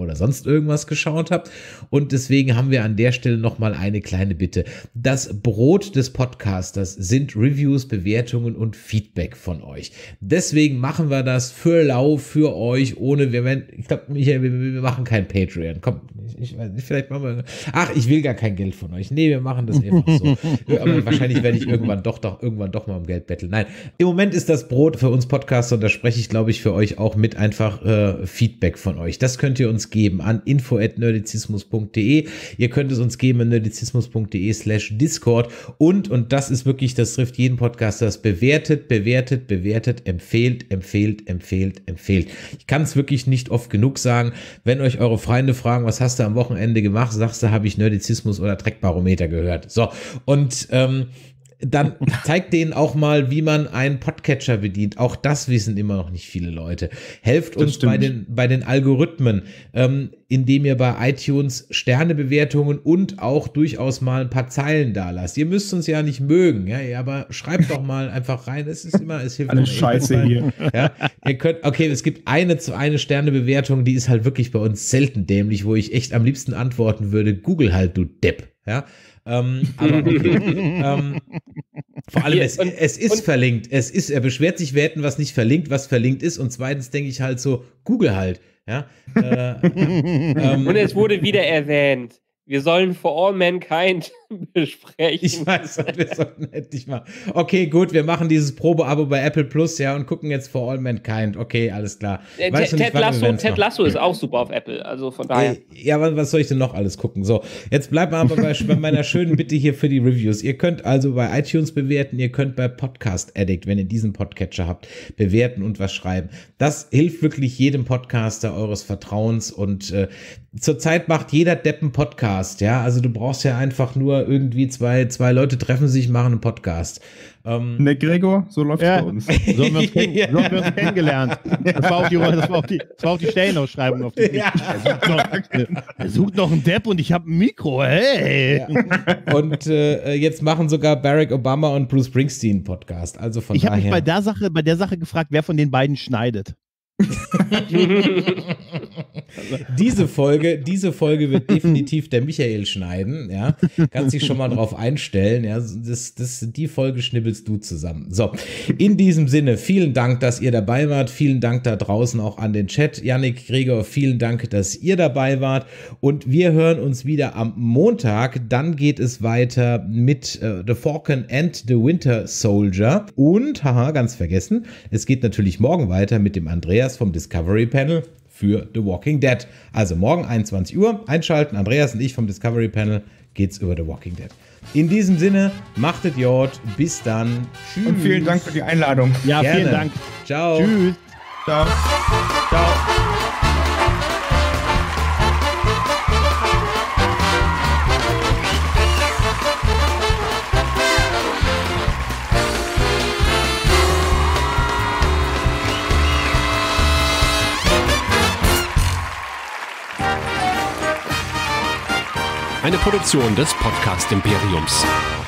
irgendwas geschaut habt. Und deswegen haben wir an der Stelle nochmal eine kleine Bitte. Das Brot des Podcasters sind Reviews, Bewertungen und Feedback von euch. Deswegen machen wir das für lau, für euch, ohne, wir werden, ich glaube, Michael, wir, wir machen kein Patreon. Komm, ich, ich weiß nicht, vielleicht machen wir, ach, ich will gar kein Geld von euch. Nee, wir machen das einfach so. Aber wahrscheinlich werde ich irgendwann doch, doch, irgendwann doch mal um Geld betteln. Nein, im Moment ist das Brot für uns Podcaster, und da spreche ich, glaube ich, für euch auch mit, einfach äh, Feedback von euch. Das könnt ihr uns geben an info at nerdizismus punkt de. Ihr könnt es uns geben an nerdizismus punkt de slash discord und, und das ist wirklich, das trifft jeden Podcaster, das bewertet, bewertet, bewertet, empfehlt, empfehlt, empfehlt, empfehlt. Ich kann es wirklich nicht oft genug sagen. Wenn euch eure Freunde fragen, was hast du am Wochenende gemacht, sagst du, habe ich Nerdizismus oder Dreckbarometer gehört. So, und ähm, dann zeigt denen auch mal, wie man einen Podcatcher bedient. Auch das wissen immer noch nicht viele Leute. Helft uns bei den, bei den Algorithmen, ähm, indem ihr bei iTunes Sternebewertungen und auch durchaus mal ein paar Zeilen da lasst. Ihr müsst uns ja nicht mögen, ja, aber schreibt doch mal einfach rein. Es ist immer, es hilft. Alles Scheiße hier. Ja, ihr könnt, okay, es gibt eine zu eine Sternebewertung, die ist halt wirklich bei uns selten dämlich, wo ich echt am liebsten antworten würde, Google halt, du Depp, ja. Ähm, aber okay. ähm, vor allem, es, und, es ist und, verlinkt. Es ist, er beschwert sich, wir hätten was nicht verlinkt, was verlinkt ist. Und zweitens denke ich halt so, Google halt. Ja? Äh, ähm, und es wurde wieder erwähnt. Wir sollen For All Mankind besprechen. Ich weiß, wir sollten endlich mal. Okay, gut, wir machen dieses Probeabo bei Apple Plus, ja, und gucken jetzt For All Mankind. Okay, alles klar. Äh, Ted, nicht, Lasso, Ted Lasso ist auch super auf Apple, also von daher. Ja, was, was soll ich denn noch alles gucken? So, jetzt bleiben wir aber bei, bei meiner schönen Bitte hier für die Reviews. Ihr könnt also bei iTunes bewerten, ihr könnt bei Podcast Addict, wenn ihr diesen Podcatcher habt, bewerten und was schreiben. Das hilft wirklich jedem Podcaster eures Vertrauens und äh, zurzeit macht jeder Depp einen Podcast, ja, also du brauchst ja einfach nur irgendwie zwei, zwei Leute treffen sich, machen einen Podcast. Ähm, ne, Gregor, so läuft es ja. bei uns. So haben wir uns, kenn so haben wir uns kennengelernt. Das war auch die, das war auch die, das war auch die Stellenausschreibung. Auf die ja. er, sucht noch, er sucht noch einen Depp und ich habe ein Mikro, hey! Ja. Und äh, jetzt machen sogar Barack Obama und Bruce Springsteen einen Podcast, also von ich daher. Ich habe mich bei der, Sache, bei der Sache gefragt, wer von den beiden schneidet. diese Folge, diese Folge wird definitiv der Michael schneiden, ja. Kannst dich schon mal drauf einstellen, ja. Das, das, die Folge schnibbelst du zusammen. So, in diesem Sinne, vielen Dank, dass ihr dabei wart. Vielen Dank da draußen auch an den Chat. Yannick, Gregor, vielen Dank, dass ihr dabei wart. Und wir hören uns wieder am Montag. Dann geht es weiter mit uh, The Falcon and the Winter Soldier. Und, haha, ganz vergessen, es geht natürlich morgen weiter mit dem Andreas vom Discovery Panel für The Walking Dead. Also morgen einundzwanzig Uhr einschalten. Andreas und ich vom Discovery Panel geht's über The Walking Dead. In diesem Sinne, machtet Jod. Bis dann. Tschüss. Und vielen Dank für die Einladung. Ja, Gerne. vielen Dank. Ciao. Tschüss. Ciao. Ciao. Eine Produktion des Podcast Imperiums.